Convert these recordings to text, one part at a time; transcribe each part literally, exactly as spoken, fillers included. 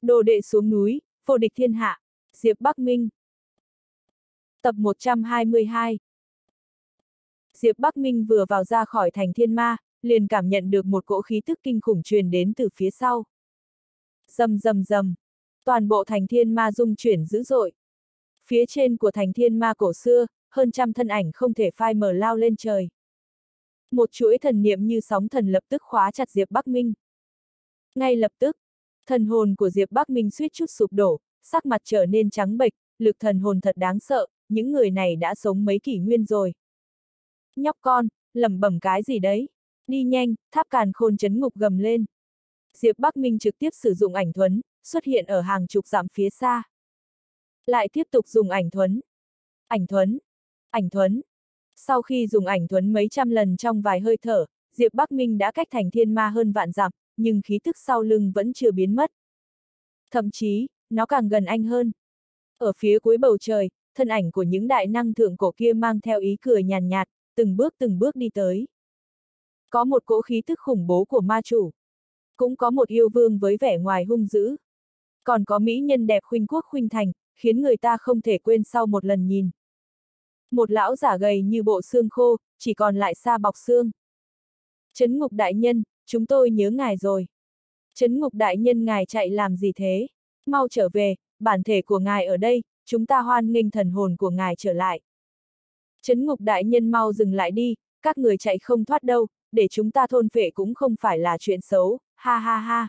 Đồ đệ xuống núi, vô địch thiên hạ. Diệp Bắc Minh. Tập một trăm hai mươi hai. Diệp Bắc Minh vừa vào ra khỏi thành thiên ma, liền cảm nhận được một cỗ khí tức kinh khủng truyền đến từ phía sau. Rầm rầm rầm, toàn bộ thành thiên ma rung chuyển dữ dội. Phía trên của thành thiên ma cổ xưa, hơn trăm thân ảnh không thể phai mờ lao lên trời. Một chuỗi thần niệm như sóng thần lập tức khóa chặt Diệp Bắc Minh. Ngay lập tức, thần hồn của Diệp Bắc Minh suýt chút sụp đổ, sắc mặt trở nên trắng bệch, lực thần hồn thật đáng sợ, những người này đã sống mấy kỷ nguyên rồi. Nhóc con, lẩm bẩm cái gì đấy? Đi nhanh, tháp càn khôn chấn ngục gầm lên. Diệp Bắc Minh trực tiếp sử dụng ảnh thuẫn, xuất hiện ở hàng chục dặm phía xa. Lại tiếp tục dùng ảnh thuẫn. Ảnh thuẫn. Ảnh thuẫn. Sau khi dùng ảnh thuẫn mấy trăm lần trong vài hơi thở, Diệp Bắc Minh đã cách thành thiên ma hơn vạn dặm, nhưng khí tức sau lưng vẫn chưa biến mất. Thậm chí, nó càng gần anh hơn. Ở phía cuối bầu trời, thân ảnh của những đại năng thượng cổ kia mang theo ý cười nhàn nhạt, từng bước từng bước đi tới. Có một cỗ khí tức khủng bố của ma chủ. Cũng có một yêu vương với vẻ ngoài hung dữ. Còn có mỹ nhân đẹp khuynh quốc khuynh thành, khiến người ta không thể quên sau một lần nhìn. Một lão giả gầy như bộ xương khô, chỉ còn lại da bọc xương. Trấn Ngục đại nhân, chúng tôi nhớ ngài rồi. Trấn Ngục đại nhân ngài chạy làm gì thế? Mau trở về, bản thể của ngài ở đây, chúng ta hoan nghênh thần hồn của ngài trở lại. Trấn Ngục đại nhân mau dừng lại đi, các người chạy không thoát đâu, để chúng ta thôn phệ cũng không phải là chuyện xấu, ha ha ha.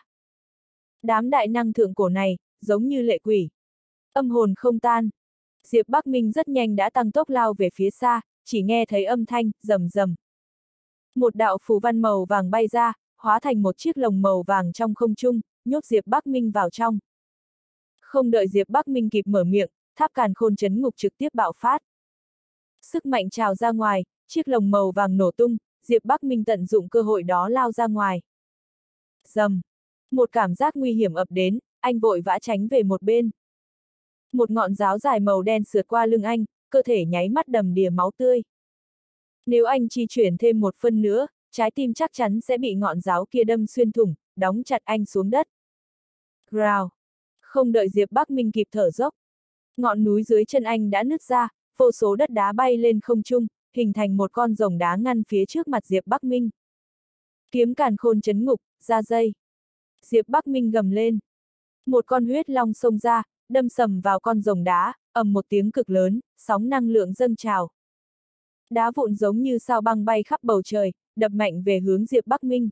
Đám đại năng thượng cổ này, giống như lệ quỷ. Âm hồn không tan. Diệp Bắc Minh rất nhanh đã tăng tốc lao về phía xa, chỉ nghe thấy âm thanh, rầm rầm. Một đạo phù văn màu vàng bay ra, hóa thành một chiếc lồng màu vàng trong không trung, nhốt Diệp Bắc Minh vào trong. Không đợi Diệp Bắc Minh kịp mở miệng, tháp càn khôn chấn ngục trực tiếp bạo phát. Sức mạnh trào ra ngoài, chiếc lồng màu vàng nổ tung, Diệp Bắc Minh tận dụng cơ hội đó lao ra ngoài. Rầm. Một cảm giác nguy hiểm ập đến, anh vội vã tránh về một bên. Một ngọn giáo dài màu đen sượt qua lưng anh, cơ thể nháy mắt đầm đìa máu tươi. Nếu anh chi chuyển thêm một phân nữa, trái tim chắc chắn sẽ bị ngọn giáo kia đâm xuyên thủng, đóng chặt anh xuống đất. Rào. Không đợi Diệp Bắc Minh kịp thở dốc. Ngọn núi dưới chân anh đã nứt ra, vô số đất đá bay lên không trung, hình thành một con rồng đá ngăn phía trước mặt Diệp Bắc Minh. Kiếm càn khôn chấn ngục, ra dây. Diệp Bắc Minh gầm lên. Một con huyết long xông ra, đâm sầm vào con rồng đá, ầm một tiếng cực lớn, sóng năng lượng dâng trào. Đá vụn giống như sao băng bay khắp bầu trời, đập mạnh về hướng Diệp Bắc Minh.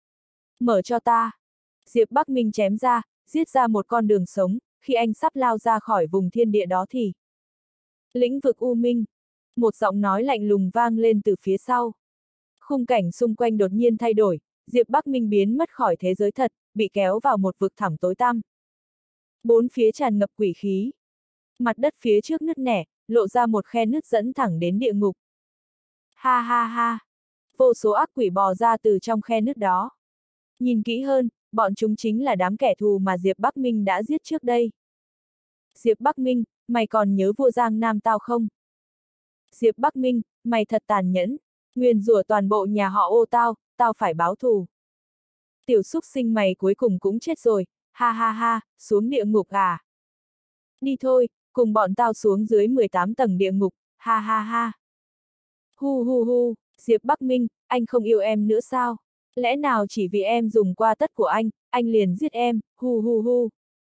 Mở cho ta. Diệp Bắc Minh chém ra, giết ra một con đường sống, khi anh sắp lao ra khỏi vùng thiên địa đó thì. Lĩnh vực U Minh. Một giọng nói lạnh lùng vang lên từ phía sau. Khung cảnh xung quanh đột nhiên thay đổi, Diệp Bắc Minh biến mất khỏi thế giới thật, bị kéo vào một vực thẳm tối tăm. Bốn phía tràn ngập quỷ khí. Mặt đất phía trước nứt nẻ, lộ ra một khe nứt dẫn thẳng đến địa ngục. Ha ha ha. Vô số ác quỷ bò ra từ trong khe nứt đó. Nhìn kỹ hơn, bọn chúng chính là đám kẻ thù mà Diệp Bắc Minh đã giết trước đây. Diệp Bắc Minh, mày còn nhớ vua Giang Nam tao không? Diệp Bắc Minh, mày thật tàn nhẫn, nguyền rủa toàn bộ nhà họ Ô tao, tao phải báo thù. Tiểu súc sinh mày cuối cùng cũng chết rồi, ha ha ha, xuống địa ngục à? Đi thôi, cùng bọn tao xuống dưới mười tám tầng địa ngục, ha ha ha. Hu hu hu, Diệp Bắc Minh, anh không yêu em nữa sao? Lẽ nào chỉ vì em dùng qua tất của anh, anh liền giết em, hu hu hu.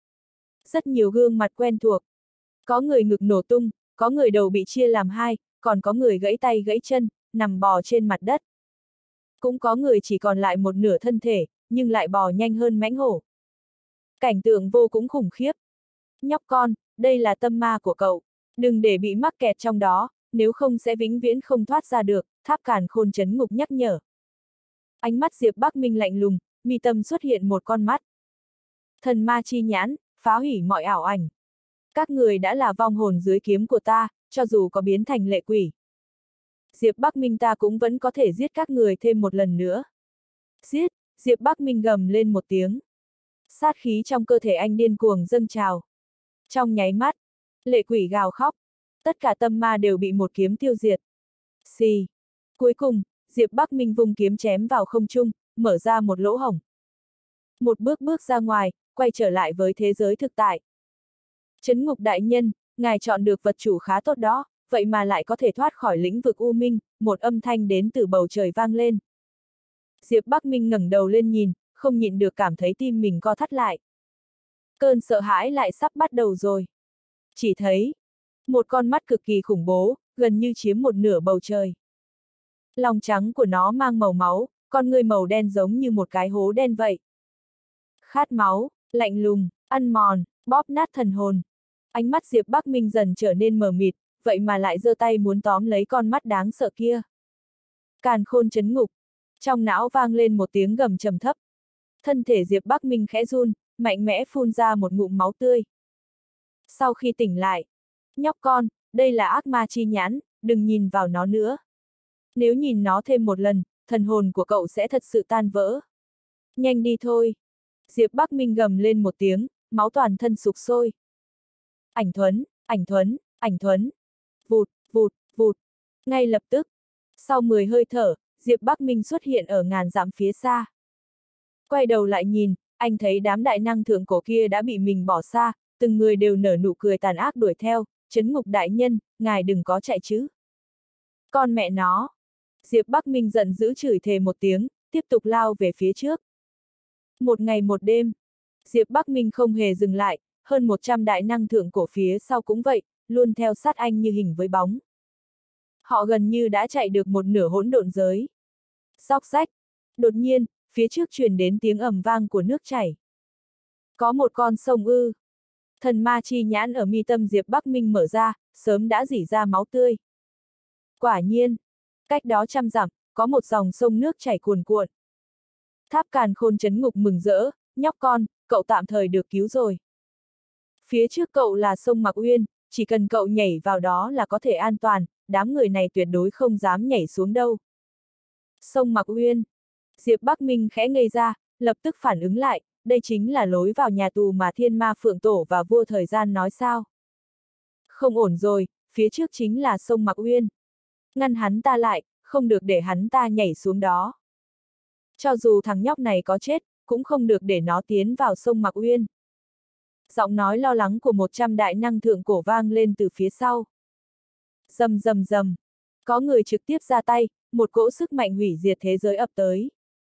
Rất nhiều gương mặt quen thuộc. Có người ngực nổ tung, có người đầu bị chia làm hai, còn có người gãy tay gãy chân, nằm bò trên mặt đất. Cũng có người chỉ còn lại một nửa thân thể, nhưng lại bò nhanh hơn mãnh hổ. Cảnh tượng vô cùng khủng khiếp. Nhóc con, đây là tâm ma của cậu. Đừng để bị mắc kẹt trong đó, nếu không sẽ vĩnh viễn không thoát ra được, tháp càn khôn chấn ngục nhắc nhở. Ánh mắt Diệp Bắc Minh lạnh lùng, mi tâm xuất hiện một con mắt. Thần ma chi nhãn, phá hủy mọi ảo ảnh. Các người đã là vong hồn dưới kiếm của ta, cho dù có biến thành lệ quỷ. Diệp Bắc Minh ta cũng vẫn có thể giết các người thêm một lần nữa. Giết, Diệp Bắc Minh gầm lên một tiếng. Sát khí trong cơ thể anh điên cuồng dâng trào. Trong nháy mắt, lệ quỷ gào khóc. Tất cả tâm ma đều bị một kiếm tiêu diệt. Xì. Cuối cùng, Diệp Bắc Minh vung kiếm chém vào không trung, mở ra một lỗ hổng. Một bước bước ra ngoài, quay trở lại với thế giới thực tại. Trấn Ngục đại nhân, ngài chọn được vật chủ khá tốt đó, vậy mà lại có thể thoát khỏi lĩnh vực u minh, một âm thanh đến từ bầu trời vang lên. Diệp Bắc Minh ngẩng đầu lên nhìn, không nhịn được cảm thấy tim mình co thắt lại. Cơn sợ hãi lại sắp bắt đầu rồi. Chỉ thấy, một con mắt cực kỳ khủng bố, gần như chiếm một nửa bầu trời. Lòng trắng của nó mang màu máu, con ngươi màu đen giống như một cái hố đen vậy. Khát máu, lạnh lùng, ăn mòn, bóp nát thần hồn. Ánh mắt Diệp Bắc Minh dần trở nên mờ mịt, vậy mà lại giơ tay muốn tóm lấy con mắt đáng sợ kia. Càn khôn trấn ngục. Trong não vang lên một tiếng gầm trầm thấp. Thân thể Diệp Bắc Minh khẽ run, mạnh mẽ phun ra một ngụm máu tươi. Sau khi tỉnh lại, nhóc con, đây là ác ma chi nhãn, đừng nhìn vào nó nữa. Nếu nhìn nó thêm một lần, thần hồn của cậu sẽ thật sự tan vỡ. Nhanh đi thôi. Diệp Bắc Minh gầm lên một tiếng, máu toàn thân sục sôi. Ảnh thuấn, ảnh thuấn, ảnh thuấn. Vụt, vụt, vụt. Ngay lập tức, sau mười hơi thở, Diệp Bắc Minh xuất hiện ở ngàn dặm phía xa. Quay đầu lại nhìn, anh thấy đám đại năng thượng cổ kia đã bị mình bỏ xa, từng người đều nở nụ cười tàn ác đuổi theo. Trấn Ngục đại nhân, ngài đừng có chạy chứ. Con mẹ nó. Diệp Bắc Minh giận dữ chửi thề một tiếng, tiếp tục lao về phía trước. Một ngày một đêm, Diệp Bắc Minh không hề dừng lại, hơn một trăm đại năng thượng cổ phía sau cũng vậy, luôn theo sát anh như hình với bóng. Họ gần như đã chạy được một nửa hỗn độn giới. Xóc xách. Đột nhiên, phía trước truyền đến tiếng ầm vang của nước chảy. Có một con sông ư. Thần ma chi nhãn ở mi tâm Diệp Bắc Minh mở ra, sớm đã rỉ ra máu tươi. Quả nhiên, cách đó trăm dặm, có một dòng sông nước chảy cuồn cuộn. Tháp Càn Khôn trấn ngục mừng rỡ, nhóc con, cậu tạm thời được cứu rồi. Phía trước cậu là sông Mạc Uyên, chỉ cần cậu nhảy vào đó là có thể an toàn, đám người này tuyệt đối không dám nhảy xuống đâu. Sông Mạc Uyên. Diệp Bắc Minh khẽ ngây ra, lập tức phản ứng lại, đây chính là lối vào nhà tù mà Thiên Ma Phượng Tổ và Vua Thời Gian nói sao. Không ổn rồi, phía trước chính là sông Mạc Uyên. Ngăn hắn ta lại, không được để hắn ta nhảy xuống đó. Cho dù thằng nhóc này có chết, cũng không được để nó tiến vào sông Mạc Uyên. Giọng nói lo lắng của một trăm đại năng thượng cổ vang lên từ phía sau. Rầm rầm rầm. Có người trực tiếp ra tay, một cỗ sức mạnh hủy diệt thế giới ập tới.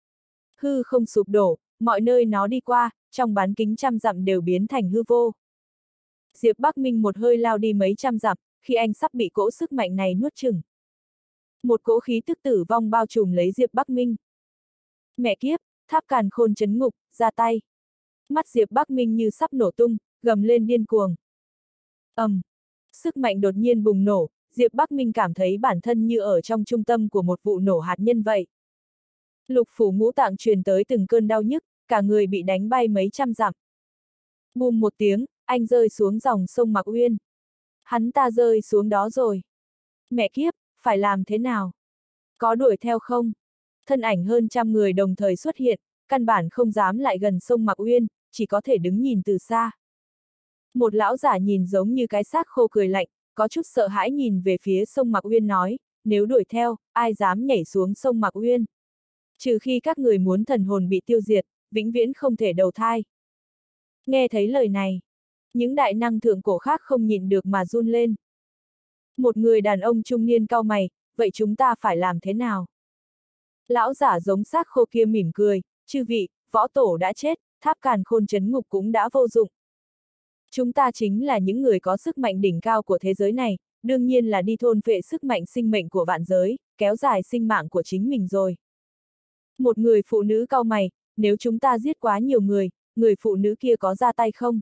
Hư không sụp đổ, mọi nơi nó đi qua, trong bán kính trăm dặm đều biến thành hư vô. Diệp Bắc Minh một hơi lao đi mấy trăm dặm, khi anh sắp bị cỗ sức mạnh này nuốt chửng. Một cỗ khí tức tử vong bao trùm lấy Diệp Bắc Minh. Mẹ kiếp, Tháp Càn Khôn trấn ngục, ra tay. Mắt Diệp Bắc Minh như sắp nổ tung, gầm lên điên cuồng. ầm, um, sức mạnh đột nhiên bùng nổ, Diệp Bắc Minh cảm thấy bản thân như ở trong trung tâm của một vụ nổ hạt nhân vậy. Lục phủ ngũ tạng truyền tới từng cơn đau nhức, cả người bị đánh bay mấy trăm dặm. Bùm một tiếng, anh rơi xuống dòng sông Mạc Uyên. Hắn ta rơi xuống đó rồi. Mẹ kiếp, phải làm thế nào? Có đuổi theo không? Thân ảnh hơn trăm người đồng thời xuất hiện, căn bản không dám lại gần sông Mạc Uyên, chỉ có thể đứng nhìn từ xa. Một lão giả nhìn giống như cái xác khô cười lạnh, có chút sợ hãi nhìn về phía sông Mạc Uyên nói, nếu đuổi theo, ai dám nhảy xuống sông Mạc Uyên? Trừ khi các người muốn thần hồn bị tiêu diệt, vĩnh viễn không thể đầu thai. Nghe thấy lời này, những đại năng thượng cổ khác không nhịn được mà run lên. Một người đàn ông trung niên cau mày, vậy chúng ta phải làm thế nào? Lão giả giống xác khô kia mỉm cười, chư vị, võ tổ đã chết, Tháp Càn Khôn trấn ngục cũng đã vô dụng. Chúng ta chính là những người có sức mạnh đỉnh cao của thế giới này, đương nhiên là đi thôn phệ sức mạnh sinh mệnh của vạn giới, kéo dài sinh mạng của chính mình rồi. Một người phụ nữ cau mày, nếu chúng ta giết quá nhiều người, người phụ nữ kia có ra tay không?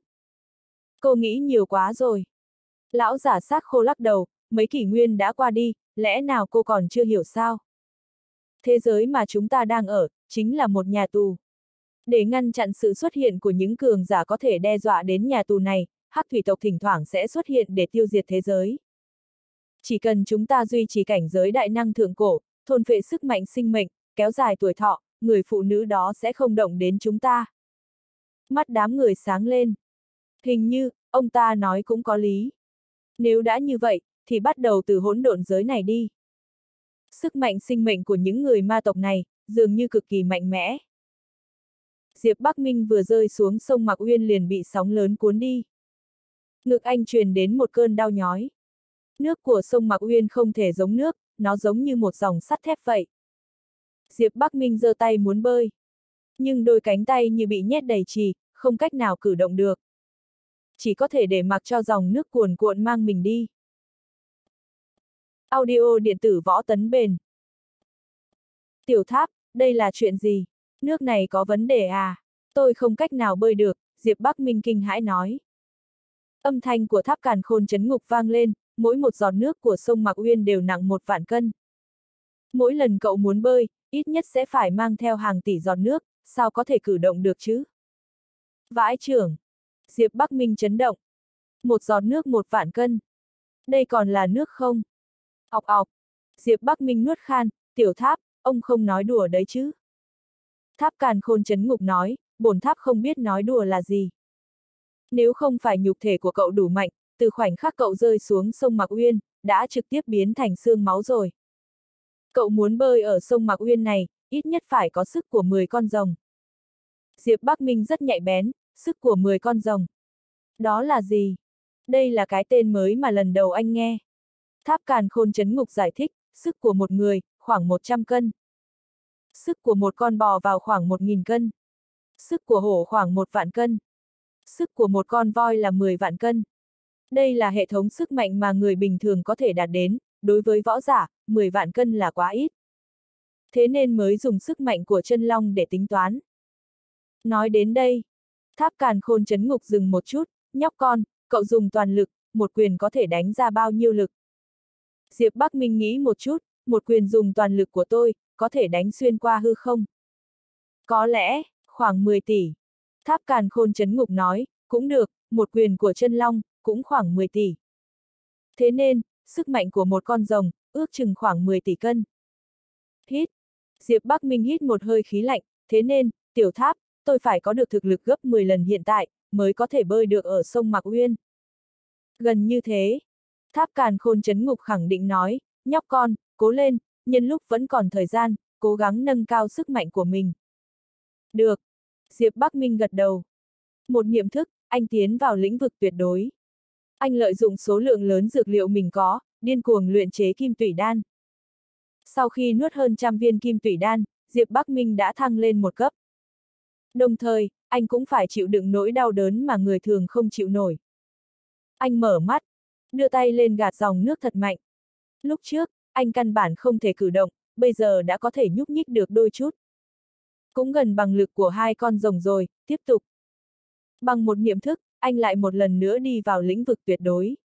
Cô nghĩ nhiều quá rồi. Lão giả xác khô lắc đầu, mấy kỷ nguyên đã qua đi, lẽ nào cô còn chưa hiểu sao? Thế giới mà chúng ta đang ở, chính là một nhà tù. Để ngăn chặn sự xuất hiện của những cường giả có thể đe dọa đến nhà tù này, Hắc thủy tộc thỉnh thoảng sẽ xuất hiện để tiêu diệt thế giới. Chỉ cần chúng ta duy trì cảnh giới đại năng thượng cổ, thôn phệ sức mạnh sinh mệnh, kéo dài tuổi thọ, người phụ nữ đó sẽ không động đến chúng ta. Mắt đám người sáng lên. Hình như, ông ta nói cũng có lý. Nếu đã như vậy, thì bắt đầu từ hỗn độn giới này đi. Sức mạnh sinh mệnh của những người ma tộc này, dường như cực kỳ mạnh mẽ. Diệp Bắc Minh vừa rơi xuống sông Mạc Uyên liền bị sóng lớn cuốn đi. Ngực anh truyền đến một cơn đau nhói. Nước của sông Mạc Uyên không thể giống nước, nó giống như một dòng sắt thép vậy. Diệp Bắc Minh giơ tay muốn bơi. Nhưng đôi cánh tay như bị nhét đầy chì, không cách nào cử động được. Chỉ có thể để mặc cho dòng nước cuồn cuộn mang mình đi. Audio điện tử Võ Tấn Bền. Tiểu Tháp, đây là chuyện gì? Nước này có vấn đề à? Tôi không cách nào bơi được, Diệp Bắc Minh kinh hãi nói. Âm thanh của tháp càn khôn chấn ngục vang lên, mỗi một giọt nước của sông Mạc Uyên đều nặng một vạn cân. Mỗi lần cậu muốn bơi, ít nhất sẽ phải mang theo hàng tỷ giọt nước, sao có thể cử động được chứ? Vãi chưởng! Diệp Bắc Minh chấn động. Một giọt nước một vạn cân. Đây còn là nước không? Ọc ọc! Diệp Bắc Minh nuốt khan, Tiểu Tháp, ông không nói đùa đấy chứ? Tháp càn khôn chấn ngục nói, bổn tháp không biết nói đùa là gì. Nếu không phải nhục thể của cậu đủ mạnh, từ khoảnh khắc cậu rơi xuống sông Mạc Uyên, đã trực tiếp biến thành xương máu rồi. Cậu muốn bơi ở sông Mạc Uyên này, ít nhất phải có sức của mười con rồng. Diệp Bắc Minh rất nhạy bén, sức của mười con rồng. Đó là gì? Đây là cái tên mới mà lần đầu anh nghe. Tháp càn khôn chấn ngục giải thích, sức của một người, khoảng một trăm cân. Sức của một con bò vào khoảng một nghìn cân. Sức của hổ khoảng một vạn cân. Sức của một con voi là mười vạn cân. Đây là hệ thống sức mạnh mà người bình thường có thể đạt đến, đối với võ giả, mười vạn cân là quá ít. Thế nên mới dùng sức mạnh của chân long để tính toán. Nói đến đây, tháp càn khôn chấn ngục dừng một chút, nhóc con, cậu dùng toàn lực, một quyền có thể đánh ra bao nhiêu lực? Diệp Bắc Minh nghĩ một chút, một quyền dùng toàn lực của tôi, có thể đánh xuyên qua hư không? Có lẽ, khoảng mười tỷ. Tháp càn khôn chấn ngục nói, cũng được, một quyền của chân long, cũng khoảng mười tỷ. Thế nên, sức mạnh của một con rồng, ước chừng khoảng mười tỷ cân. Hít. Diệp Bắc Minh hít một hơi khí lạnh, thế nên, Tiểu Tháp, tôi phải có được thực lực gấp mười lần hiện tại, mới có thể bơi được ở sông Mạc Uyên. Gần như thế. Tháp càn khôn chấn ngục khẳng định nói, nhóc con, cố lên, nhân lúc vẫn còn thời gian, cố gắng nâng cao sức mạnh của mình. Được. Diệp Bắc Minh gật đầu. Một niệm thức, anh tiến vào lĩnh vực tuyệt đối. Anh lợi dụng số lượng lớn dược liệu mình có, điên cuồng luyện chế kim tủy đan. Sau khi nuốt hơn trăm viên kim tủy đan, Diệp Bắc Minh đã thăng lên một cấp. Đồng thời, anh cũng phải chịu đựng nỗi đau đớn mà người thường không chịu nổi. Anh mở mắt, đưa tay lên gạt dòng nước thật mạnh. Lúc trước, anh căn bản không thể cử động, bây giờ đã có thể nhúc nhích được đôi chút. Cũng gần bằng lực của hai con rồng rồi, tiếp tục. Bằng một niệm thức, anh lại một lần nữa đi vào lĩnh vực tuyệt đối.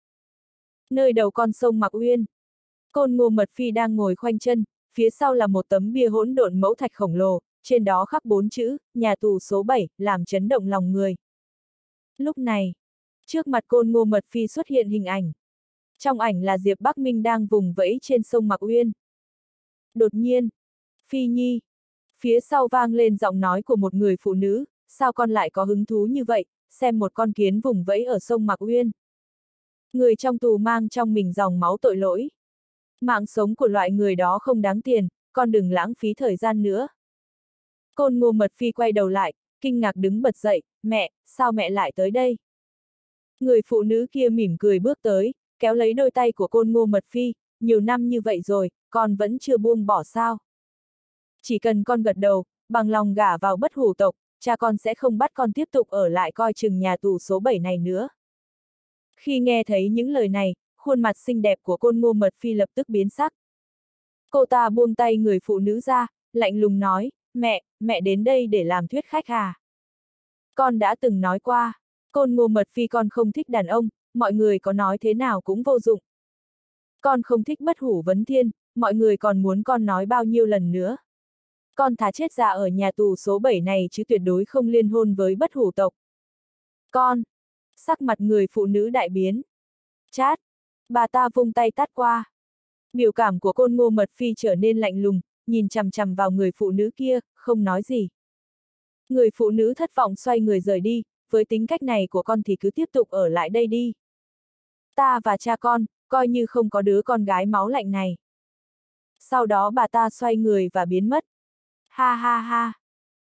Nơi đầu con sông Mạc Uyên, Côn Ngô Mật Phi đang ngồi khoanh chân, phía sau là một tấm bia hỗn độn mẫu thạch khổng lồ, trên đó khắc bốn chữ, nhà tù số bảy, làm chấn động lòng người. Lúc này, trước mặt Côn Ngô Mật Phi xuất hiện hình ảnh. Trong ảnh là Diệp Bắc Minh đang vùng vẫy trên sông Mạc Uyên. Đột nhiên, Phi Nhi, phía sau vang lên giọng nói của một người phụ nữ, sao con lại có hứng thú như vậy, xem một con kiến vùng vẫy ở sông Mạc Uyên. Người trong tù mang trong mình dòng máu tội lỗi. Mạng sống của loại người đó không đáng tiền, con đừng lãng phí thời gian nữa. Côn Ngô Mật Phi quay đầu lại, kinh ngạc đứng bật dậy, mẹ, sao mẹ lại tới đây? Người phụ nữ kia mỉm cười bước tới, kéo lấy đôi tay của Côn Ngô Mật Phi, nhiều năm như vậy rồi, con vẫn chưa buông bỏ sao? Chỉ cần con gật đầu, bằng lòng gả vào Bất Hủ tộc, cha con sẽ không bắt con tiếp tục ở lại coi chừng nhà tù số bảy này nữa. Khi nghe thấy những lời này, khuôn mặt xinh đẹp của Côn Ngô Mật Phi lập tức biến sắc. Cô ta buông tay người phụ nữ ra, lạnh lùng nói, mẹ, mẹ đến đây để làm thuyết khách à? Con đã từng nói qua, Côn Ngô Mật Phi con không thích đàn ông, mọi người có nói thế nào cũng vô dụng. Con không thích Bất Hủ Vấn Thiên, mọi người còn muốn con nói bao nhiêu lần nữa. Con thà chết già ở nhà tù số bảy này chứ tuyệt đối không liên hôn với Bất Hủ tộc. Con! Sắc mặt người phụ nữ đại biến. Chát! Bà ta vung tay tát qua. Biểu cảm của Côn Ngô Mật Phi trở nên lạnh lùng, nhìn chằm chằm vào người phụ nữ kia, không nói gì. Người phụ nữ thất vọng xoay người rời đi, với tính cách này của con thì cứ tiếp tục ở lại đây đi. Ta và cha con, coi như không có đứa con gái máu lạnh này. Sau đó bà ta xoay người và biến mất. Ha ha ha!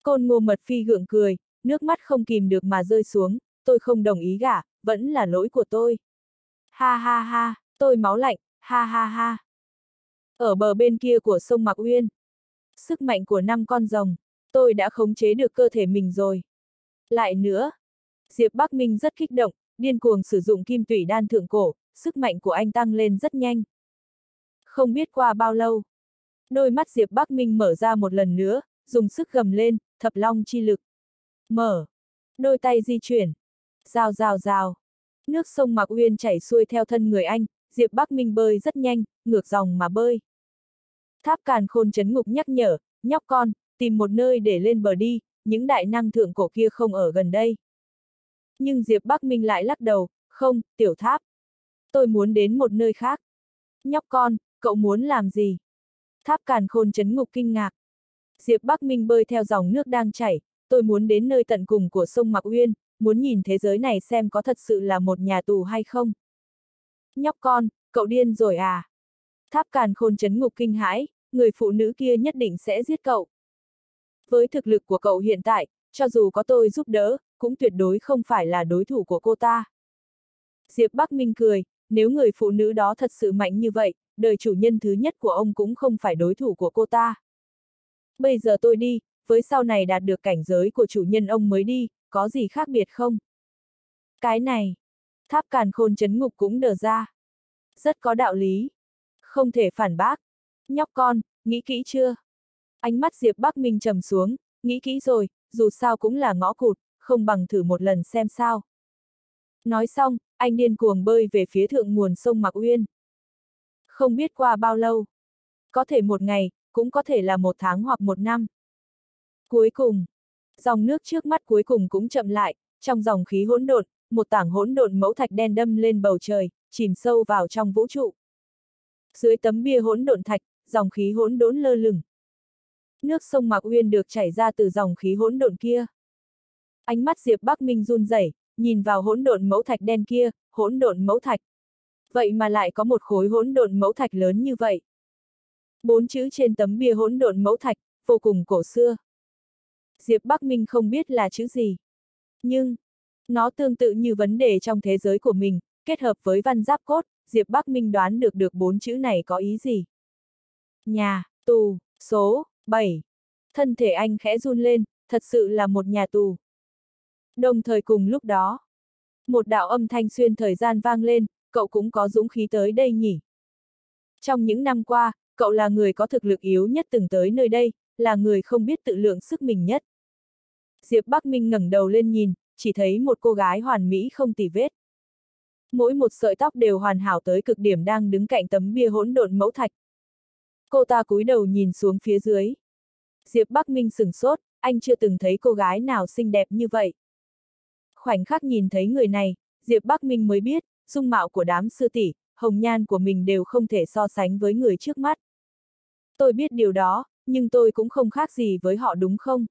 Côn Ngô Mật Phi gượng cười, nước mắt không kìm được mà rơi xuống, tôi không đồng ý gả, vẫn là lỗi của tôi. Ha ha ha, tôi máu lạnh, ha ha ha. Ở bờ bên kia của sông Mạc Uyên, sức mạnh của năm con rồng, tôi đã khống chế được cơ thể mình rồi. Lại nữa, Diệp Bắc Minh rất kích động, điên cuồng sử dụng kim tủy đan thượng cổ, sức mạnh của anh tăng lên rất nhanh. Không biết qua bao lâu, đôi mắt Diệp Bắc Minh mở ra một lần nữa, dùng sức gầm lên, thập long chi lực. Mở, đôi tay di chuyển, rào rào rào. Nước sông Mạc Uyên chảy xuôi theo thân người anh, Diệp Bắc Minh bơi rất nhanh, ngược dòng mà bơi. Tháp Càn Khôn Chấn Ngục nhắc nhở, nhóc con, tìm một nơi để lên bờ đi, những đại năng thượng cổ kia không ở gần đây. Nhưng Diệp Bắc Minh lại lắc đầu, không, tiểu tháp. Tôi muốn đến một nơi khác. Nhóc con, cậu muốn làm gì? Tháp Càn Khôn Chấn Ngục kinh ngạc. Diệp Bắc Minh bơi theo dòng nước đang chảy, tôi muốn đến nơi tận cùng của sông Mạc Uyên, muốn nhìn thế giới này xem có thật sự là một nhà tù hay không. Nhóc con, cậu điên rồi à? Tháp Càn Khôn Chấn Ngục kinh hãi, người phụ nữ kia nhất định sẽ giết cậu. Với thực lực của cậu hiện tại, cho dù có tôi giúp đỡ, cũng tuyệt đối không phải là đối thủ của cô ta. Diệp Bắc Minh cười, nếu người phụ nữ đó thật sự mạnh như vậy, đời chủ nhân thứ nhất của ông cũng không phải đối thủ của cô ta. Bây giờ tôi đi, với sau này đạt được cảnh giới của chủ nhân ông mới đi, có gì khác biệt không? Cái này, Tháp Càn Khôn Chấn Ngục cũng đờ ra. Rất có đạo lý. Không thể phản bác. Nhóc con, nghĩ kỹ chưa? Ánh mắt Diệp Bắc Minh trầm xuống, nghĩ kỹ rồi, dù sao cũng là ngõ cụt, không bằng thử một lần xem sao. Nói xong, anh điên cuồng bơi về phía thượng nguồn sông Mạc Uyên. Không biết qua bao lâu. Có thể một ngày, cũng có thể là một tháng hoặc một năm. Cuối cùng, dòng nước trước mắt cuối cùng cũng chậm lại, trong dòng khí hỗn độn, một tảng hỗn độn mẫu thạch đen đâm lên bầu trời, chìm sâu vào trong vũ trụ. Dưới tấm bia hỗn độn thạch, dòng khí hỗn độn lơ lửng. Nước sông Mạc Uyên được chảy ra từ dòng khí hỗn độn kia. Ánh mắt Diệp Bắc Minh run rẩy, nhìn vào hỗn độn mẫu thạch đen kia, hỗn độn mẫu thạch. Vậy mà lại có một khối hỗn độn mẫu thạch lớn như vậy. Bốn chữ trên tấm bia hỗn độn mẫu thạch, vô cùng cổ xưa. Diệp Bắc Minh không biết là chữ gì. Nhưng, nó tương tự như vấn đề trong thế giới của mình, kết hợp với văn giáp cốt, Diệp Bắc Minh đoán được được bốn chữ này có ý gì. Nhà, tù, số, bảy. Thân thể anh khẽ run lên, thật sự là một nhà tù. Đồng thời cùng lúc đó, một đạo âm thanh xuyên thời gian vang lên, cậu cũng có dũng khí tới đây nhỉ. Trong những năm qua, cậu là người có thực lực yếu nhất từng tới nơi đây, là người không biết tự lượng sức mình nhất. Diệp Bắc Minh ngẩng đầu lên nhìn, chỉ thấy một cô gái hoàn mỹ không tì vết. Mỗi một sợi tóc đều hoàn hảo tới cực điểm đang đứng cạnh tấm bia hỗn độn mẫu thạch. Cô ta cúi đầu nhìn xuống phía dưới. Diệp Bắc Minh sửng sốt, anh chưa từng thấy cô gái nào xinh đẹp như vậy. Khoảnh khắc nhìn thấy người này, Diệp Bắc Minh mới biết, dung mạo của đám sư tỷ, hồng nhan của mình đều không thể so sánh với người trước mắt. Tôi biết điều đó, nhưng tôi cũng không khác gì với họ đúng không?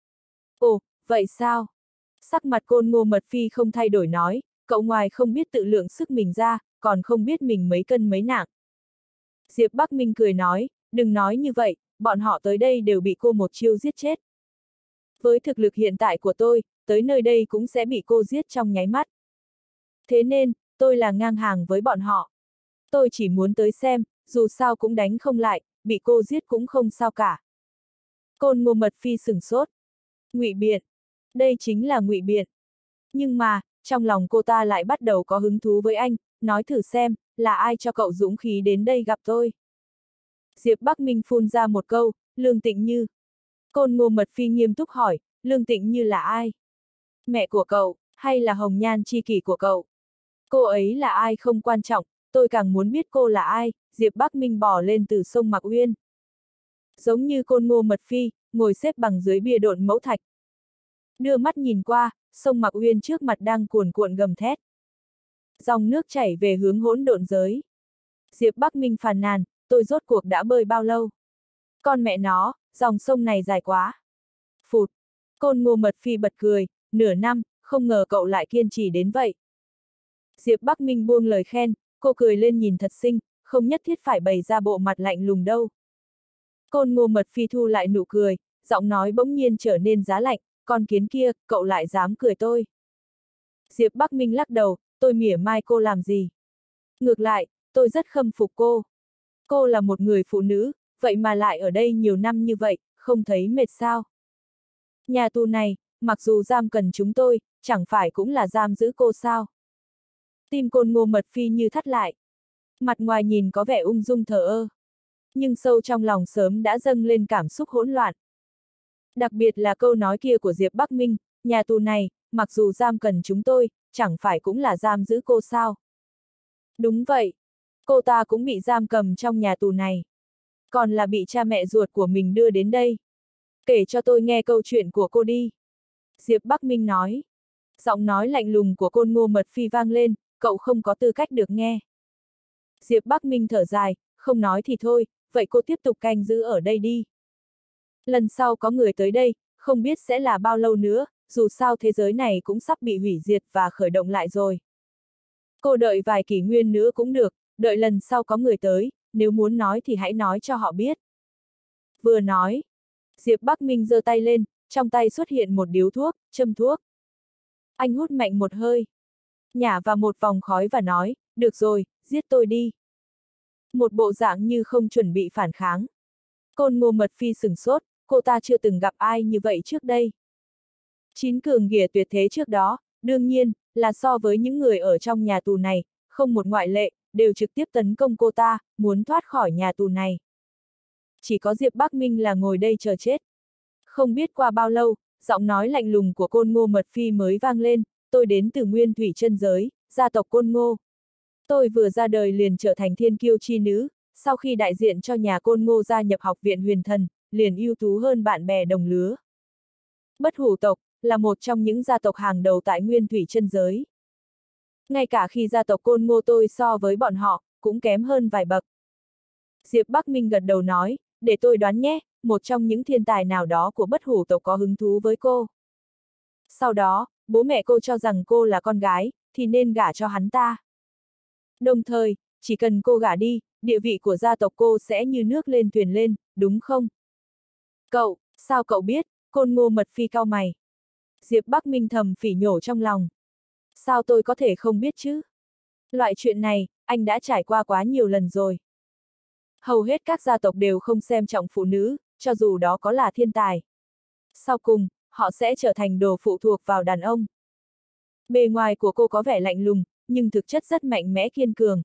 Ồ, vậy sao? Sắc mặt Côn Ngô Mật Phi không thay đổi nói, cậu ngoài không biết tự lượng sức mình ra, còn không biết mình mấy cân mấy nặng. Diệp Bắc Minh cười nói, đừng nói như vậy, bọn họ tới đây đều bị cô một chiêu giết chết. Với thực lực hiện tại của tôi, tới nơi đây cũng sẽ bị cô giết trong nháy mắt. Thế nên, tôi là ngang hàng với bọn họ. Tôi chỉ muốn tới xem, dù sao cũng đánh không lại, bị cô giết cũng không sao cả. Côn Ngô Mật Phi sửng sốt. Ngụy biện. Đây chính là ngụy biện. Nhưng mà, trong lòng cô ta lại bắt đầu có hứng thú với anh, nói thử xem, là ai cho cậu dũng khí đến đây gặp tôi. Diệp Bắc Minh phun ra một câu, Lương Tịnh Như. Côn Ngô Mật Phi nghiêm túc hỏi, Lương Tịnh Như là ai? Mẹ của cậu, hay là hồng nhan chi kỷ của cậu? Cô ấy là ai không quan trọng, tôi càng muốn biết cô là ai. Diệp Bắc Minh bò lên từ sông Mạc Uyên. Giống như Côn Ngô Mật Phi, ngồi xếp bằng dưới bia độn mẫu thạch. Đưa mắt nhìn qua, sông Mạc Uyên trước mặt đang cuồn cuộn gầm thét. Dòng nước chảy về hướng hỗn độn giới. Diệp Bắc Minh phàn nàn, tôi rốt cuộc đã bơi bao lâu? Con mẹ nó, dòng sông này dài quá. Phụt. Côn Ngô Mật Phi bật cười, nửa năm, không ngờ cậu lại kiên trì đến vậy. Diệp Bắc Minh buông lời khen, cô cười lên nhìn thật xinh, không nhất thiết phải bày ra bộ mặt lạnh lùng đâu. Côn Ngô Mật Phi thu lại nụ cười, giọng nói bỗng nhiên trở nên giá lạnh, con kiến kia, cậu lại dám cười tôi. Diệp Bắc Minh lắc đầu, tôi mỉa mai cô làm gì? Ngược lại, tôi rất khâm phục cô. Cô là một người phụ nữ, vậy mà lại ở đây nhiều năm như vậy, không thấy mệt sao? Nhà tù này, mặc dù giam cần chúng tôi, chẳng phải cũng là giam giữ cô sao? Tim Côn Ngô Mật Phi như thắt lại. Mặt ngoài nhìn có vẻ ung dung thờ ơ. Nhưng sâu trong lòng sớm đã dâng lên cảm xúc hỗn loạn. Đặc biệt là câu nói kia của Diệp Bắc Minh, nhà tù này, mặc dù giam cần chúng tôi, chẳng phải cũng là giam giữ cô sao? Đúng vậy. Cô ta cũng bị giam cầm trong nhà tù này. Còn là bị cha mẹ ruột của mình đưa đến đây. Kể cho tôi nghe câu chuyện của cô đi. Diệp Bắc Minh nói. Giọng nói lạnh lùng của Côn Ngô Mật Phi vang lên, cậu không có tư cách được nghe. Diệp Bắc Minh thở dài, không nói thì thôi, vậy cô tiếp tục canh giữ ở đây đi. Lần sau có người tới đây, không biết sẽ là bao lâu nữa, dù sao thế giới này cũng sắp bị hủy diệt và khởi động lại rồi. Cô đợi vài kỷ nguyên nữa cũng được, đợi lần sau có người tới, nếu muốn nói thì hãy nói cho họ biết. Vừa nói, Diệp Bắc Minh giơ tay lên, trong tay xuất hiện một điếu thuốc, châm thuốc. Anh hút mạnh một hơi, nhả vào một vòng khói và nói, được rồi, giết tôi đi. Một bộ dạng như không chuẩn bị phản kháng. Côn Ngô Mật Phi sửng sốt, cô ta chưa từng gặp ai như vậy trước đây. Chín cường ghìa tuyệt thế trước đó, đương nhiên, là so với những người ở trong nhà tù này, không một ngoại lệ, đều trực tiếp tấn công cô ta, muốn thoát khỏi nhà tù này. Chỉ có Diệp Bắc Minh là ngồi đây chờ chết. Không biết qua bao lâu, giọng nói lạnh lùng của Côn Ngô Mật Phi mới vang lên, tôi đến từ Nguyên Thủy Chân Giới, gia tộc Côn Ngô. Tôi vừa ra đời liền trở thành thiên kiêu chi nữ, sau khi đại diện cho nhà Côn Ngô gia nhập học viện huyền thần, liền ưu tú hơn bạn bè đồng lứa. Bất Hủ tộc là một trong những gia tộc hàng đầu tại Nguyên Thủy Chân Giới. Ngay cả khi gia tộc Côn Ngô tôi so với bọn họ, cũng kém hơn vài bậc. Diệp Bắc Minh gật đầu nói, để tôi đoán nhé, một trong những thiên tài nào đó của Bất Hủ tộc có hứng thú với cô. Sau đó, bố mẹ cô cho rằng cô là con gái, thì nên gả cho hắn ta. Đồng thời, chỉ cần cô gả đi, địa vị của gia tộc cô sẽ như nước lên thuyền lên, đúng không? Cậu, sao cậu biết? Côn Ngô Mật Phi cau mày. Diệp Bắc Minh thầm phỉ nhổ trong lòng. Sao tôi có thể không biết chứ? Loại chuyện này, anh đã trải qua quá nhiều lần rồi. Hầu hết các gia tộc đều không xem trọng phụ nữ, cho dù đó có là thiên tài. Sau cùng, họ sẽ trở thành đồ phụ thuộc vào đàn ông. Bề ngoài của cô có vẻ lạnh lùng, nhưng thực chất rất mạnh mẽ kiên cường.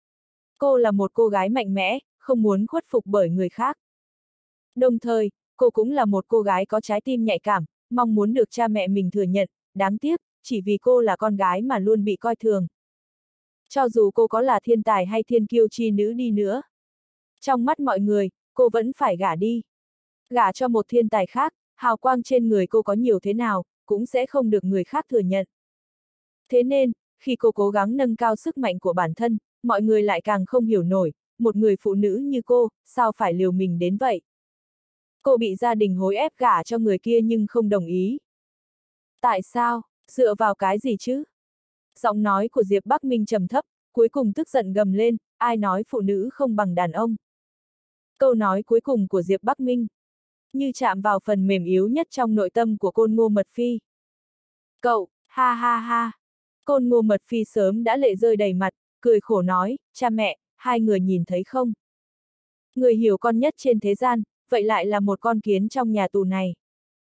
Cô là một cô gái mạnh mẽ, không muốn khuất phục bởi người khác. Đồng thời, cô cũng là một cô gái có trái tim nhạy cảm, mong muốn được cha mẹ mình thừa nhận, đáng tiếc, chỉ vì cô là con gái mà luôn bị coi thường. Cho dù cô có là thiên tài hay thiên kiêu chi nữ đi nữa. Trong mắt mọi người, cô vẫn phải gả đi. Gả cho một thiên tài khác, hào quang trên người cô có nhiều thế nào, cũng sẽ không được người khác thừa nhận. Thế nên, khi cô cố gắng nâng cao sức mạnh của bản thân, mọi người lại càng không hiểu nổi, một người phụ nữ như cô, sao phải liều mình đến vậy. Cô bị gia đình hối ép gả cho người kia nhưng không đồng ý. Tại sao? Dựa vào cái gì chứ? Giọng nói của Diệp Bắc Minh trầm thấp, cuối cùng tức giận gầm lên, ai nói phụ nữ không bằng đàn ông. Câu nói cuối cùng của Diệp Bắc Minh, như chạm vào phần mềm yếu nhất trong nội tâm của Côn Ngô Mật Phi. Cậu, ha ha ha. Côn Ngô Mật Phi sớm đã lệ rơi đầy mặt, cười khổ nói, cha mẹ, hai người nhìn thấy không? Người hiểu con nhất trên thế gian, vậy lại là một con kiến trong nhà tù này.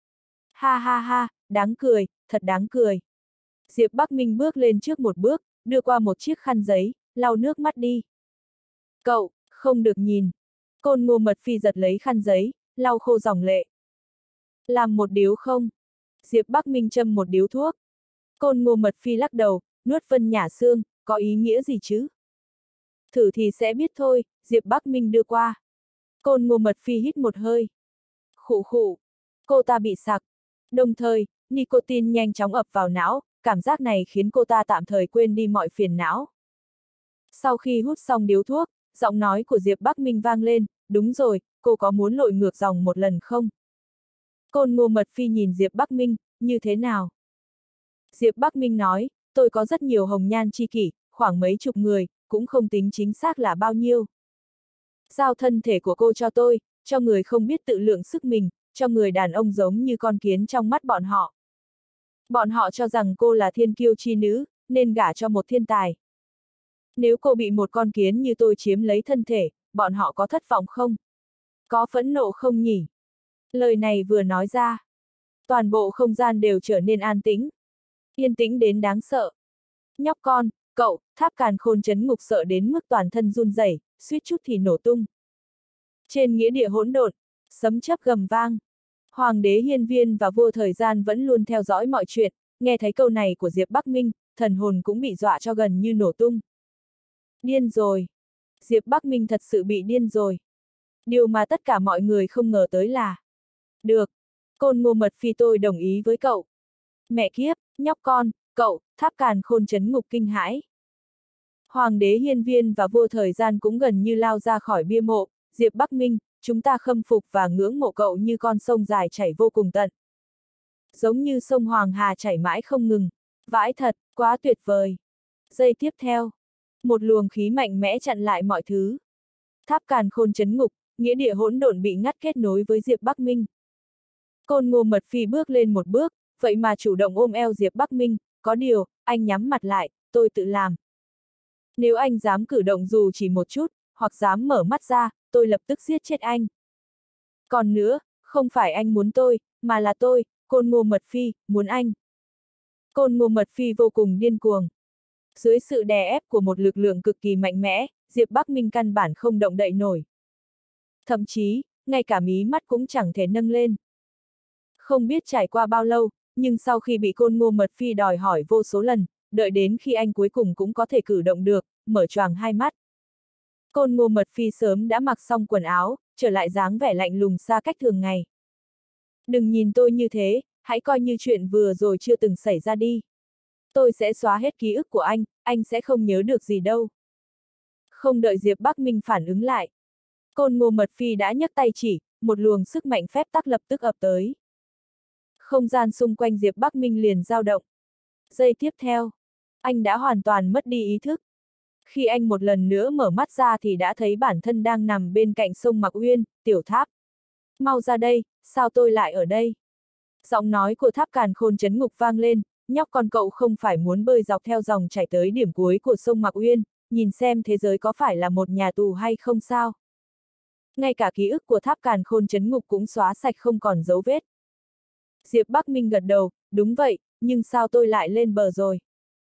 Ha ha ha, đáng cười, thật đáng cười. Diệp Bắc Minh bước lên trước một bước, đưa qua một chiếc khăn giấy, lau nước mắt đi. Cậu, không được nhìn. Côn Ngô Mật Phi giật lấy khăn giấy, lau khô dòng lệ. Làm một điếu không? Diệp Bắc Minh châm một điếu thuốc. Côn Ngô Mật Phi lắc đầu, nuốt phân nhả xương, có ý nghĩa gì chứ? Thử thì sẽ biết thôi, Diệp Bắc Minh đưa qua. Côn Ngô Mật Phi hít một hơi. Khụ khụ. Cô ta bị sặc. Đồng thời, nicotine nhanh chóng ập vào não, cảm giác này khiến cô ta tạm thời quên đi mọi phiền não. Sau khi hút xong điếu thuốc, giọng nói của Diệp Bắc Minh vang lên, đúng rồi, cô có muốn lội ngược dòng một lần không? Côn Ngô Mật Phi nhìn Diệp Bắc Minh, như thế nào? Diệp Bắc Minh nói, tôi có rất nhiều hồng nhan chi kỷ, khoảng mấy chục người, cũng không tính chính xác là bao nhiêu. Giao thân thể của cô cho tôi, cho người không biết tự lượng sức mình, cho người đàn ông giống như con kiến trong mắt bọn họ. Bọn họ cho rằng cô là thiên kiêu chi nữ, nên gả cho một thiên tài. Nếu cô bị một con kiến như tôi chiếm lấy thân thể, bọn họ có thất vọng không? Có phẫn nộ không nhỉ? Lời này vừa nói ra, toàn bộ không gian đều trở nên an tĩnh. Yên tĩnh đến đáng sợ. Nhóc con, cậu, Tháp Càn Khôn chấn ngục sợ đến mức toàn thân run rẩy, suýt chút thì nổ tung. Trên nghĩa địa hỗn độn, sấm chớp gầm vang. Hoàng đế Hiên Viên và Vua Thời Gian vẫn luôn theo dõi mọi chuyện, nghe thấy câu này của Diệp Bắc Minh, thần hồn cũng bị dọa cho gần như nổ tung. Điên rồi. Diệp Bắc Minh thật sự bị điên rồi. Điều mà tất cả mọi người không ngờ tới là được, Côn Ngô Mật Phi tôi đồng ý với cậu. Mẹ kiếp, nhóc con, cậu, Tháp Càn Khôn chấn ngục kinh hãi. Hoàng đế Hiên Viên và Vua Thời Gian cũng gần như lao ra khỏi bia mộ. Diệp Bắc Minh, chúng ta khâm phục và ngưỡng mộ cậu như con sông dài chảy vô cùng tận. Giống như sông Hoàng Hà chảy mãi không ngừng. Vãi thật, quá tuyệt vời. Giây tiếp theo, một luồng khí mạnh mẽ chặn lại mọi thứ. Tháp Càn Khôn chấn ngục, nghĩa địa hỗn độn bị ngắt kết nối với Diệp Bắc Minh. Côn Ngô Mật Phi bước lên một bước, vậy mà chủ động ôm eo Diệp Bắc Minh, có điều, anh nhắm mặt lại, tôi tự làm. Nếu anh dám cử động dù chỉ một chút, hoặc dám mở mắt ra, tôi lập tức giết chết anh. Còn nữa, không phải anh muốn tôi, mà là tôi, Côn Ngô Mật Phi, muốn anh. Côn Ngô Mật Phi vô cùng điên cuồng. Dưới sự đè ép của một lực lượng cực kỳ mạnh mẽ, Diệp Bắc Minh căn bản không động đậy nổi. Thậm chí, ngay cả mí mắt cũng chẳng thể nâng lên. Không biết trải qua bao lâu, nhưng sau khi bị Côn Ngô Mật Phi đòi hỏi vô số lần, đợi đến khi anh cuối cùng cũng có thể cử động được, mở choàng hai mắt. Côn Ngô Mật Phi sớm đã mặc xong quần áo, trở lại dáng vẻ lạnh lùng xa cách thường ngày. Đừng nhìn tôi như thế, hãy coi như chuyện vừa rồi chưa từng xảy ra đi. Tôi sẽ xóa hết ký ức của anh, anh sẽ không nhớ được gì đâu. Không đợi Diệp Bắc Minh phản ứng lại. Côn Ngô Mật Phi đã nhấc tay chỉ, một luồng sức mạnh phép tắc lập tức ập tới. Không gian xung quanh Diệp Bắc Minh liền dao động. Giây tiếp theo, anh đã hoàn toàn mất đi ý thức. Khi anh một lần nữa mở mắt ra thì đã thấy bản thân đang nằm bên cạnh sông Mạc Uyên, Tiểu Tháp. Mau ra đây, sao tôi lại ở đây? Giọng nói của Tháp Càn Khôn chấn ngục vang lên, nhóc con cậu không phải muốn bơi dọc theo dòng chảy tới điểm cuối của sông Mạc Uyên, nhìn xem thế giới có phải là một nhà tù hay không sao? Ngay cả ký ức của Tháp Càn Khôn chấn ngục cũng xóa sạch không còn dấu vết. Diệp Bắc Minh gật đầu, đúng vậy, nhưng sao tôi lại lên bờ rồi?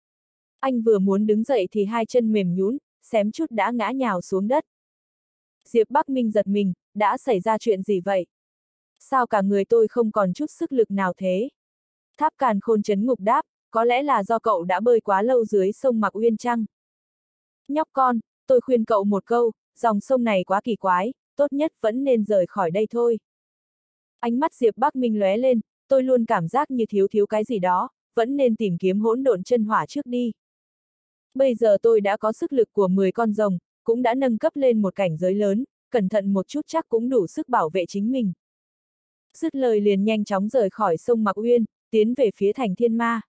Anh vừa muốn đứng dậy thì hai chân mềm nhũn, xém chút đã ngã nhào xuống đất. Diệp Bắc Minh giật mình, đã xảy ra chuyện gì vậy? Sao cả người tôi không còn chút sức lực nào thế? Tháp Càn Khôn chấn ngục đáp, có lẽ là do cậu đã bơi quá lâu dưới sông Mạc Uyên chăng? Nhóc con, tôi khuyên cậu một câu, dòng sông này quá kỳ quái, tốt nhất vẫn nên rời khỏi đây thôi. Ánh mắt Diệp Bắc Minh lóe lên, tôi luôn cảm giác như thiếu thiếu cái gì đó, vẫn nên tìm kiếm hỗn độn chân hỏa trước đi. Bây giờ tôi đã có sức lực của mười con rồng, cũng đã nâng cấp lên một cảnh giới lớn, cẩn thận một chút chắc cũng đủ sức bảo vệ chính mình. Dứt lời liền nhanh chóng rời khỏi sông Mạc Uyên, tiến về phía thành Thiên Ma.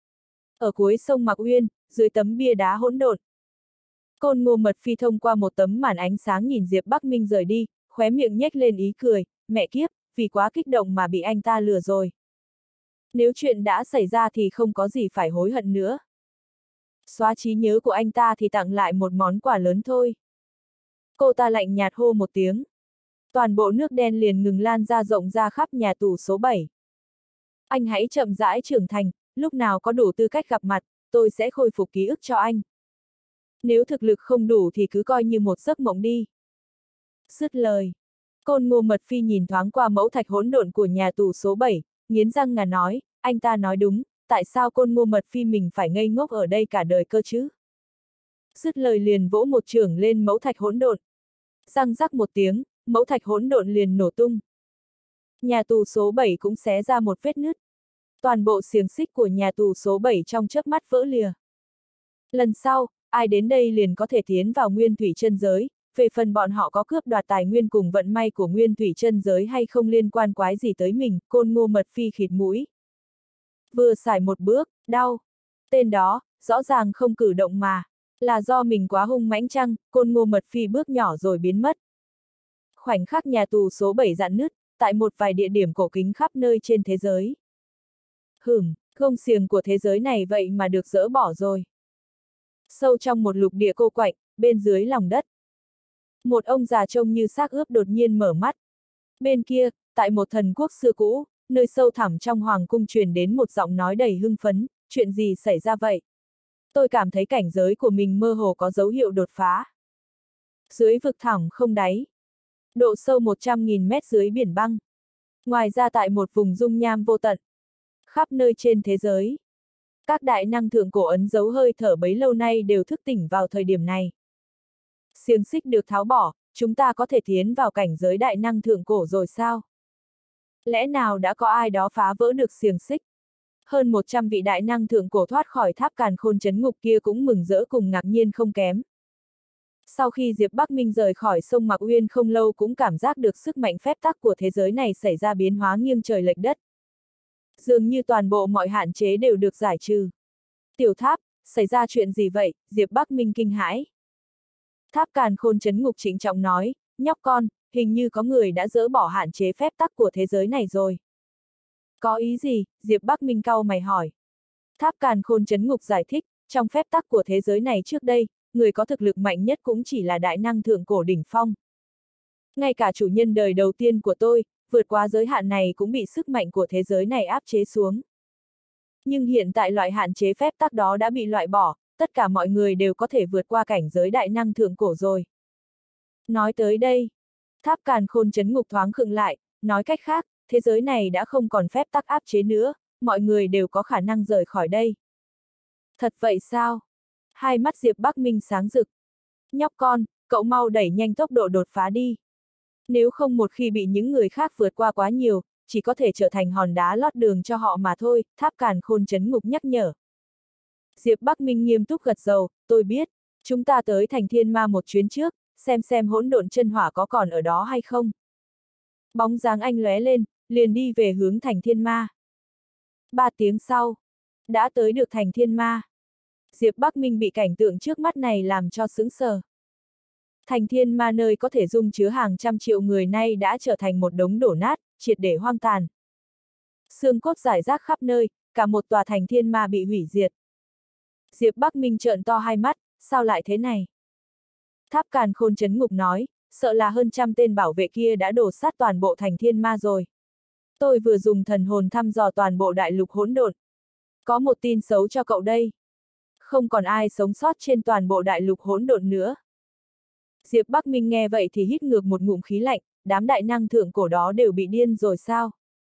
Ở cuối sông Mạc Uyên, dưới tấm bia đá hỗn độn, Côn Ngô Mật Phi thông qua một tấm màn ánh sáng nhìn Diệp Bắc Minh rời đi, khóe miệng nhếch lên ý cười, mẹ kiếp, vì quá kích động mà bị anh ta lừa rồi. Nếu chuyện đã xảy ra thì không có gì phải hối hận nữa. Xóa trí nhớ của anh ta thì tặng lại một món quà lớn thôi. Cô ta lạnh nhạt hô một tiếng. Toàn bộ nước đen liền ngừng lan ra rộng ra khắp nhà tù số bảy. Anh hãy chậm rãi trưởng thành, lúc nào có đủ tư cách gặp mặt, tôi sẽ khôi phục ký ức cho anh. Nếu thực lực không đủ thì cứ coi như một giấc mộng đi. Dứt lời, Côn Ngô Mật Phi nhìn thoáng qua mẫu thạch hỗn độn của nhà tù số bảy, nghiến răng ngà nói, anh ta nói đúng, tại sao Côn Ngô Mật Phi mình phải ngây ngốc ở đây cả đời cơ chứ? Dứt lời liền vỗ một chưởng lên mẫu thạch hỗn độn. Răng rắc một tiếng, mẫu thạch hỗn độn liền nổ tung. Nhà tù số bảy cũng xé ra một vết nứt. Toàn bộ xiềng xích của nhà tù số bảy trong chớp mắt vỡ lìa. Lần sau, ai đến đây liền có thể tiến vào nguyên thủy chân giới, về phần bọn họ có cướp đoạt tài nguyên cùng vận may của nguyên thủy chân giới hay không liên quan quái gì tới mình, Côn Ngô Mật Phi khịt mũi. Vừa xài một bước, đau. Tên đó, rõ ràng không cử động mà. Là do mình quá hung mãnh chăng, Côn Ngô Mật Phi bước nhỏ rồi biến mất. Khoảnh khắc nhà tù số bảy dạn nứt, tại một vài địa điểm cổ kính khắp nơi trên thế giới. Hửm, gông xiềng của thế giới này vậy mà được dỡ bỏ rồi. Sâu trong một lục địa cô quạnh, bên dưới lòng đất. Một ông già trông như xác ướp đột nhiên mở mắt. Bên kia, tại một thần quốc xưa cũ, nơi sâu thẳm trong hoàng cung truyền đến một giọng nói đầy hưng phấn, chuyện gì xảy ra vậy? Tôi cảm thấy cảnh giới của mình mơ hồ có dấu hiệu đột phá. Dưới vực thẳm không đáy. Độ sâu một trăm nghìn mét dưới biển băng. Ngoài ra tại một vùng dung nham vô tận. Khắp nơi trên thế giới. Các đại năng thượng cổ ấn dấu hơi thở bấy lâu nay đều thức tỉnh vào thời điểm này. Xiềng xích được tháo bỏ, chúng ta có thể tiến vào cảnh giới đại năng thượng cổ rồi sao? Lẽ nào đã có ai đó phá vỡ được xiềng xích? Hơn một trăm vị đại năng thượng cổ thoát khỏi tháp càn khôn chấn ngục kia cũng mừng rỡ cùng ngạc nhiên không kém. Sau khi Diệp Bắc Minh rời khỏi sông Mạc Uyên không lâu cũng cảm giác được sức mạnh phép tắc của thế giới này xảy ra biến hóa nghiêng trời lệch đất. Dường như toàn bộ mọi hạn chế đều được giải trừ. Tiểu Tháp, xảy ra chuyện gì vậy? Diệp Bắc Minh kinh hãi. Tháp càn khôn chấn ngục trịnh trọng nói, nhóc con, hình như có người đã dỡ bỏ hạn chế phép tắc của thế giới này rồi. Có ý gì? Diệp Bắc Minh cau mày hỏi. Tháp càn khôn chấn ngục giải thích, trong phép tắc của thế giới này trước đây, người có thực lực mạnh nhất cũng chỉ là đại năng thượng cổ đỉnh phong. Ngay cả chủ nhân đời đầu tiên của tôi, vượt qua giới hạn này cũng bị sức mạnh của thế giới này áp chế xuống. Nhưng hiện tại loại hạn chế phép tắc đó đã bị loại bỏ, tất cả mọi người đều có thể vượt qua cảnh giới đại năng thượng cổ rồi. Nói tới đây, tháp càn khôn chấn ngục thoáng khựng lại, nói cách khác, thế giới này đã không còn phép tắc áp chế nữa, mọi người đều có khả năng rời khỏi đây. Thật vậy sao? Hai mắt Diệp Bắc Minh sáng rực. Nhóc con, cậu mau đẩy nhanh tốc độ đột phá đi. Nếu không một khi bị những người khác vượt qua quá nhiều, chỉ có thể trở thành hòn đá lót đường cho họ mà thôi, tháp càn khôn chấn ngục nhắc nhở. Diệp Bắc Minh nghiêm túc gật đầu, tôi biết, chúng ta tới thành thiên ma một chuyến trước, xem xem hỗn độn chân hỏa có còn ở đó hay không. Bóng dáng anh lóe lên, liền đi về hướng thành thiên ma. Ba tiếng sau, đã tới được thành thiên ma. Diệp Bắc Minh bị cảnh tượng trước mắt này làm cho sững sờ. Thành thiên ma nơi có thể dung chứa hàng trăm triệu người nay đã trở thành một đống đổ nát, triệt để hoang tàn. Xương cốt rải rác khắp nơi, cả một tòa thành thiên ma bị hủy diệt. Diệp Bắc Minh trợn to hai mắt, sao lại thế này? Tháp càn khôn chấn ngục nói, sợ là hơn trăm tên bảo vệ kia đã đổ sát toàn bộ thành thiên ma rồi. Tôi vừa dùng thần hồn thăm dò toàn bộ đại lục hỗn độn. Có một tin xấu cho cậu đây. Không còn ai sống sót trên toàn bộ đại lục hỗn độn nữa. Diệp Bắc Minh nghe vậy thì hít ngược một ngụm khí lạnh, đám đại năng thượng cổ đó đều bị điên rồi sao?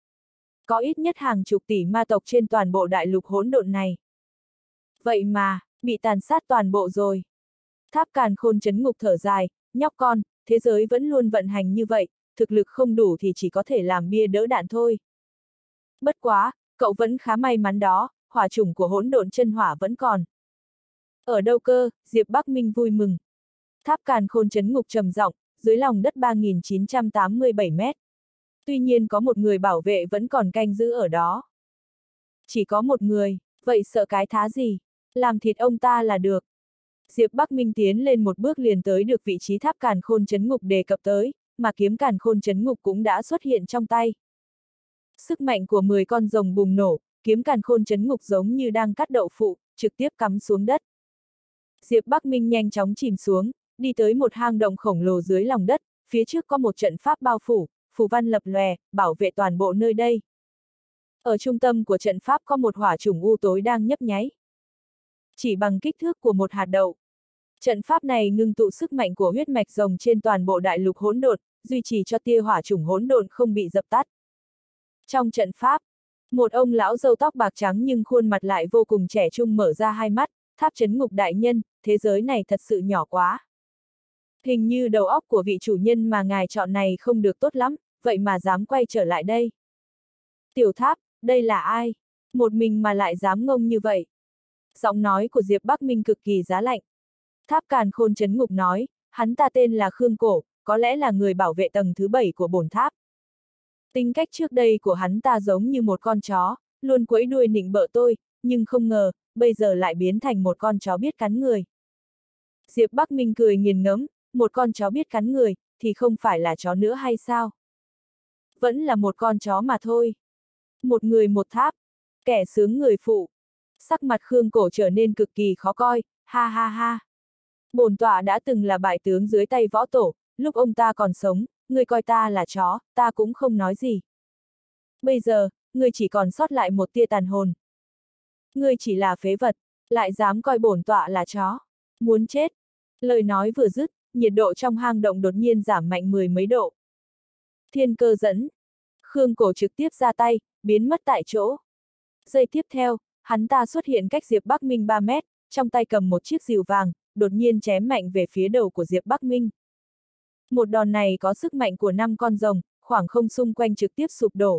Có ít nhất hàng chục tỷ ma tộc trên toàn bộ đại lục hỗn độn này. Vậy mà, bị tàn sát toàn bộ rồi. Tháp càn khôn chấn ngục thở dài, nhóc con, thế giới vẫn luôn vận hành như vậy, thực lực không đủ thì chỉ có thể làm bia đỡ đạn thôi. Bất quá, cậu vẫn khá may mắn đó, hỏa chủng của hỗn độn chân hỏa vẫn còn. Ở đâu cơ? Diệp Bắc Minh vui mừng. Tháp càn khôn chấn ngục trầm giọng, dưới lòng đất ba nghìn chín trăm tám mươi bảy mét. Tuy nhiên có một người bảo vệ vẫn còn canh giữ ở đó. Chỉ có một người, vậy sợ cái thá gì? Làm thịt ông ta là được. Diệp Bắc Minh tiến lên một bước liền tới được vị trí tháp càn khôn chấn ngục đề cập tới, mà kiếm càn khôn chấn ngục cũng đã xuất hiện trong tay. Sức mạnh của mười con rồng bùng nổ, kiếm càn khôn chấn ngục giống như đang cắt đậu phụ, trực tiếp cắm xuống đất. Diệp Bắc Minh nhanh chóng chìm xuống, đi tới một hang động khổng lồ dưới lòng đất, phía trước có một trận pháp bao phủ, phù văn lập lòe, bảo vệ toàn bộ nơi đây. Ở trung tâm của trận pháp có một hỏa chủng u tối đang nhấp nháy. Chỉ bằng kích thước của một hạt đậu. Trận pháp này ngưng tụ sức mạnh của huyết mạch rồng trên toàn bộ đại lục hỗn độn, duy trì cho tia hỏa chủng hỗn độn không bị dập tắt. Trong trận pháp, một ông lão râu tóc bạc trắng nhưng khuôn mặt lại vô cùng trẻ trung mở ra hai mắt, tháp chấn ngục đại nhân, thế giới này thật sự nhỏ quá. Hình như đầu óc của vị chủ nhân mà ngài chọn này không được tốt lắm, vậy mà dám quay trở lại đây. Tiểu Tháp, đây là ai? Một mình mà lại dám ngông như vậy. Giọng nói của Diệp Bắc Minh cực kỳ giá lạnh. Tháp càn khôn chấn ngục nói, hắn ta tên là Khương Cổ, có lẽ là người bảo vệ tầng thứ bảy của bổn tháp. Tính cách trước đây của hắn ta giống như một con chó, luôn quẫy đuôi nịnh bợ tôi, nhưng không ngờ, bây giờ lại biến thành một con chó biết cắn người. Diệp Bắc Minh cười nghiền ngẫm, một con chó biết cắn người, thì không phải là chó nữa hay sao? Vẫn là một con chó mà thôi. Một người một tháp. Kẻ sướng người phụ. Sắc mặt Khương Cổ trở nên cực kỳ khó coi, ha ha ha. Bổn tọa đã từng là bại tướng dưới tay võ tổ, lúc ông ta còn sống, người coi ta là chó, ta cũng không nói gì. Bây giờ, người chỉ còn sót lại một tia tàn hồn. Ngươi chỉ là phế vật, lại dám coi bổn tọa là chó. Muốn chết. Lời nói vừa dứt, nhiệt độ trong hang động đột nhiên giảm mạnh mười mấy độ. Thiên cơ dẫn. Khương Cổ trực tiếp ra tay, biến mất tại chỗ. Giây tiếp theo, hắn ta xuất hiện cách Diệp Bắc Minh ba mét, trong tay cầm một chiếc rìu vàng, đột nhiên chém mạnh về phía đầu của Diệp Bắc Minh. Một đòn này có sức mạnh của năm con rồng, khoảng không xung quanh trực tiếp sụp đổ.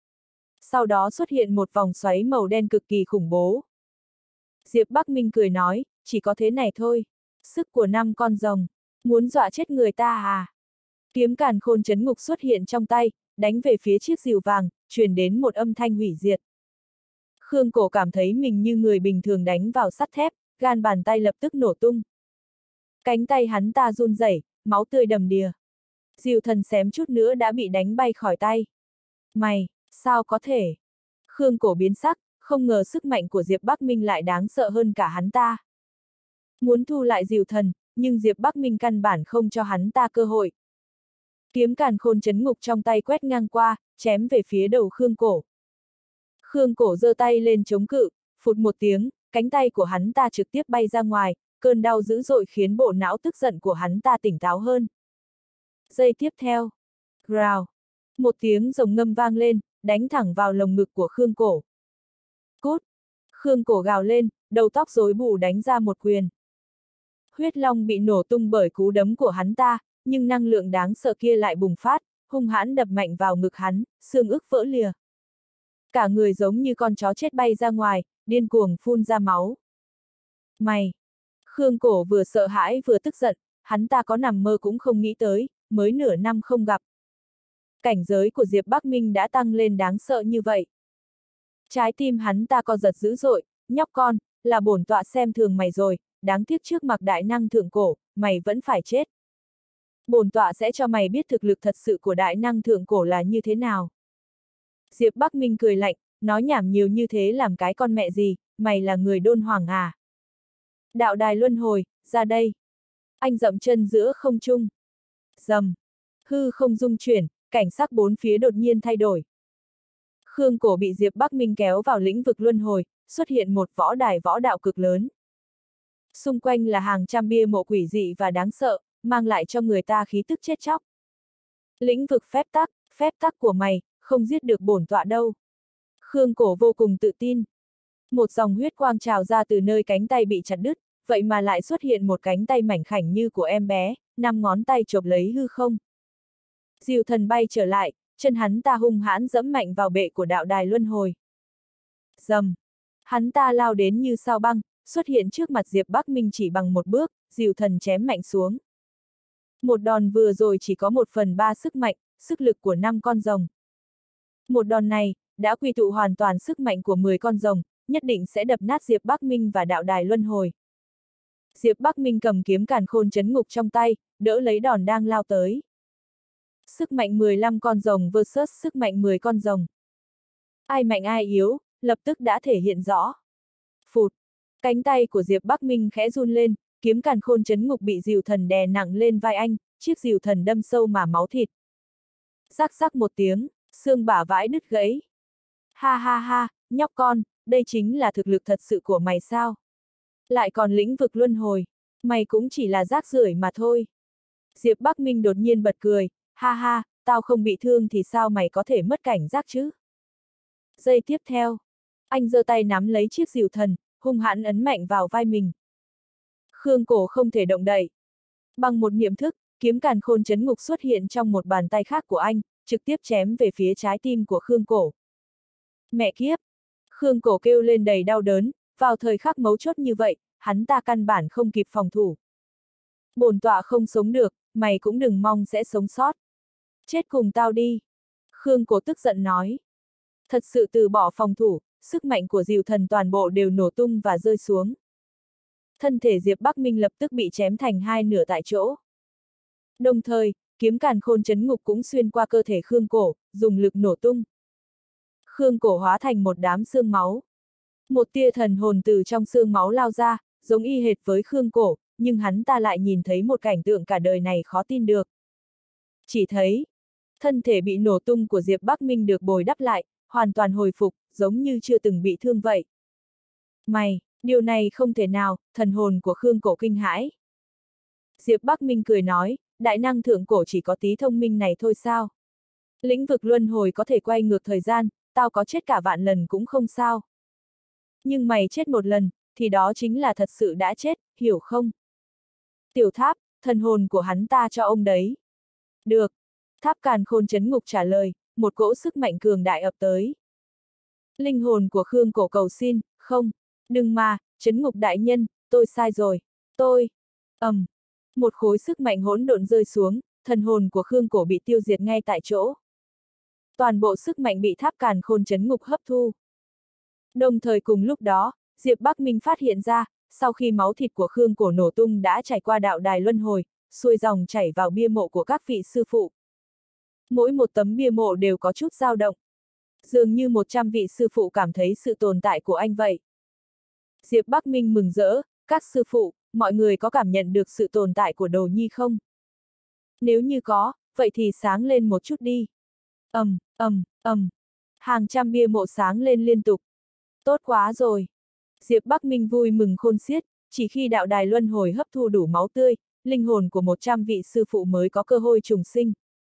Sau đó xuất hiện một vòng xoáy màu đen cực kỳ khủng bố. Diệp Bắc Minh cười nói, chỉ có thế này thôi. Sức của năm con rồng, muốn dọa chết người ta à? Kiếm càn khôn chấn ngục xuất hiện trong tay, đánh về phía chiếc rìu vàng, truyền đến một âm thanh hủy diệt. Khương Cổ cảm thấy mình như người bình thường đánh vào sắt thép, gan bàn tay lập tức nổ tung. Cánh tay hắn ta run rẩy, máu tươi đầm đìa. Diều thần xém chút nữa đã bị đánh bay khỏi tay. Mày, sao có thể? Khương Cổ biến sắc, không ngờ sức mạnh của Diệp Bắc Minh lại đáng sợ hơn cả hắn ta. Muốn thu lại diều thần, nhưng Diệp Bắc Minh căn bản không cho hắn ta cơ hội. Kiếm càn khôn chấn ngục trong tay quét ngang qua, chém về phía đầu Khương Cổ. Khương Cổ giơ tay lên chống cự, phụt một tiếng, cánh tay của hắn ta trực tiếp bay ra ngoài, cơn đau dữ dội khiến bộ não tức giận của hắn ta tỉnh táo hơn. Giây tiếp theo, rào, một tiếng rồng ngâm vang lên, đánh thẳng vào lồng ngực của Khương Cổ. Cút! Khương Cổ gào lên, đầu tóc rối bù đánh ra một quyền. Huyết long bị nổ tung bởi cú đấm của hắn ta, nhưng năng lượng đáng sợ kia lại bùng phát, hung hãn đập mạnh vào ngực hắn, xương ức vỡ lìa. Cả người giống như con chó chết bay ra ngoài, điên cuồng phun ra máu. Mày! Khương Cổ vừa sợ hãi vừa tức giận, hắn ta có nằm mơ cũng không nghĩ tới, mới nửa năm không gặp. Cảnh giới của Diệp Bắc Minh đã tăng lên đáng sợ như vậy. Trái tim hắn ta co giật dữ dội, nhóc con, là bổn tọa xem thường mày rồi, đáng tiếc trước mặt đại năng thượng cổ, mày vẫn phải chết. Bổn tọa sẽ cho mày biết thực lực thật sự của đại năng thượng cổ là như thế nào. Diệp Bắc Minh cười lạnh, nói nhảm nhiều như thế làm cái con mẹ gì, mày là người đôn hoàng à. Đạo đài luân hồi, ra đây. Anh dậm chân giữa không trung. Dầm. Hư không rung chuyển, cảnh sắc bốn phía đột nhiên thay đổi. Khương Cổ bị Diệp Bắc Minh kéo vào lĩnh vực luân hồi, xuất hiện một võ đài võ đạo cực lớn. Xung quanh là hàng trăm bia mộ quỷ dị và đáng sợ, mang lại cho người ta khí tức chết chóc. Lĩnh vực phép tắc, phép tắc của mày, không giết được bổn tọa đâu. Khương Cổ vô cùng tự tin. Một dòng huyết quang trào ra từ nơi cánh tay bị chặt đứt, vậy mà lại xuất hiện một cánh tay mảnh khảnh như của em bé, năm ngón tay chộp lấy hư không. Diều thần bay trở lại, chân hắn ta hung hãn dẫm mạnh vào bệ của đạo đài luân hồi. Dầm! Hắn ta lao đến như sao băng, xuất hiện trước mặt Diệp Bắc Minh chỉ bằng một bước, diều thần chém mạnh xuống. Một đòn vừa rồi chỉ có một phần ba sức mạnh, sức lực của năm con rồng. Một đòn này, đã quy tụ hoàn toàn sức mạnh của mười con rồng, nhất định sẽ đập nát Diệp Bắc Minh và đạo đài luân hồi. Diệp Bắc Minh cầm kiếm càn khôn chấn ngục trong tay, đỡ lấy đòn đang lao tới. Sức mạnh mười lăm con rồng versus sức mạnh mười con rồng. Ai mạnh ai yếu, lập tức đã thể hiện rõ. Phụt! Cánh tay của Diệp Bắc Minh khẽ run lên, kiếm càn khôn chấn ngục bị diều thần đè nặng lên vai anh, chiếc diều thần đâm sâu mà máu thịt. Rắc rắc một tiếng, xương bả vãi đứt gãy. Ha ha ha, nhóc con, đây chính là thực lực thật sự của mày sao? Lại còn lĩnh vực luân hồi, mày cũng chỉ là rác rưởi mà thôi. Diệp Bắc Minh đột nhiên bật cười, ha ha, tao không bị thương thì sao mày có thể mất cảnh giác chứ? Giây tiếp theo, anh giơ tay nắm lấy chiếc diều thần, hung hãn ấn mạnh vào vai mình. Khương Cổ không thể động đậy. Bằng một niệm thức, kiếm càn khôn chấn ngục xuất hiện trong một bàn tay khác của anh, trực tiếp chém về phía trái tim của Khương Cổ. Mẹ kiếp! Khương Cổ kêu lên đầy đau đớn, vào thời khắc mấu chốt như vậy, hắn ta căn bản không kịp phòng thủ. Bổn tọa không sống được, mày cũng đừng mong sẽ sống sót. Chết cùng tao đi! Khương Cổ tức giận nói. Thật sự từ bỏ phòng thủ, sức mạnh của diều thần toàn bộ đều nổ tung và rơi xuống. Thân thể Diệp Bắc Minh lập tức bị chém thành hai nửa tại chỗ. Đồng thời, kiếm càn khôn chấn ngục cũng xuyên qua cơ thể Khương Cổ, dùng lực nổ tung. Khương Cổ hóa thành một đám xương máu. Một tia thần hồn từ trong xương máu lao ra, giống y hệt với Khương Cổ, nhưng hắn ta lại nhìn thấy một cảnh tượng cả đời này khó tin được. Chỉ thấy, thân thể bị nổ tung của Diệp Bắc Minh được bồi đắp lại, hoàn toàn hồi phục, giống như chưa từng bị thương vậy. Mày, điều này không thể nào, thần hồn của Khương Cổ kinh hãi. Diệp Bắc Minh cười nói, đại năng thượng cổ chỉ có tí thông minh này thôi sao? Lĩnh vực luân hồi có thể quay ngược thời gian, tao có chết cả vạn lần cũng không sao. Nhưng mày chết một lần, thì đó chính là thật sự đã chết, hiểu không? Tiểu Tháp, thần hồn của hắn ta cho ông đấy. Được. Tháp Càn Khôn Chấn Ngục trả lời, một cỗ sức mạnh cường đại ập tới. Linh hồn của Khương Cổ cầu xin, không, đừng mà, Chấn Ngục đại nhân, tôi sai rồi, tôi, ầm, um, một khối sức mạnh hỗn độn rơi xuống, thần hồn của Khương Cổ bị tiêu diệt ngay tại chỗ. Toàn bộ sức mạnh bị Tháp Càn Khôn Chấn Ngục hấp thu. Đồng thời cùng lúc đó, Diệp Bắc Minh phát hiện ra, sau khi máu thịt của Khương Cổ nổ tung đã trải qua đạo đài luân hồi, xuôi dòng chảy vào bia mộ của các vị sư phụ. Mỗi một tấm bia mộ đều có chút dao động. Dường như một trăm vị sư phụ cảm thấy sự tồn tại của anh vậy. Diệp Bắc Minh mừng rỡ, các sư phụ, mọi người có cảm nhận được sự tồn tại của Đồ Nhi không? Nếu như có, vậy thì sáng lên một chút đi. ầm, ầm, ầm, hàng trăm bia mộ sáng lên liên tục. Tốt quá rồi. Diệp Bắc Minh vui mừng khôn xiết, chỉ khi đạo đài luân hồi hấp thu đủ máu tươi, linh hồn của một trăm vị sư phụ mới có cơ hội trùng sinh.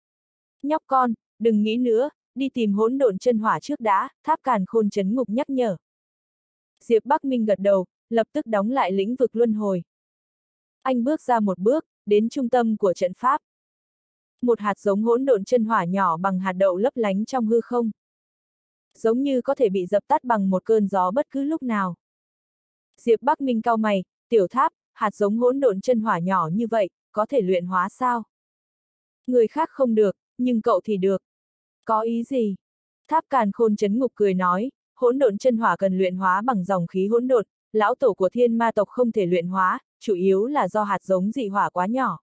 Nhóc con, đừng nghĩ nữa, đi tìm hỗn độn chân hỏa trước đã, Tháp Càn Khôn Chấn Ngục nhắc nhở. Diệp Bắc Minh gật đầu, lập tức đóng lại lĩnh vực luân hồi. Anh bước ra một bước, đến trung tâm của trận pháp. Một hạt giống hỗn độn chân hỏa nhỏ bằng hạt đậu lấp lánh trong hư không. Giống như có thể bị dập tắt bằng một cơn gió bất cứ lúc nào. Diệp Bắc Minh cau mày, Tiểu Tháp, hạt giống hỗn độn chân hỏa nhỏ như vậy, có thể luyện hóa sao? Người khác không được, nhưng cậu thì được. Có ý gì? Tháp Càn Khôn Chấn Ngục cười nói, hỗn độn chân hỏa cần luyện hóa bằng dòng khí hỗn độn, lão tổ của thiên ma tộc không thể luyện hóa, chủ yếu là do hạt giống dị hỏa quá nhỏ.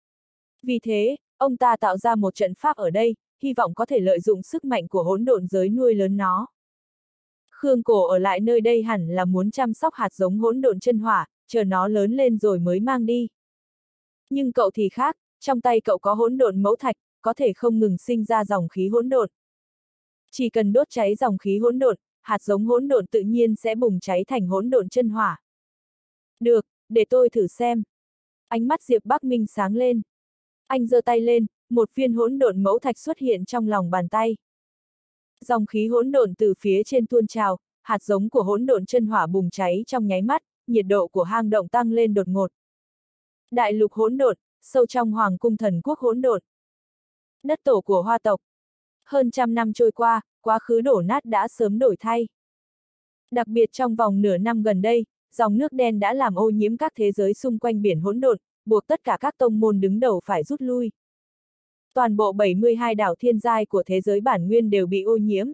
Vì thế, ông ta tạo ra một trận pháp ở đây, hy vọng có thể lợi dụng sức mạnh của hỗn độn giới nuôi lớn nó. Khương Cổ ở lại nơi đây hẳn là muốn chăm sóc hạt giống hỗn độn chân hỏa, chờ nó lớn lên rồi mới mang đi. Nhưng cậu thì khác, trong tay cậu có hỗn độn mẫu thạch, có thể không ngừng sinh ra dòng khí hỗn độn. Chỉ cần đốt cháy dòng khí hỗn độn, hạt giống hỗn độn tự nhiên sẽ bùng cháy thành hỗn độn chân hỏa. Được, để tôi thử xem. Ánh mắt Diệp Bắc Minh sáng lên. Anh giơ tay lên, một viên hỗn độn mẫu thạch xuất hiện trong lòng bàn tay. Dòng khí hỗn độn từ phía trên tuôn trào, hạt giống của hỗn độn chân hỏa bùng cháy trong nháy mắt, nhiệt độ của hang động tăng lên đột ngột. Đại lục hỗn độn, sâu trong hoàng cung thần quốc hỗn độn. Đất tổ của Hoa tộc. Hơn trăm năm trôi qua, quá khứ đổ nát đã sớm đổi thay. Đặc biệt trong vòng nửa năm gần đây, dòng nước đen đã làm ô nhiễm các thế giới xung quanh biển hỗn độn, buộc tất cả các tông môn đứng đầu phải rút lui. Toàn bộ bảy mươi hai đảo thiên giai của thế giới bản nguyên đều bị ô nhiễm.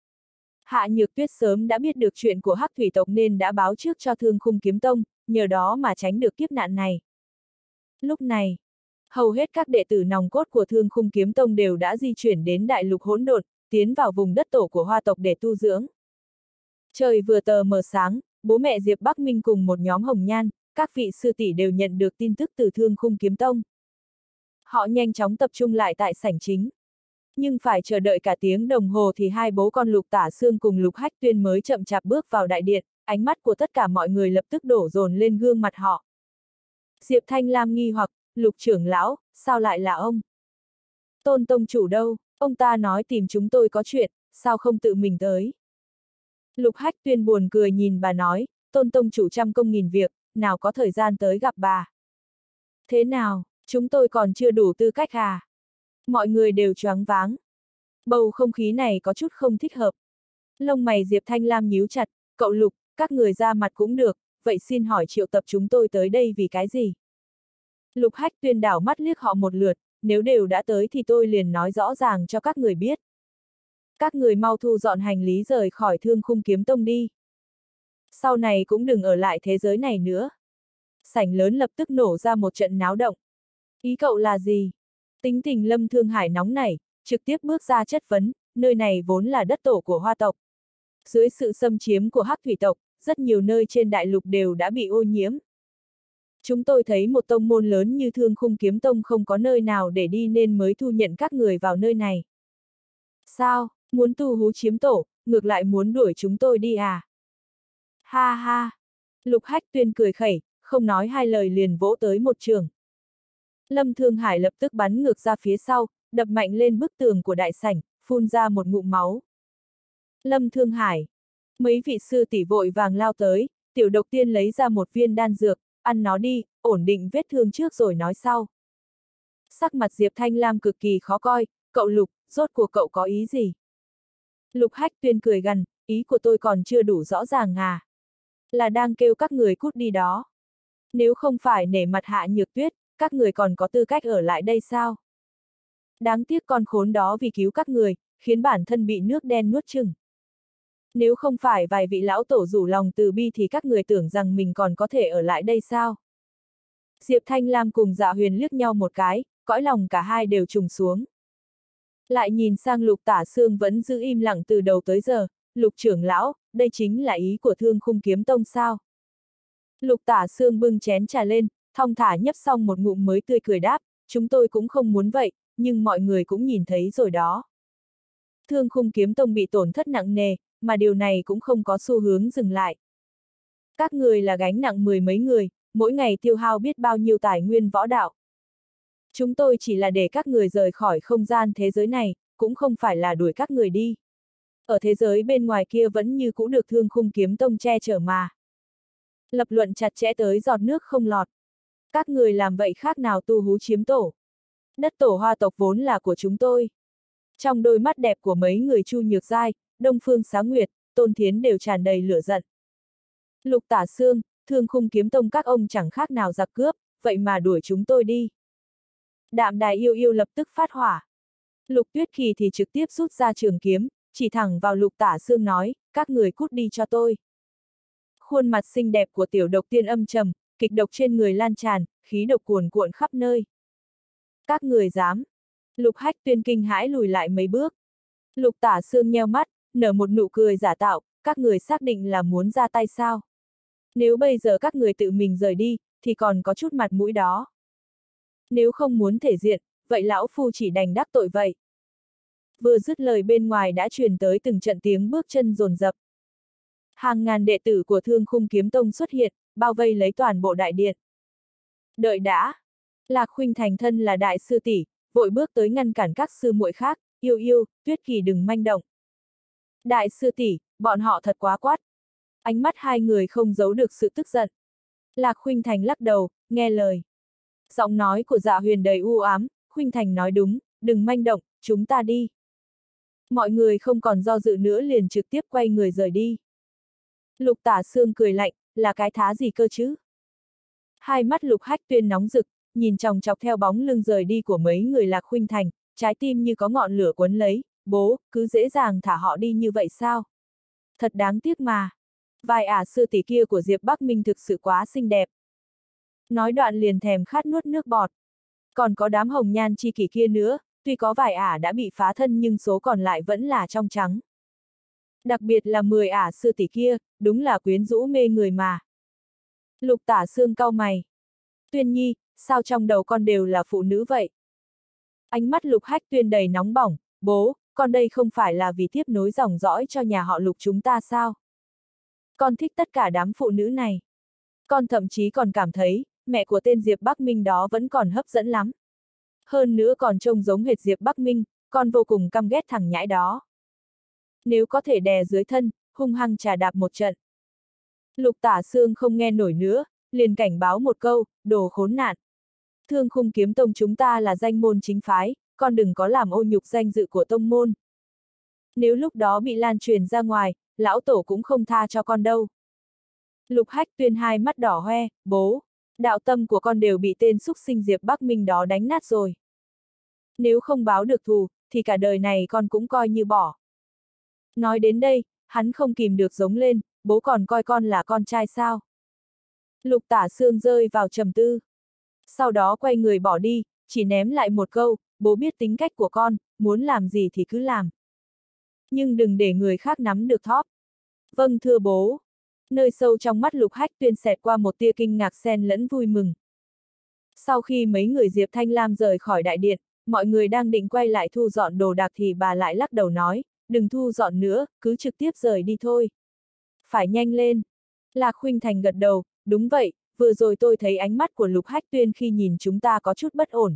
Hạ Nhược Tuyết sớm đã biết được chuyện của Hắc Thủy tộc nên đã báo trước cho Thương Khung Kiếm Tông, nhờ đó mà tránh được kiếp nạn này. Lúc này, hầu hết các đệ tử nòng cốt của Thương Khung Kiếm Tông đều đã di chuyển đến đại lục hỗn độn, tiến vào vùng đất tổ của Hoa tộc để tu dưỡng. Trời vừa tờ mờ sáng, bố mẹ Diệp Bắc Minh cùng một nhóm hồng nhan, các vị sư tỷ đều nhận được tin tức từ Thương Khung Kiếm Tông. Họ nhanh chóng tập trung lại tại sảnh chính. Nhưng phải chờ đợi cả tiếng đồng hồ thì hai bố con Lục Tả Sương cùng Lục Hách Tuyên mới chậm chạp bước vào đại điện, ánh mắt của tất cả mọi người lập tức đổ dồn lên gương mặt họ. Diệp Thanh Lam nghi hoặc, Lục trưởng lão, sao lại là ông? Tôn tông chủ đâu, ông ta nói tìm chúng tôi có chuyện, sao không tự mình tới? Lục Hách Tuyên buồn cười nhìn bà nói, Tôn tông chủ trăm công nghìn việc, nào có thời gian tới gặp bà. Thế nào, chúng tôi còn chưa đủ tư cách à? Mọi người đều choáng váng. Bầu không khí này có chút không thích hợp. Lông mày Diệp Thanh Lam nhíu chặt, cậu Lục, các người ra mặt cũng được, vậy xin hỏi triệu tập chúng tôi tới đây vì cái gì? Lục Hách Tuyên đảo mắt liếc họ một lượt, nếu đều đã tới thì tôi liền nói rõ ràng cho các người biết. Các người mau thu dọn hành lý rời khỏi Thương Khung Kiếm Tông đi. Sau này cũng đừng ở lại thế giới này nữa. Sảnh lớn lập tức nổ ra một trận náo động. Ý cậu là gì? Tính tình Lâm Thương Hải nóng nảy, trực tiếp bước ra chất vấn, nơi này vốn là đất tổ của Hoa tộc. Dưới sự xâm chiếm của Hắc Thủy tộc, rất nhiều nơi trên đại lục đều đã bị ô nhiễm. Chúng tôi thấy một tông môn lớn như Thương Khung Kiếm Tông không có nơi nào để đi nên mới thu nhận các người vào nơi này. Sao, muốn tu hú chiếm tổ, ngược lại muốn đuổi chúng tôi đi à? Ha ha! Lục Hách Tuyên cười khẩy, không nói hai lời liền vỗ tới một trường. Lâm Thương Hải lập tức bắn ngược ra phía sau, đập mạnh lên bức tường của đại sảnh, phun ra một ngụm máu. Lâm Thương Hải! Mấy vị sư tỷ vội vàng lao tới, Tiểu Độc Tiên lấy ra một viên đan dược, ăn nó đi, ổn định vết thương trước rồi nói sau. Sắc mặt Diệp Thanh Lam cực kỳ khó coi, cậu Lục, rốt cuộc cậu có ý gì? Lục Hách Tuyên cười gằn, ý của tôi còn chưa đủ rõ ràng à? Là đang kêu các người cút đi đó. Nếu không phải nể mặt Hạ Nhược Tuyết, các người còn có tư cách ở lại đây sao? Đáng tiếc con khốn đó vì cứu các người, khiến bản thân bị nước đen nuốt chửng. Nếu không phải vài vị lão tổ rủ lòng từ bi thì các người tưởng rằng mình còn có thể ở lại đây sao? Diệp Thanh Lam cùng Dạ Huyền liếc nhau một cái, cõi lòng cả hai đều trùng xuống. Lại nhìn sang Lục Tả Sương vẫn giữ im lặng từ đầu tới giờ, Lục trưởng lão, đây chính là ý của Thương Khung Kiếm Tông sao? Lục Tả Sương bưng chén trà lên, thong thả nhấp xong một ngụm mới tươi cười đáp, chúng tôi cũng không muốn vậy, nhưng mọi người cũng nhìn thấy rồi đó. Thương Khung Kiếm Tông bị tổn thất nặng nề, mà điều này cũng không có xu hướng dừng lại. Các người là gánh nặng mười mấy người, mỗi ngày tiêu hao biết bao nhiêu tài nguyên võ đạo. Chúng tôi chỉ là để các người rời khỏi không gian thế giới này, cũng không phải là đuổi các người đi. Ở thế giới bên ngoài kia vẫn như cũ được Thương Khung Kiếm Tông che chở mà. Lập luận chặt chẽ tới giọt nước không lọt. Các người làm vậy khác nào tu hú chiếm tổ. Đất tổ Hoa tộc vốn là của chúng tôi. Trong đôi mắt đẹp của mấy người Chu Nhược Giai, Đông Phương Xá Nguyệt, Tôn Thiến đều tràn đầy lửa giận. Lục Tả Sương, Thương Khung Kiếm Tông các ông chẳng khác nào giặc cướp, vậy mà đuổi chúng tôi đi. Đạm Đài Yêu Yêu lập tức phát hỏa. Lục Tuyết Kỳ thì trực tiếp rút ra trường kiếm, chỉ thẳng vào Lục Tả Sương nói, các người cút đi cho tôi. Khuôn mặt xinh đẹp của Tiểu Độc Tiên âm trầm, kịch độc trên người lan tràn, khí độc cuồn cuộn khắp nơi. Các người dám. Lục Hách Tuyên kinh hãi lùi lại mấy bước. Lục Tả Sương nheo mắt, nở một nụ cười giả tạo, các người xác định là muốn ra tay sao? Nếu bây giờ các người tự mình rời đi, thì còn có chút mặt mũi đó. Nếu không muốn thể diện, vậy lão phu chỉ đành đắc tội vậy. Vừa dứt lời bên ngoài đã truyền tới từng trận tiếng bước chân dồn dập. Hàng ngàn đệ tử của Thương Khung Kiếm Tông xuất hiện, bao vây lấy toàn bộ đại điện. Đợi đã. Lạc Khuynh Thành thân là đại sư tỷ, vội bước tới ngăn cản các sư muội khác, Yêu Yêu, Tuyết Kỳ đừng manh động. Đại sư tỷ, bọn họ thật quá quát. Ánh mắt hai người không giấu được sự tức giận. Lạc Khuynh Thành lắc đầu, nghe lời. Giọng nói của Dạ Huyền đầy u ám, Khuynh Thành nói đúng, đừng manh động, chúng ta đi. Mọi người không còn do dự nữa liền trực tiếp quay người rời đi. Lục Tả Sương cười lạnh, là cái thá gì cơ chứ? Hai mắt Lục Hách Tuyên nóng rực, nhìn chòng chọc theo bóng lưng rời đi của mấy người Lạc Khuynh Thành, trái tim như có ngọn lửa quấn lấy, bố, cứ dễ dàng thả họ đi như vậy sao? Thật đáng tiếc mà. Vài ả sư tỷ kia của Diệp Bắc Minh thực sự quá xinh đẹp. Nói đoạn liền thèm khát nuốt nước bọt. Còn có đám hồng nhan chi kỷ kia nữa, tuy có vài ả đã bị phá thân nhưng số còn lại vẫn là trong trắng. Đặc biệt là mười ả sư tỷ kia, đúng là quyến rũ mê người mà. Lục Tả Sương cau mày. Tuyên Nhi, sao trong đầu con đều là phụ nữ vậy? Ánh mắt Lục Hách Tuyên đầy nóng bỏng, bố, con đây không phải là vì tiếp nối dòng dõi cho nhà họ Lục chúng ta sao? Con thích tất cả đám phụ nữ này. Con thậm chí còn cảm thấy, mẹ của tên Diệp Bắc Minh đó vẫn còn hấp dẫn lắm. Hơn nữa còn trông giống hệt Diệp Bắc Minh, con vô cùng căm ghét thằng nhãi đó. Nếu có thể đè dưới thân, hung hăng trà đạp một trận. Lục Tả Sương không nghe nổi nữa, liền cảnh báo một câu, đồ khốn nạn. Thương Khung Kiếm Tông chúng ta là danh môn chính phái, con đừng có làm ô nhục danh dự của tông môn. Nếu lúc đó bị lan truyền ra ngoài, lão tổ cũng không tha cho con đâu. Lục Hách Tuyên hai mắt đỏ hoe, bố, đạo tâm của con đều bị tên xúc sinh Diệp Bắc Minh đó đánh nát rồi. Nếu không báo được thù, thì cả đời này con cũng coi như bỏ. Nói đến đây, hắn không kìm được giống lên, bố còn coi con là con trai sao? Lục Tả Sương rơi vào trầm tư. Sau đó quay người bỏ đi, chỉ ném lại một câu, bố biết tính cách của con, muốn làm gì thì cứ làm. Nhưng đừng để người khác nắm được thóp. Vâng thưa bố. Nơi sâu trong mắt Lục Hách Tuyên xẹt qua một tia kinh ngạc xen lẫn vui mừng. Sau khi mấy người Diệp Thanh Lam rời khỏi đại điện, mọi người đang định quay lại thu dọn đồ đạc thì bà lại lắc đầu nói, đừng thu dọn nữa, cứ trực tiếp rời đi thôi. Phải nhanh lên. Lạc Khuynh Thành gật đầu, đúng vậy, vừa rồi tôi thấy ánh mắt của Lục Hách Tuyên khi nhìn chúng ta có chút bất ổn.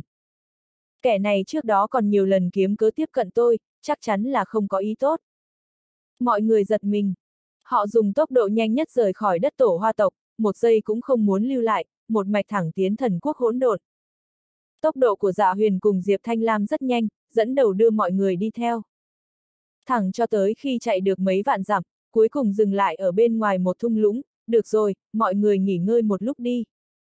Kẻ này trước đó còn nhiều lần kiếm cớ tiếp cận tôi, chắc chắn là không có ý tốt. Mọi người giật mình. Họ dùng tốc độ nhanh nhất rời khỏi đất Tổ Hoa tộc, một giây cũng không muốn lưu lại, một mạch thẳng tiến Thần Quốc hỗn độn. Tốc độ của Dạ Huyền cùng Diệp Thanh Lam rất nhanh, dẫn đầu đưa mọi người đi theo. Thẳng cho tới khi chạy được mấy vạn dặm, cuối cùng dừng lại ở bên ngoài một thung lũng, được rồi, mọi người nghỉ ngơi một lúc đi.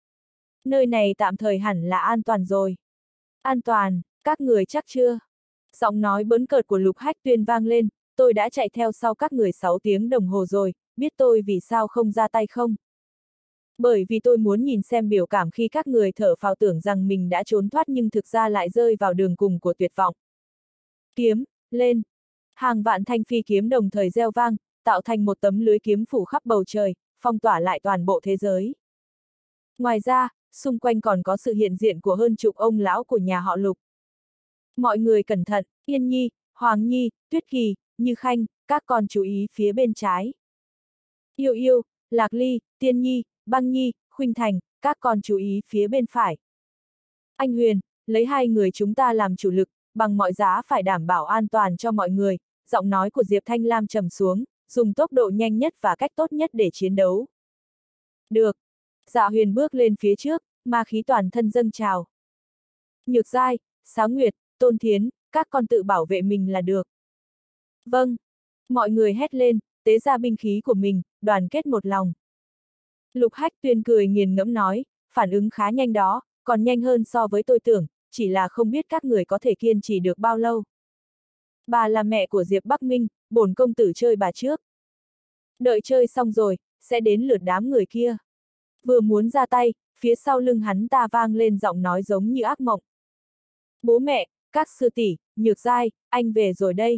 Nơi này tạm thời hẳn là an toàn rồi. An toàn, các người chắc chưa? Giọng nói bỡn cợt của Lục Hách Tuyên vang lên, tôi đã chạy theo sau các người sáu tiếng đồng hồ rồi, biết tôi vì sao không ra tay không? Bởi vì tôi muốn nhìn xem biểu cảm khi các người thở phào tưởng rằng mình đã trốn thoát nhưng thực ra lại rơi vào đường cùng của tuyệt vọng. Kiếm, lên! Hàng vạn thanh phi kiếm đồng thời reo vang, tạo thành một tấm lưới kiếm phủ khắp bầu trời, phong tỏa lại toàn bộ thế giới. Ngoài ra, xung quanh còn có sự hiện diện của hơn chục ông lão của nhà họ Lục. Mọi người cẩn thận, Yên Nhi, Hoàng Nhi, Tuyết Kỳ, Như Khanh, các con chú ý phía bên trái. Yêu Yêu, Lạc Ly, Tiên Nhi, Băng Nhi, Khuynh Thành, các con chú ý phía bên phải. Anh Huyền, lấy hai người chúng ta làm chủ lực, bằng mọi giá phải đảm bảo an toàn cho mọi người, giọng nói của Diệp Thanh Lam trầm xuống, dùng tốc độ nhanh nhất và cách tốt nhất để chiến đấu. Được. Dạ Huyền bước lên phía trước, ma khí toàn thân dâng trào. Nhược Giai, Xá Nguyệt, Tôn Thiến, các con tự bảo vệ mình là được. Vâng. Mọi người hét lên, tế ra binh khí của mình, đoàn kết một lòng. Lục Hách Tuyên cười nghiền ngẫm nói, phản ứng khá nhanh đó, còn nhanh hơn so với tôi tưởng, chỉ là không biết các người có thể kiên trì được bao lâu. Bà là mẹ của Diệp Bắc Minh, bổn công tử chơi bà trước. Đợi chơi xong rồi, sẽ đến lượt đám người kia. Vừa muốn ra tay, phía sau lưng hắn ta vang lên giọng nói giống như ác mộng. Bố mẹ, các sư tỷ, Nhược Giai, anh về rồi đây.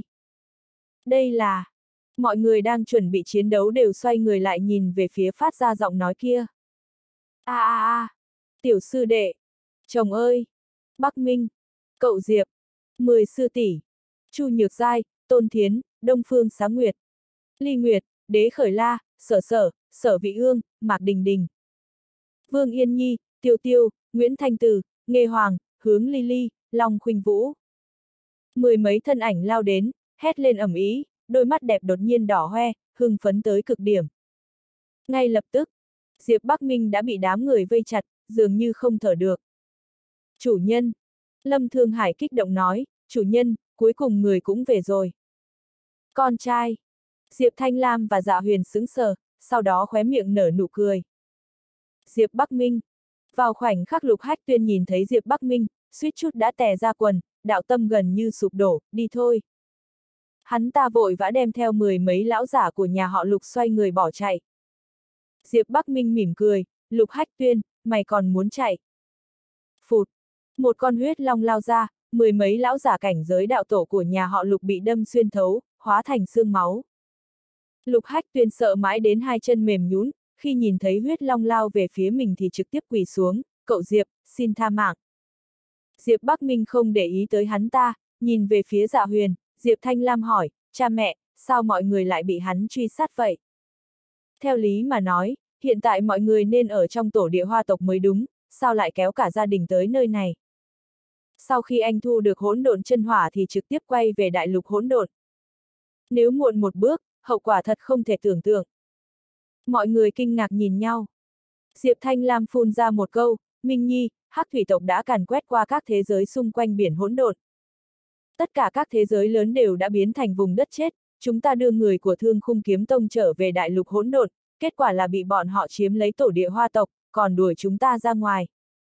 Đây là... Mọi người đang chuẩn bị chiến đấu đều xoay người lại nhìn về phía phát ra giọng nói kia. A a a, tiểu sư đệ, chồng ơi, Bắc Minh, cậu Diệp, mười sư tỷ, Chu Nhược Giai, Tôn Thiến, Đông Phương Xá Nguyệt, Ly Nguyệt, Đế Khởi La, Sở Sở, Sở Vị Ương, Mạc Đình Đình, Vương Yên Nhi, Tiêu Tiêu, Nguyễn Thanh Từ, Nghê Hoàng, Hướng Ly Ly, Long Khuynh Vũ. Mười mấy thân ảnh lao đến, hét lên ầm ĩ, đôi mắt đẹp đột nhiên đỏ hoe, hưng phấn tới cực điểm. Ngay lập tức, Diệp Bắc Minh đã bị đám người vây chặt, dường như không thở được. Chủ nhân, Lâm Thương Hải kích động nói, chủ nhân, cuối cùng người cũng về rồi. Con trai, Diệp Thanh Lam và Dạ Huyền sững sờ, sau đó khóe miệng nở nụ cười. Diệp Bắc Minh, vào khoảnh khắc Lục Hách Tuyên nhìn thấy Diệp Bắc Minh, suýt chút đã tè ra quần, đạo tâm gần như sụp đổ, đi thôi. Hắn ta vội vã đem theo mười mấy lão giả của nhà họ Lục xoay người bỏ chạy. Diệp Bắc Minh mỉm cười, Lục Hách Tuyên, mày còn muốn chạy? Phụt, một con huyết long lao ra, mười mấy lão giả cảnh giới đạo tổ của nhà họ Lục bị đâm xuyên thấu, hóa thành xương máu. Lục Hách Tuyên sợ mãi đến hai chân mềm nhũn, khi nhìn thấy huyết long lao về phía mình thì trực tiếp quỳ xuống, cậu Diệp, xin tha mạng. Diệp Bắc Minh không để ý tới hắn ta, nhìn về phía Dạ Huyền, Diệp Thanh Lam hỏi, cha mẹ, sao mọi người lại bị hắn truy sát vậy? Theo lý mà nói, hiện tại mọi người nên ở trong tổ địa hoa tộc mới đúng, sao lại kéo cả gia đình tới nơi này? Sau khi anh thu được hỗn độn chân hỏa thì trực tiếp quay về đại lục hỗn độn. Nếu muộn một bước, hậu quả thật không thể tưởng tượng. Mọi người kinh ngạc nhìn nhau. Diệp Thanh Lam phun ra một câu, Minh Nhi, Hắc thủy tộc đã càn quét qua các thế giới xung quanh biển hỗn độn. Tất cả các thế giới lớn đều đã biến thành vùng đất chết, chúng ta đưa người của Thương Khung Kiếm Tông trở về đại lục hỗn độn, kết quả là bị bọn họ chiếm lấy tổ địa hoa tộc, còn đuổi chúng ta ra ngoài.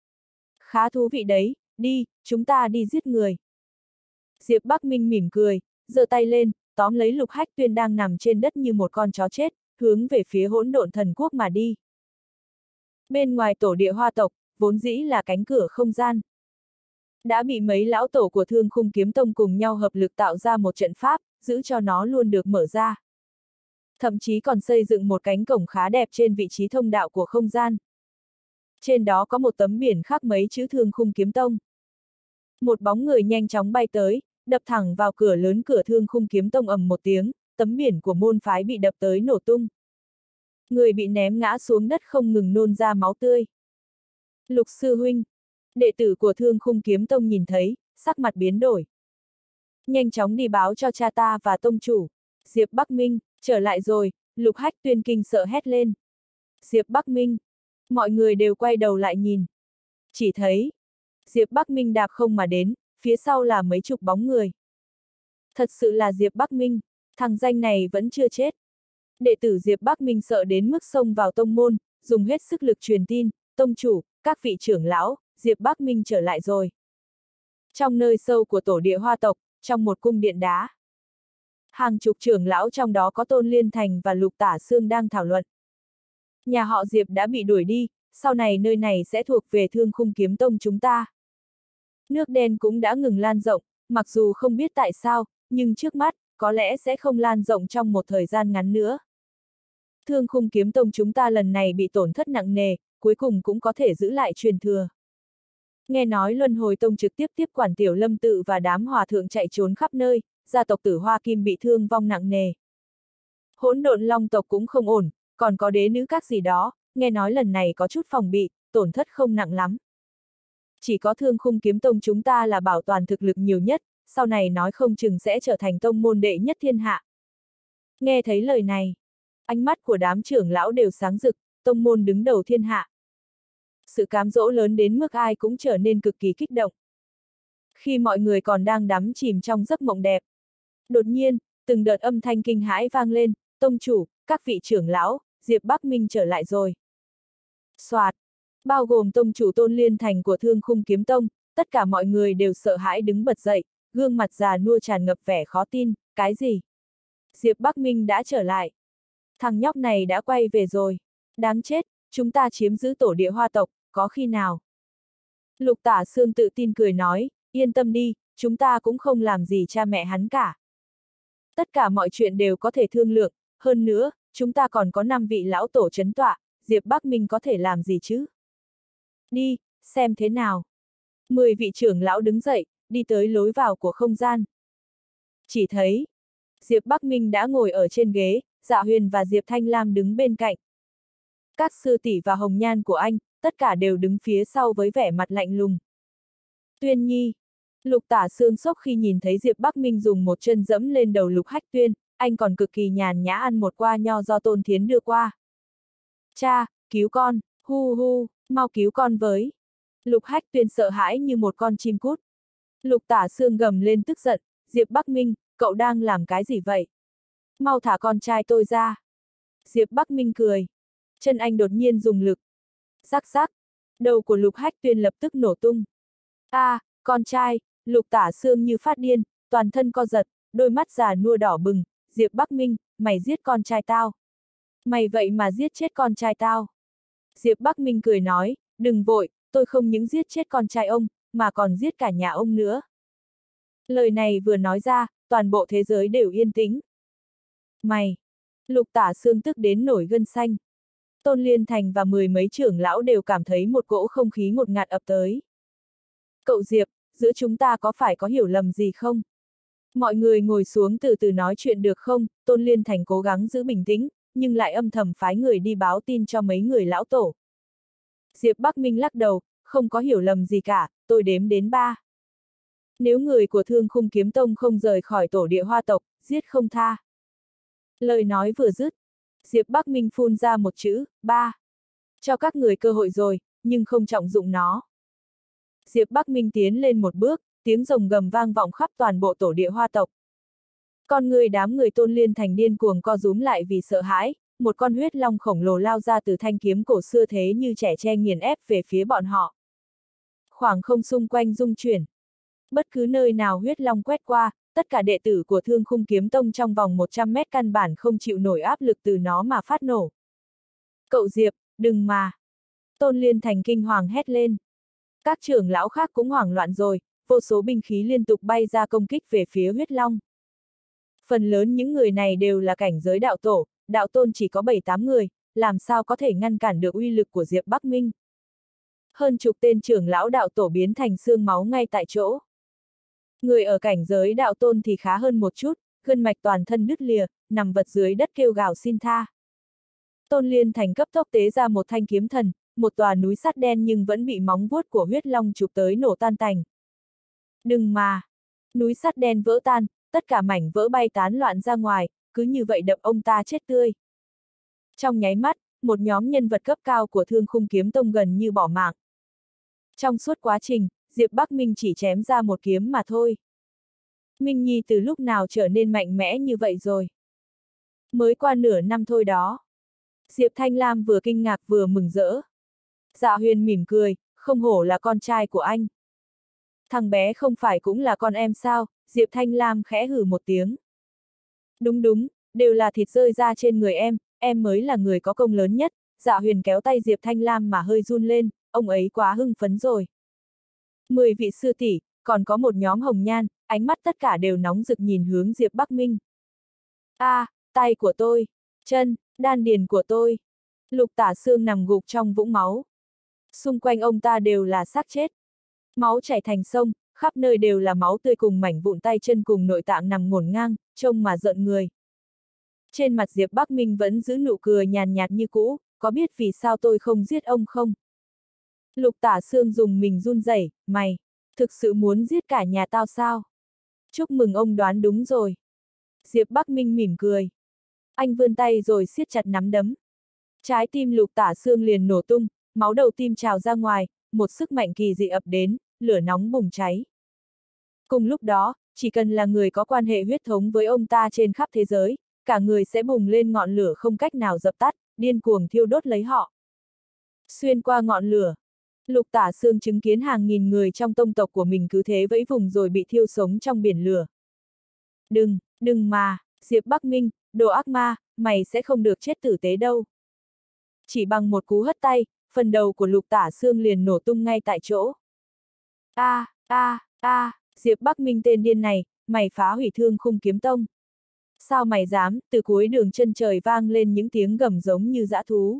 Khá thú vị đấy, đi, chúng ta đi giết người. Diệp Bắc Minh mỉm cười, giơ tay lên, tóm lấy Lục Hách Tuyên đang nằm trên đất như một con chó chết, hướng về phía hỗn độn thần quốc mà đi. Bên ngoài tổ địa hoa tộc, vốn dĩ là cánh cửa không gian. đã bị mấy lão tổ của Thương Khung Kiếm Tông cùng nhau hợp lực tạo ra một trận pháp, giữ cho nó luôn được mở ra. Thậm chí còn xây dựng một cánh cổng khá đẹp trên vị trí thông đạo của không gian. Trên đó có một tấm biển khắc mấy chữ Thương Khung Kiếm Tông. Một bóng người nhanh chóng bay tới, đập thẳng vào cửa lớn cửa Thương Khung Kiếm Tông ầm một tiếng, tấm biển của môn phái bị đập tới nổ tung. Người bị ném ngã xuống đất không ngừng nôn ra máu tươi. Lục sư huynh, đệ tử của Thương Khung Kiếm Tông nhìn thấy, sắc mặt biến đổi. Nhanh chóng đi báo cho cha ta và tông chủ. Diệp Bắc Minh, trở lại rồi, Lục Hách Tuyên kinh sợ hét lên. Diệp Bắc Minh, mọi người đều quay đầu lại nhìn. Chỉ thấy, Diệp Bắc Minh đạp không mà đến, phía sau là mấy chục bóng người. Thật sự là Diệp Bắc Minh, thằng danh này vẫn chưa chết. Đệ tử Diệp Bắc Minh sợ đến mức xông vào tông môn, dùng hết sức lực truyền tin, tông chủ, các vị trưởng lão, Diệp Bắc Minh trở lại rồi. Trong nơi sâu của tổ địa hoa tộc, trong một cung điện đá. Hàng chục trưởng lão trong đó có Tôn Liên Thành và Lục Tả Sương đang thảo luận. Nhà họ Diệp đã bị đuổi đi, sau này nơi này sẽ thuộc về Thương Khung Kiếm Tông chúng ta. Nước đen cũng đã ngừng lan rộng, mặc dù không biết tại sao, nhưng trước mắt, có lẽ sẽ không lan rộng trong một thời gian ngắn nữa. Thương Khung Kiếm Tông chúng ta lần này bị tổn thất nặng nề, cuối cùng cũng có thể giữ lại truyền thừa. Nghe nói Luân Hồi Tông trực tiếp tiếp quản Tiểu Lâm Tự và đám hòa thượng chạy trốn khắp nơi, gia tộc Tử Hoa Kim bị thương vong nặng nề. Hỗn Độn Long tộc cũng không ổn, còn có đế nữ các gì đó, nghe nói lần này có chút phòng bị, tổn thất không nặng lắm. Chỉ có Thương Khung Kiếm Tông chúng ta là bảo toàn thực lực nhiều nhất, sau này nói không chừng sẽ trở thành tông môn đệ nhất thiên hạ. Nghe thấy lời này, ánh mắt của đám trưởng lão đều sáng rực, tông môn đứng đầu thiên hạ. Sự cám dỗ lớn đến mức ai cũng trở nên cực kỳ kích động. Khi mọi người còn đang đắm chìm trong giấc mộng đẹp, đột nhiên, từng đợt âm thanh kinh hãi vang lên, tông chủ, các vị trưởng lão, Diệp Bắc Minh trở lại rồi. Soạt, bao gồm tông chủ Tôn Liên Thành của Thương Khung Kiếm Tông, tất cả mọi người đều sợ hãi đứng bật dậy, gương mặt già nua tràn ngập vẻ khó tin, cái gì? Diệp Bắc Minh đã trở lại. Thằng nhóc này đã quay về rồi. Đáng chết, chúng ta chiếm giữ tổ địa hoa tộc, có khi nào? Lục Tả Sương tự tin cười nói, yên tâm đi, chúng ta cũng không làm gì cha mẹ hắn cả. Tất cả mọi chuyện đều có thể thương lượng, hơn nữa, chúng ta còn có năm vị lão tổ trấn tọa, Diệp Bắc Minh có thể làm gì chứ? Đi, xem thế nào. Mười vị trưởng lão đứng dậy, đi tới lối vào của không gian. Chỉ thấy, Diệp Bắc Minh đã ngồi ở trên ghế, Dạ Huyền và Diệp Thanh Lam đứng bên cạnh. Các sư tỷ và hồng nhan của anh, tất cả đều đứng phía sau với vẻ mặt lạnh lùng. Tuyên Nhi, Lục Tả Sương sốc khi nhìn thấy Diệp Bắc Minh dùng một chân dẫm lên đầu Lục Hách Tuyên, anh còn cực kỳ nhàn nhã ăn một qua nho do Tôn Thiến đưa qua. Cha, cứu con, hu hu, mau cứu con với. Lục Hách Tuyên sợ hãi như một con chim cút. Lục Tả Sương gầm lên tức giận, Diệp Bắc Minh, cậu đang làm cái gì vậy? Mau thả con trai tôi ra. Diệp Bắc Minh cười. Chân anh đột nhiên dùng lực. Rắc rắc. Đầu của Lục Hách Tuyên lập tức nổ tung. A, à, con trai, Lục Tả Sương như phát điên, toàn thân co giật, đôi mắt già nua đỏ bừng. Diệp Bắc Minh, mày giết con trai tao. Mày vậy mà giết chết con trai tao. Diệp Bắc Minh cười nói, đừng vội, tôi không những giết chết con trai ông, mà còn giết cả nhà ông nữa. Lời này vừa nói ra, toàn bộ thế giới đều yên tĩnh. Mày! Lục Tả Sương tức đến nổi gân xanh. Tôn Liên Thành và mười mấy trưởng lão đều cảm thấy một cỗ không khí ngột ngạt ập tới. Cậu Diệp, giữa chúng ta có phải có hiểu lầm gì không? Mọi người ngồi xuống từ từ nói chuyện được không? Tôn Liên Thành cố gắng giữ bình tĩnh, nhưng lại âm thầm phái người đi báo tin cho mấy người lão tổ. Diệp Bắc Minh lắc đầu, không có hiểu lầm gì cả, tôi đếm đến ba. Nếu người của Thương Khung Kiếm Tông không rời khỏi tổ địa hoa tộc, giết không tha. Lời nói vừa dứt, Diệp Bắc Minh phun ra một chữ, ba. Cho các người cơ hội rồi, nhưng không trọng dụng nó. Diệp Bắc Minh tiến lên một bước, tiếng rồng gầm vang vọng khắp toàn bộ tổ địa hoa tộc. Con người đám người Tôn Liên Thành điên cuồng co rúm lại vì sợ hãi, một con huyết long khổng lồ lao ra từ thanh kiếm cổ xưa thế như trẻ tre nghiền ép về phía bọn họ. Khoảng không xung quanh rung chuyển. Bất cứ nơi nào huyết long quét qua, tất cả đệ tử của Thương Khung Kiếm Tông trong vòng một trăm mét căn bản không chịu nổi áp lực từ nó mà phát nổ. Cậu Diệp, đừng mà! Tôn Liên Thành kinh hoàng hét lên. Các trưởng lão khác cũng hoảng loạn rồi, vô số binh khí liên tục bay ra công kích về phía huyết long. Phần lớn những người này đều là cảnh giới đạo tổ, đạo tôn chỉ có bảy tám người, làm sao có thể ngăn cản được uy lực của Diệp Bắc Minh. Hơn chục tên trưởng lão đạo tổ biến thành xương máu ngay tại chỗ. Người ở cảnh giới đạo tôn thì khá hơn một chút, gân mạch toàn thân đứt lìa, nằm vật dưới đất kêu gào xin tha. Tôn Liên Thành cấp tốc tế ra một thanh kiếm thần, một tòa núi sắt đen nhưng vẫn bị móng vuốt của huyết long chụp tới nổ tan tành. Đừng mà! Núi sắt đen vỡ tan, tất cả mảnh vỡ bay tán loạn ra ngoài, cứ như vậy đập ông ta chết tươi. Trong nháy mắt, một nhóm nhân vật cấp cao của Thương Khung Kiếm Tông gần như bỏ mạng. Trong suốt quá trình, Diệp Bắc Minh chỉ chém ra một kiếm mà thôi. Minh Nhi từ lúc nào trở nên mạnh mẽ như vậy rồi? Mới qua nửa năm thôi đó. Diệp Thanh Lam vừa kinh ngạc vừa mừng rỡ. Dạ Huyền mỉm cười, không hổ là con trai của anh. Thằng bé không phải cũng là con em sao? Diệp Thanh Lam khẽ hừ một tiếng. Đúng đúng, đều là thịt rơi ra trên người em, em mới là người có công lớn nhất. Dạ Huyền kéo tay Diệp Thanh Lam mà hơi run lên, ông ấy quá hưng phấn rồi. Mười vị sư tỷ, còn có một nhóm hồng nhan, ánh mắt tất cả đều nóng rực nhìn hướng Diệp Bắc Minh. A, à, tay của tôi, chân, đan điền của tôi. Lục Tả Xương nằm gục trong vũng máu. Xung quanh ông ta đều là xác chết. Máu chảy thành sông, khắp nơi đều là máu tươi cùng mảnh vụn tay chân cùng nội tạng nằm ngổn ngang, trông mà rợn người. Trên mặt Diệp Bắc Minh vẫn giữ nụ cười nhàn nhạt như cũ, có biết vì sao tôi không giết ông không? Lục Tả Xương dùng mình run rẩy, mày, thực sự muốn giết cả nhà tao sao? Chúc mừng ông đoán đúng rồi. Diệp Bắc Minh mỉm cười. Anh vươn tay rồi siết chặt nắm đấm. Trái tim Lục Tả Xương liền nổ tung, máu đầu tim trào ra ngoài, một sức mạnh kỳ dị ập đến, lửa nóng bùng cháy. Cùng lúc đó, chỉ cần là người có quan hệ huyết thống với ông ta trên khắp thế giới, cả người sẽ bùng lên ngọn lửa không cách nào dập tắt, điên cuồng thiêu đốt lấy họ. Xuyên qua ngọn lửa, Lục Tả Xương chứng kiến hàng nghìn người trong tông tộc của mình cứ thế vẫy vùng rồi bị thiêu sống trong biển lửa. Đừng, đừng mà, Diệp Bắc Minh, đồ ác ma, mày sẽ không được chết tử tế đâu. Chỉ bằng một cú hất tay, phần đầu của Lục Tả Xương liền nổ tung ngay tại chỗ. A, a, a, Diệp Bắc Minh tên điên này, mày phá hủy Thương Khung Kiếm Tông. Sao mày dám? Từ cuối đường chân trời vang lên những tiếng gầm giống như dã thú.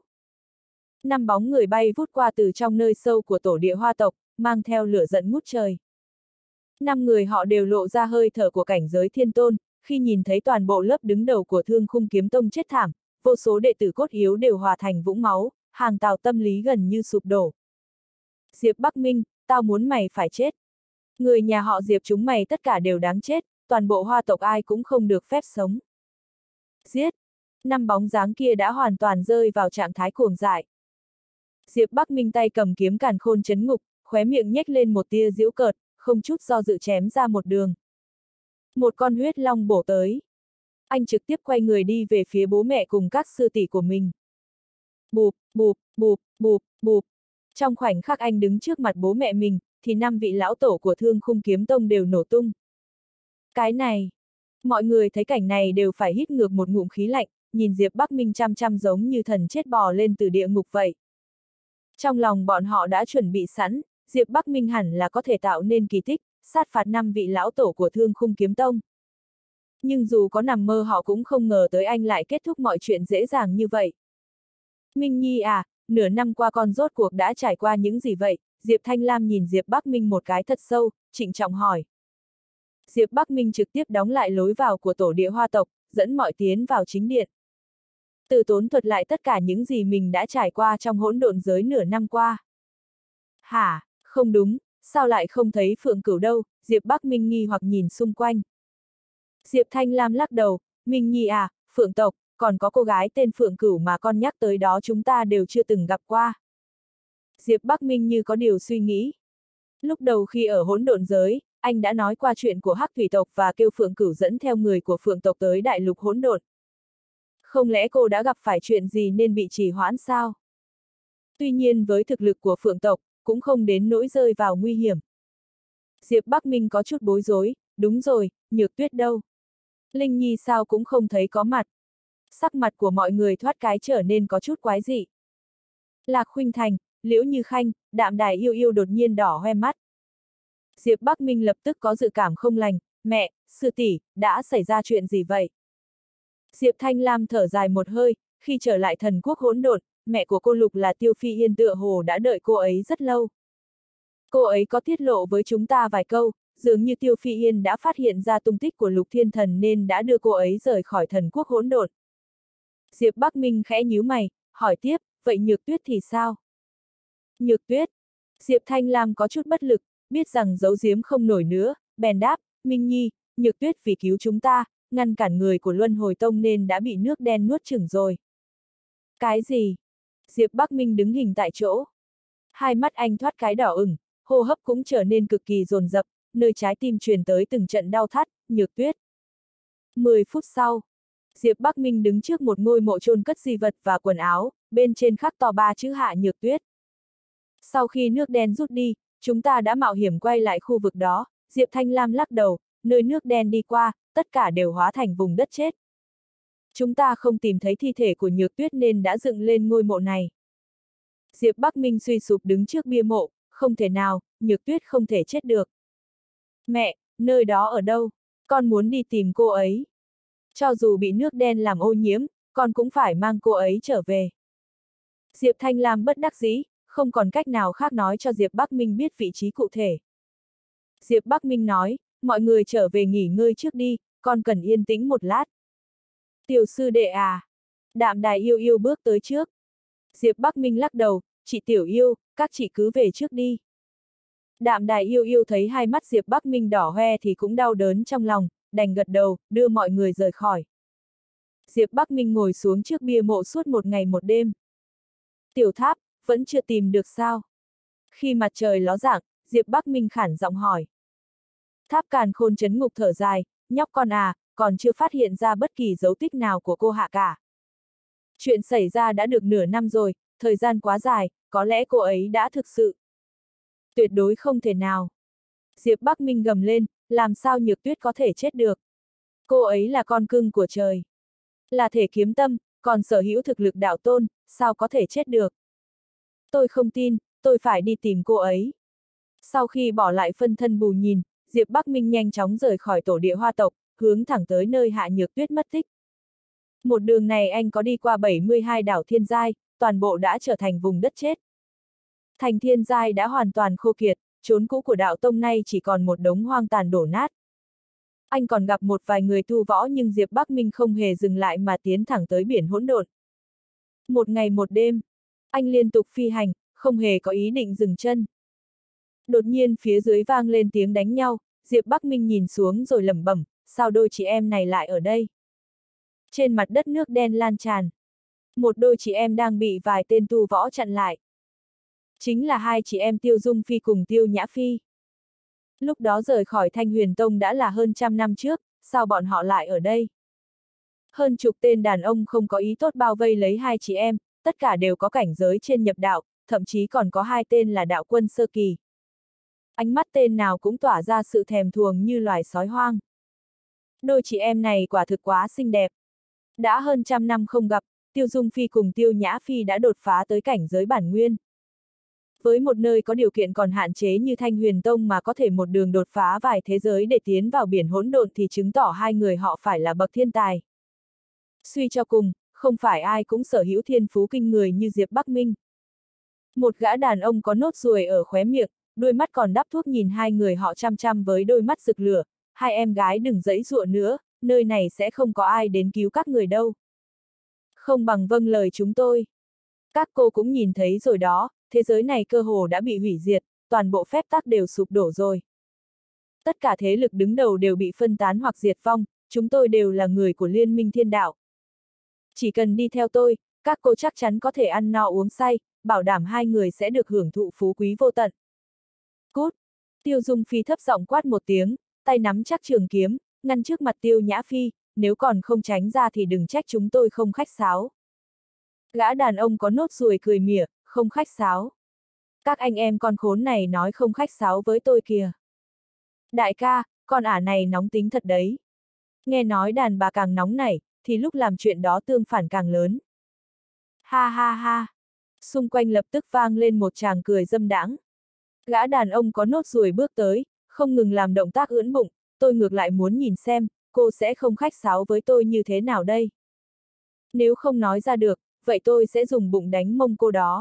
Năm bóng người bay vút qua từ trong nơi sâu của tổ địa hoa tộc, mang theo lửa giận ngút trời. Năm người họ đều lộ ra hơi thở của cảnh giới thiên tôn, khi nhìn thấy toàn bộ lớp đứng đầu của Thương Khung Kiếm Tông chết thảm, vô số đệ tử cốt yếu đều hòa thành vũng máu, hàng tào tâm lý gần như sụp đổ. Diệp Bắc Minh, tao muốn mày phải chết. Người nhà họ Diệp chúng mày tất cả đều đáng chết, toàn bộ hoa tộc ai cũng không được phép sống. Giết! Năm bóng dáng kia đã hoàn toàn rơi vào trạng thái cuồng dại. Diệp Bắc Minh tay cầm kiếm càn khôn chấn ngục, khóe miệng nhếch lên một tia giễu cợt, không chút do dự chém ra một đường. Một con huyết long bổ tới. Anh trực tiếp quay người đi về phía bố mẹ cùng các sư tỷ của mình. Bụp, bụp, bụp, bụp, bụp. Trong khoảnh khắc anh đứng trước mặt bố mẹ mình, thì năm vị lão tổ của Thương Khung Kiếm Tông đều nổ tung. Cái này, mọi người thấy cảnh này đều phải hít ngược một ngụm khí lạnh, nhìn Diệp Bắc Minh chăm chăm giống như thần chết bò lên từ địa ngục vậy. Trong lòng bọn họ đã chuẩn bị sẵn, Diệp Bắc Minh hẳn là có thể tạo nên kỳ tích, sát phạt năm vị lão tổ của Thương Khung Kiếm Tông. Nhưng dù có nằm mơ họ cũng không ngờ tới anh lại kết thúc mọi chuyện dễ dàng như vậy. Minh Nhi à, nửa năm qua con rốt cuộc đã trải qua những gì vậy? Diệp Thanh Lam nhìn Diệp Bắc Minh một cái thật sâu, trịnh trọng hỏi. Diệp Bắc Minh trực tiếp đóng lại lối vào của tổ địa hoa tộc, dẫn mọi tiến vào chính điện. Từ tốn thuật lại tất cả những gì mình đã trải qua trong hỗn độn giới nửa năm qua. Hả, không đúng, sao lại không thấy Phượng Cửu đâu? Diệp Bắc Minh nghi hoặc nhìn xung quanh. Diệp Thanh Lam lắc đầu, Minh Nhi à, Phượng tộc, còn có cô gái tên Phượng Cửu mà con nhắc tới đó chúng ta đều chưa từng gặp qua. Diệp Bắc Minh như có điều suy nghĩ. Lúc đầu khi ở hỗn độn giới, anh đã nói qua chuyện của Hắc Thủy tộc và kêu Phượng Cửu dẫn theo người của Phượng tộc tới đại lục hỗn độn. Không lẽ cô đã gặp phải chuyện gì nên bị trì hoãn sao? Tuy nhiên với thực lực của Phượng tộc, cũng không đến nỗi rơi vào nguy hiểm. Diệp Bắc Minh có chút bối rối, đúng rồi, Nhược Tuyết đâu? Linh Nhi sao cũng không thấy có mặt. Sắc mặt của mọi người thoát cái trở nên có chút quái dị. Lạc Khuynh Thành, Liễu Như Khanh, Đạm Đài Yêu Yêu đột nhiên đỏ hoe mắt. Diệp Bắc Minh lập tức có dự cảm không lành, mẹ, sư tỷ, đã xảy ra chuyện gì vậy? Diệp Thanh Lam thở dài một hơi, khi trở lại thần quốc hỗn độn, mẹ của cô Lục là Tiêu Phi Yên tựa hồ đã đợi cô ấy rất lâu. Cô ấy có tiết lộ với chúng ta vài câu, dường như Tiêu Phi Yên đã phát hiện ra tung tích của Lục Thiên Thần nên đã đưa cô ấy rời khỏi thần quốc hỗn độn. Diệp Bắc Minh khẽ nhíu mày, hỏi tiếp, vậy Nhược Tuyết thì sao? Nhược Tuyết? Diệp Thanh Lam có chút bất lực, biết rằng giấu giếm không nổi nữa, bèn đáp, Minh Nhi, Nhược Tuyết vì cứu chúng ta, ngăn cản người của Luân Hồi Tông nên đã bị nước đen nuốt chửng rồi. Cái gì? Diệp Bắc Minh đứng hình tại chỗ. Hai mắt anh thoát cái đỏ ửng, hô hấp cũng trở nên cực kỳ dồn dập, nơi trái tim truyền tới từng trận đau thắt, Nhược Tuyết. Mười phút sau, Diệp Bắc Minh đứng trước một ngôi mộ chôn cất di vật và quần áo, bên trên khắc to ba chữ Hạ Nhược Tuyết. Sau khi nước đen rút đi, chúng ta đã mạo hiểm quay lại khu vực đó, Diệp Thanh Lam lắc đầu, nơi nước đen đi qua, tất cả đều hóa thành vùng đất chết. Chúng ta không tìm thấy thi thể của Nhược Tuyết nên đã dựng lên ngôi mộ này. Diệp Bắc Minh suy sụp đứng trước bia mộ, không thể nào, Nhược Tuyết không thể chết được. Mẹ, nơi đó ở đâu? Con muốn đi tìm cô ấy. Cho dù bị nước đen làm ô nhiễm, con cũng phải mang cô ấy trở về. Diệp Thanh Lam bất đắc dĩ, không còn cách nào khác nói cho Diệp Bắc Minh biết vị trí cụ thể. Diệp Bắc Minh nói, mọi người trở về nghỉ ngơi trước đi, con cần yên tĩnh một lát. Tiểu sư đệ à? Đạm Đài yêu yêu bước tới trước. Diệp Bắc Minh lắc đầu, chị Tiểu yêu, các chị cứ về trước đi. Đạm Đài yêu yêu thấy hai mắt Diệp Bắc Minh đỏ hoe thì cũng đau đớn trong lòng, đành gật đầu, đưa mọi người rời khỏi. Diệp Bắc Minh ngồi xuống trước bia mộ suốt một ngày một đêm. Tiểu Tháp, vẫn chưa tìm được sao? Khi mặt trời ló dạng, Diệp Bắc Minh khản giọng hỏi. Tháp Càn Khôn trấn ngục thở dài, nhóc con à, còn chưa phát hiện ra bất kỳ dấu tích nào của cô Hạ cả. Chuyện xảy ra đã được nửa năm rồi, thời gian quá dài, có lẽ cô ấy đã thực sự. Tuyệt đối không thể nào. Diệp Bắc Minh gầm lên, làm sao Nhược Tuyết có thể chết được? Cô ấy là con cưng của trời. Là thể kiếm tâm, còn sở hữu thực lực đạo tôn, sao có thể chết được? Tôi không tin, tôi phải đi tìm cô ấy. Sau khi bỏ lại phân thân bù nhìn, Diệp Bắc Minh nhanh chóng rời khỏi tổ địa hoa tộc, hướng thẳng tới nơi Hạ Nhược Tuyết mất tích. Một đường này anh có đi qua bảy mươi hai đảo thiên giai, toàn bộ đã trở thành vùng đất chết. Thành thiên giai đã hoàn toàn khô kiệt, chốn cũ của đạo tông nay chỉ còn một đống hoang tàn đổ nát. Anh còn gặp một vài người tu võ nhưng Diệp Bắc Minh không hề dừng lại mà tiến thẳng tới biển hỗn độn. Một ngày một đêm, anh liên tục phi hành, không hề có ý định dừng chân. Đột nhiên phía dưới vang lên tiếng đánh nhau, Diệp Bắc Minh nhìn xuống rồi lẩm bẩm, sao đôi chị em này lại ở đây? Trên mặt đất nước đen lan tràn. Một đôi chị em đang bị vài tên tu võ chặn lại. Chính là hai chị em Tiêu Dung Phi cùng Tiêu Nhã Phi. Lúc đó rời khỏi Thanh Huyền Tông đã là hơn trăm năm trước, sao bọn họ lại ở đây? Hơn chục tên đàn ông không có ý tốt bao vây lấy hai chị em, tất cả đều có cảnh giới trên nhập đạo, thậm chí còn có hai tên là đạo quân sơ kỳ. Ánh mắt tên nào cũng tỏa ra sự thèm thuồng như loài sói hoang. Đôi chị em này quả thực quá xinh đẹp. Đã hơn trăm năm không gặp, Tiêu Dung Phi cùng Tiêu Nhã Phi đã đột phá tới cảnh giới bản nguyên. Với một nơi có điều kiện còn hạn chế như Thanh Huyền Tông mà có thể một đường đột phá vài thế giới để tiến vào biển hỗn độn thì chứng tỏ hai người họ phải là bậc thiên tài. Suy cho cùng, không phải ai cũng sở hữu thiên phú kinh người như Diệp Bắc Minh. Một gã đàn ông có nốt ruồi ở khóe miệng, đôi mắt còn đắp thuốc nhìn hai người họ chăm chăm với đôi mắt rực lửa, hai em gái đừng giãy giụa nữa, nơi này sẽ không có ai đến cứu các người đâu. Không bằng vâng lời chúng tôi. Các cô cũng nhìn thấy rồi đó, thế giới này cơ hồ đã bị hủy diệt, toàn bộ phép tắc đều sụp đổ rồi. Tất cả thế lực đứng đầu đều bị phân tán hoặc diệt vong, chúng tôi đều là người của Liên minh Thiên Đạo. Chỉ cần đi theo tôi, các cô chắc chắn có thể ăn no uống say, bảo đảm hai người sẽ được hưởng thụ phú quý vô tận. Cút! Tiêu Dung Phi thấp giọng quát một tiếng, tay nắm chắc trường kiếm, ngăn trước mặt Tiêu Nhã Phi, nếu còn không tránh ra thì đừng trách chúng tôi không khách sáo. Gã đàn ông có nốt ruồi cười mỉa, không khách sáo. Các anh em con khốn này nói không khách sáo với tôi kìa. Đại ca, con ả này nóng tính thật đấy. Nghe nói đàn bà càng nóng nảy, thì lúc làm chuyện đó tương phản càng lớn. Ha ha ha. Xung quanh lập tức vang lên một tràng cười dâm đãng. Gã đàn ông có nốt ruồi bước tới, không ngừng làm động tác ưỡn bụng, tôi ngược lại muốn nhìn xem, cô sẽ không khách sáo với tôi như thế nào đây. Nếu không nói ra được, vậy tôi sẽ dùng bụng đánh mông cô đó.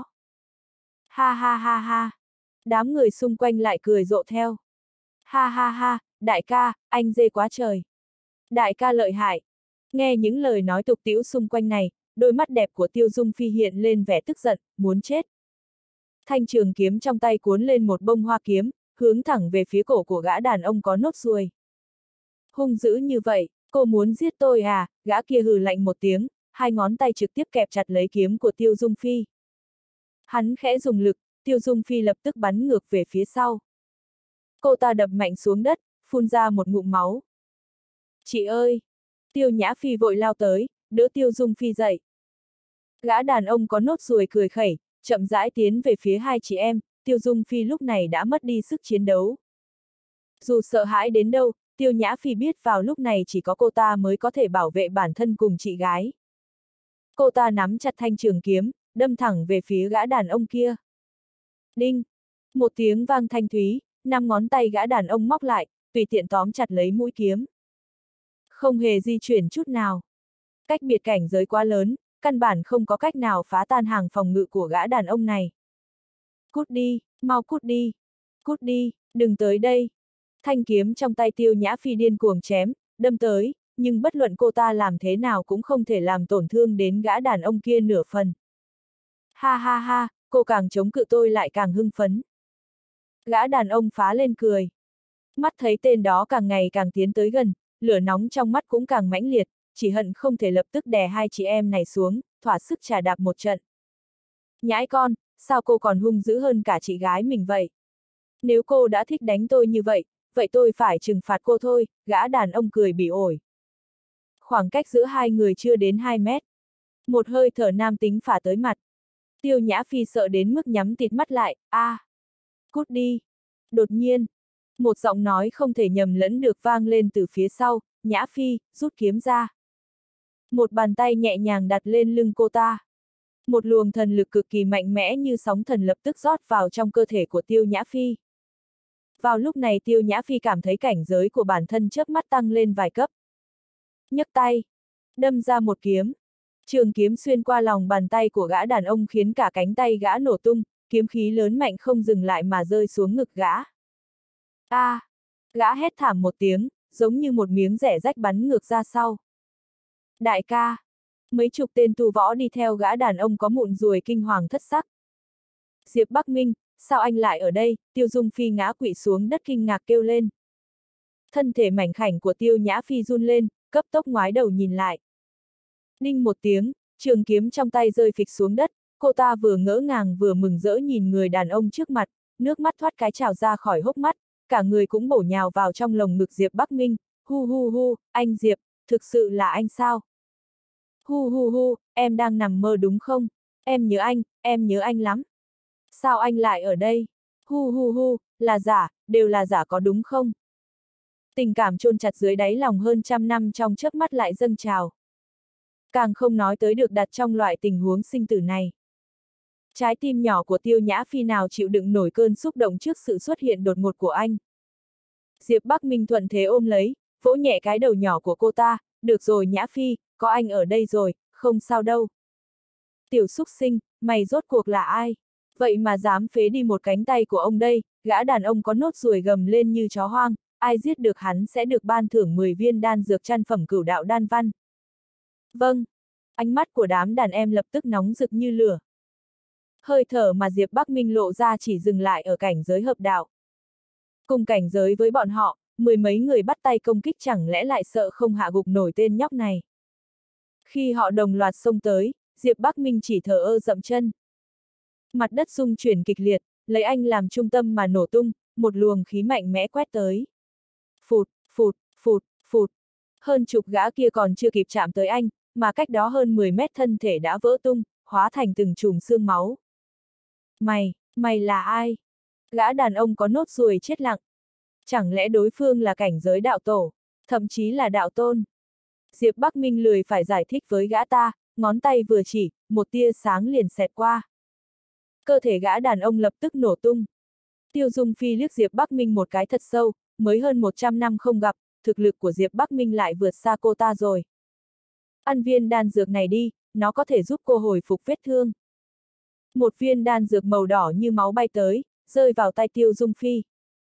Ha ha ha ha. Đám người xung quanh lại cười rộ theo. Ha ha ha, đại ca, anh dê quá trời. Đại ca lợi hại. Nghe những lời nói tục tĩu xung quanh này, đôi mắt đẹp của Tiêu Dung Phi hiện lên vẻ tức giận, muốn chết. Thanh trường kiếm trong tay cuốn lên một bông hoa kiếm, hướng thẳng về phía cổ của gã đàn ông có nốt ruồi. Hung dữ như vậy, cô muốn giết tôi à, gã kia hừ lạnh một tiếng, hai ngón tay trực tiếp kẹp chặt lấy kiếm của Tiêu Dung Phi. Hắn khẽ dùng lực, Tiêu Dung Phi lập tức bắn ngược về phía sau. Cô ta đập mạnh xuống đất, phun ra một ngụm máu. Chị ơi! Tiêu Nhã Phi vội lao tới, đỡ Tiêu Dung Phi dậy. Gã đàn ông có nốt ruồi cười khẩy, chậm rãi tiến về phía hai chị em, Tiêu Dung Phi lúc này đã mất đi sức chiến đấu. Dù sợ hãi đến đâu, Tiêu Nhã Phi biết vào lúc này chỉ có cô ta mới có thể bảo vệ bản thân cùng chị gái. Cô ta nắm chặt thanh trường kiếm, đâm thẳng về phía gã đàn ông kia. Đinh! Một tiếng vang thanh thúy, năm ngón tay gã đàn ông móc lại, tùy tiện tóm chặt lấy mũi kiếm. Không hề di chuyển chút nào. Cách biệt cảnh giới quá lớn, căn bản không có cách nào phá tan hàng phòng ngự của gã đàn ông này. Cút đi, mau cút đi, cút đi, đừng tới đây. Thanh kiếm trong tay Tiêu Nhã Phi điên cuồng chém, đâm tới, nhưng bất luận cô ta làm thế nào cũng không thể làm tổn thương đến gã đàn ông kia nửa phần. Ha ha ha, cô càng chống cự tôi lại càng hưng phấn. Gã đàn ông phá lên cười. Mắt thấy tên đó càng ngày càng tiến tới gần, lửa nóng trong mắt cũng càng mãnh liệt, chỉ hận không thể lập tức đè hai chị em này xuống, thỏa sức trà đạp một trận. Nhãi con, sao cô còn hung dữ hơn cả chị gái mình vậy? Nếu cô đã thích đánh tôi như vậy, vậy tôi phải trừng phạt cô thôi, gã đàn ông cười bỉ ổi. Khoảng cách giữa hai người chưa đến hai mét. Một hơi thở nam tính phả tới mặt. Tiêu Nhã Phi sợ đến mức nhắm tịt mắt lại, a, à, cút đi. Đột nhiên, một giọng nói không thể nhầm lẫn được vang lên từ phía sau, Nhã Phi, rút kiếm ra. Một bàn tay nhẹ nhàng đặt lên lưng cô ta. Một luồng thần lực cực kỳ mạnh mẽ như sóng thần lập tức rót vào trong cơ thể của Tiêu Nhã Phi. Vào lúc này Tiêu Nhã Phi cảm thấy cảnh giới của bản thân chớp mắt tăng lên vài cấp. Nhấc tay, đâm ra một kiếm. Trường kiếm xuyên qua lòng bàn tay của gã đàn ông khiến cả cánh tay gã nổ tung, kiếm khí lớn mạnh không dừng lại mà rơi xuống ngực gã. A! À, gã hét thảm một tiếng, giống như một miếng rẻ rách bắn ngược ra sau. Đại ca! Mấy chục tên tu võ đi theo gã đàn ông có mụn ruồi kinh hoàng thất sắc. Diệp Bắc Minh, sao anh lại ở đây? Tiêu Dung Phi ngã quỵ xuống đất kinh ngạc kêu lên. Thân thể mảnh khảnh của Tiêu Nhã Phi run lên, cấp tốc ngoái đầu nhìn lại. Đinh một tiếng, trường kiếm trong tay rơi phịch xuống đất, cô ta vừa ngỡ ngàng vừa mừng rỡ nhìn người đàn ông trước mặt, nước mắt thoát cái trào ra khỏi hốc mắt, cả người cũng bổ nhào vào trong lồng ngực Diệp Bắc Minh, hu hu hu, anh Diệp, thực sự là anh sao? Hu hu hu, em đang nằm mơ đúng không? Em nhớ anh, em nhớ anh lắm. Sao anh lại ở đây? Hu hu hu, là giả, đều là giả có đúng không? Tình cảm chôn chặt dưới đáy lòng hơn trăm năm trong chớp mắt lại dâng trào. Càng không nói tới được đặt trong loại tình huống sinh tử này. Trái tim nhỏ của Tiêu Nhã Phi nào chịu đựng nổi cơn xúc động trước sự xuất hiện đột ngột của anh. Diệp Bắc Minh thuận thế ôm lấy, vỗ nhẹ cái đầu nhỏ của cô ta, được rồi Nhã Phi, có anh ở đây rồi, không sao đâu. Tiểu xúc sinh, mày rốt cuộc là ai? Vậy mà dám phế đi một cánh tay của ông đây, gã đàn ông có nốt ruồi gầm lên như chó hoang, ai giết được hắn sẽ được ban thưởng mười viên đan dược chăn phẩm cửu đạo đan văn. Vâng, ánh mắt của đám đàn em lập tức nóng rực như lửa. Hơi thở mà Diệp Bắc Minh lộ ra chỉ dừng lại ở cảnh giới hợp đạo. Cùng cảnh giới với bọn họ, mười mấy người bắt tay công kích chẳng lẽ lại sợ không hạ gục nổi tên nhóc này. Khi họ đồng loạt xông tới, Diệp Bắc Minh chỉ thờ ơ dậm chân. Mặt đất rung chuyển kịch liệt, lấy anh làm trung tâm mà nổ tung, một luồng khí mạnh mẽ quét tới. Phụt, phụt, phụt, phụt. Hơn chục gã kia còn chưa kịp chạm tới anh, mà cách đó hơn mười mét thân thể đã vỡ tung, hóa thành từng chùm xương máu. Mày, mày là ai? Gã đàn ông có nốt ruồi chết lặng. Chẳng lẽ đối phương là cảnh giới đạo tổ, thậm chí là đạo tôn? Diệp Bắc Minh lười phải giải thích với gã ta, ngón tay vừa chỉ, một tia sáng liền xẹt qua. Cơ thể gã đàn ông lập tức nổ tung. Tiêu Dung Phi liếc Diệp Bắc Minh một cái thật sâu, mới hơn một trăm năm không gặp, thực lực của Diệp Bắc Minh lại vượt xa cô ta rồi. Ăn viên đan dược này đi, nó có thể giúp cô hồi phục vết thương. Một viên đan dược màu đỏ như máu bay tới, rơi vào tay Tiêu Dung Phi.